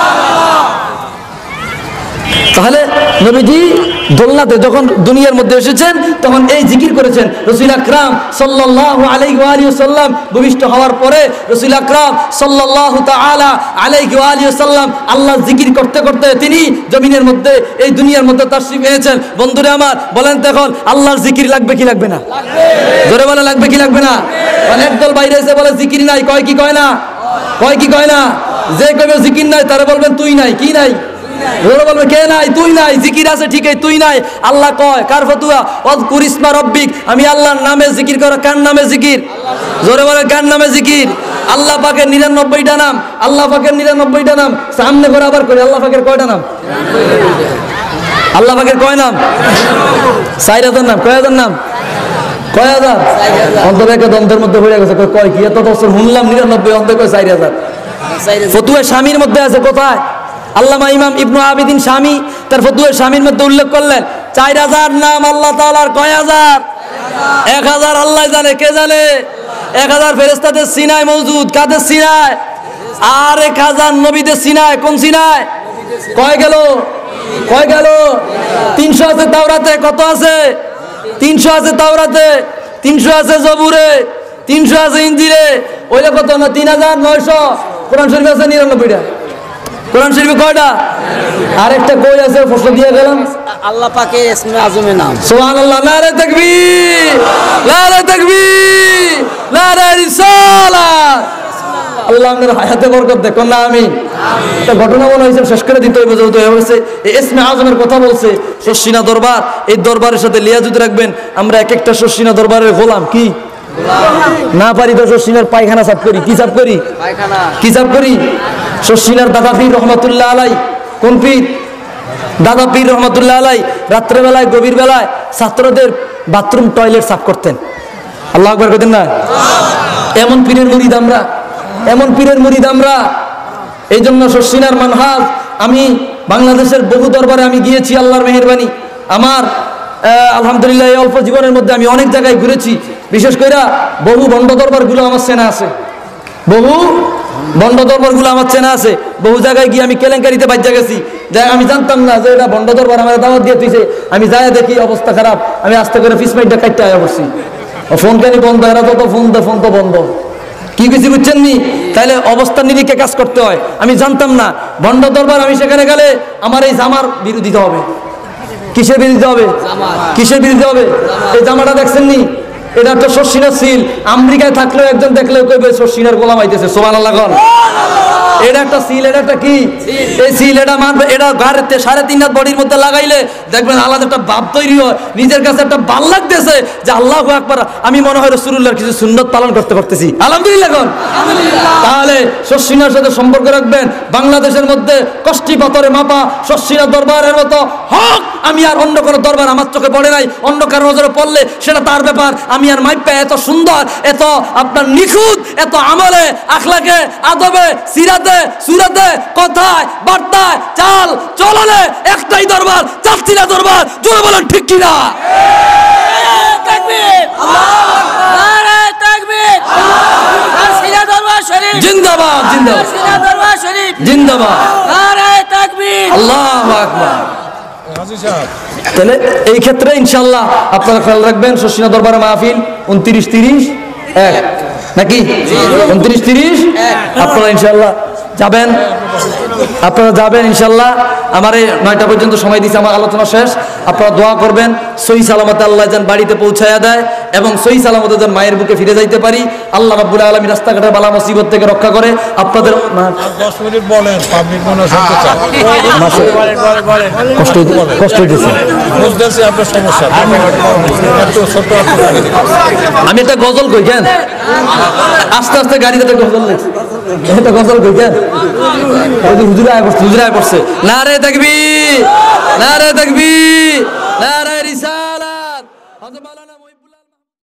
তাহলে নবীজি দোলনাতে যখন দুনিয়ার মধ্যে এসেছেন তখন এই জিকির করেছেন। রাসূল আকরাম সাল্লাল্লাহু আলাইহি ওয়া আলিহি ওয়াসাল্লাম ভূমিষ্ঠ হওয়ার পরে রাসূল আকরাম সাল্লাল্লাহু তাআলা আলাইহি ওয়া আলিহি ওয়াসাল্লাম আল্লাহর জিকির করতে করতে তিনি জমিনের মধ্যে এই দুনিয়ার মধ্যে তাশরিফ এনেছেন। বন্ধুরা আমার, বলেন তো এখন আল্লাহর জিকির লাগবে কি লাগবে না? জোরে বলে লাগবে কি লাগবে না? মানে একদল বাইরে এসে বলে জিকির নাই, কয় কি কয় না? কয় কি কয় না? যে কবে জিকির নাই তারা বলবেন তুই নাই। কি নাই? জোরে বলবে কে নাই? তুই নাই। জিকির আছে ঠিকই, তুই নাই। আল্লাহ কয়, কার ফতুয়া? ওয়াজকুর ইসমা রাব্বিক, আমি আল্লাহর নামে জিকির করো। কার নামে জিকির? জোরে বলে কার নামে জিকির? আল্লাহ পাকের নিরানব্বইটা নাম। আল্লাহ পাকের নিরানব্বইটা নাম সামনে করে আবার করি। আল্লাহ পাকের কয়টা নাম? আল্লাহ পাকের কয় নাম? চার হাজার নাম। কয় হাজার নাম? কয় হাজার? অন্তর একটা দ্বন্দ্বের মধ্যে হয়ে গেছে। কয় কি? এত বছর শুনলাম নিরানব্বই, অন্তর কয় চার হাজার। ফতুয়া স্বামীর মধ্যে আছে কোথায়? আল্লামা ইমাম ইবনু আবিদিন শামী তার ফতুয়া স্বামীর মধ্যে উল্লেখ করলেন চার হাজার নাম আল্লাহ তাআলার। কয় হাজার? এক হাজার আল্লাহ জানে। কে জানে? এক হাজার ফেরেশতাদের সিনায় মওজুদ। কাদের সিনায়? আর এক হাজার নবীদের সিনায়। কোন সিনায়? কয় গেল? কয় গেল? তিনশো আছে তাওরাতে। কত আছে? তিনশো আছে তাওরাতে, তিনশো আছে জবুরে, তিনশো আছে ইনজিলে। ওইটা কত না? তিন হাজার নয়শো। কোরআন শরীফ আছে নিরানব্বইটা। কোরআন শরীফে কয়টা? আরেকটা কই আছে প্রশ্ন দিয়ে গেলাম। আল্লাহ পাকের ইসমে আজমের নাম। সুবহানাল্লাহ, নারে তাকবীর, নারে তাকবীর, নারে রিসালাত। আল্লাহ আমাদের হায়াতে বরকত দেখুন না। আমিন। একটা ঘটনা মনে হয়েছে শেষ করে দিতে হইবে, যেহেতু বলছে ইসমে আজমের কথা বলছে, শর্ষিনা দরবার, এই দরবারের সাথে লিয়াজুদ রাখবেন। আমরা এক একটা শর্ষিনা দরবারের গোলাম, কি না পারি তো শর্ষিনার পায়খানা সাফ করি। কি সাফ করি? পায়খানা। কি সাফ করি? শর্ষিনার দাদা পীর রহমাতুল্লাহ আলাই, কোন পীর? দাদা পীর রহমাতুল্লাহ আলাই রাত্রেবেলায় গভীর বেলায় ছাত্রদের বাথরুম টয়লেট সাফ করতেন। আল্লাহু আকবার কইতেন না? এমন পীরের মুরিদ আমরা, এমন পীরের মুরিদ আমরা। এই জন্য শর্ষিনার মানহাজ, আমি বাংলাদেশের বহু দরবারে আমি গিয়েছি, আল্লাহর মেহেরবানি। আমার আলহামদুলিল্লাহ এই অল্প জীবনের মধ্যে আমি অনেক জায়গায় ঘুরেছি। বিশেষ করে বহু বন্ড দরবারগুলো আমার চেনা আছে, বহু বন্ড দরবারগুলো আমার চেনা আছে। বহু জায়গায় গিয়ে আমি কেলেঙ্কারিতে বাজ্যা গেছি, যাই আমি জানতাম না যে এটা বন্ড দরবার। আমার দাওয়াত দিয়ে তুইছে, আমি যাই দেখি অবস্থা খারাপ, আমি আস্তে করে ফিস মাইটটা কাটতে আয়া পড়ছি। ফোন কেন বন্ধ, এরা তো ফোন দে, ফোন তো বন্ধ। কি কিছু বুঝছেন নি? তাইলে অবস্থার নিরিখে কাজ করতে হয়। আমি জানতাম না বন্ড দরবার। আমি সেখানে গেলে আমার এই জামার বিরোধিতা হবে। কিসের বিরোধিতা হবে? কিসের বিরোধিতা হবে? এই জামাটা দেখছেন নি? এটা একটা শর্ষিনার সিল। আমেরিকায় থাকলেও একজন দেখলেও কইবে শর্ষিনার গোলাম আইতেছে। সুবহানাল্লাহ কোন। এটা একটা সিল, এটা একটা কি? এই সিল এটা মানবে, এটা গাড়িতে সাড়ে তিন হাত বডির মধ্যে লাগাইলে দেখবেন আলাদা একটা ভাব তৈরি হয়, নিজের কাছে একটা ভাল লাগতেছে যে আল্লাহু আকবার, আমি মনে হয় রাসূলুল্লাহর কিছু সুন্নাত পালন করতে পারতেছি। আলহামদুলিল্লাহ কোন। তাহলে শর্ষিনার সাথে সম্পর্ক রাখবেন। বাংলাদেশের মধ্যে কষ্টি পাথরে মাপা শর্ষিনা দরবারের মতো হক আমি আর অন্য কোনো দরবার আমার চোখে পড়ে নাই। অন্য কারো নজরে পড়লে সেটা তার ব্যাপার। আমি আর মাইপা এত সুন্দর, এত আপনার নিখুঁত, এত আমলে, আখলাকে, আদবে, সিরাতে, সুরাতে, কথায়, বার্তায়, চাল চলনে একটাই দরবার, চাচ্ছিনা দরবার। জোরে বলেন ঠিক কিনা? তাকবীর, আল্লাহু আকবার, নারে তাকবীর, শর্ষিনা দরবার শরীফ জিন্দাবাদ, জিন্দাবাদ, শর্ষিনা দরবার শরীফ জিন্দাবাদ, নারে তাকবীর, আল্লাহু আকবার। তাহলে এই ক্ষেত্রে ইনশাআল্লাহ আপনারা খেয়াল রাখবেন, শর্ষিনা দরবারে মাহফিল উনত্রিশ তিরিশ এক নাকি উনত্রিশ তিরিশ আপনারা ইনশাআল্লাহ যাবেন। আপনারা যাবেন ইনশাআল্লাহ। আমার এই নয়টা পর্যন্ত সময় দিয়েছে, আমার আলোচনা শেষ। আপনারা দোয়া করবেন সহি সালামতে আল্লাহ যেন বাড়িতে পৌঁছায়া দেয় এবং সহি সালামতে যেন মায়ের বুকে ফিরে যাইতে পারি। আল্লাহ রাব্বুল আলামিন রাস্তাঘাটের বালা মুসিবত থেকে রক্ষা করে আপনাদের। দশ মিনিট বলেন, পাবলিক মনে শুনতে চায়। কষ্ট কষ্ট হইতেছে, বুঝতেছি আপনার সমস্যা। একটু ছোট আমি একটা গজল কই কেন? আস্তে আস্তে গাড়িতে একটা গজল লেখছি, একটা গজল কই কেন? হুজুরে আয় পড়ছে, হুজুরে আয় পড়ছে। নারে তাকবীর, নারে তাকবীর।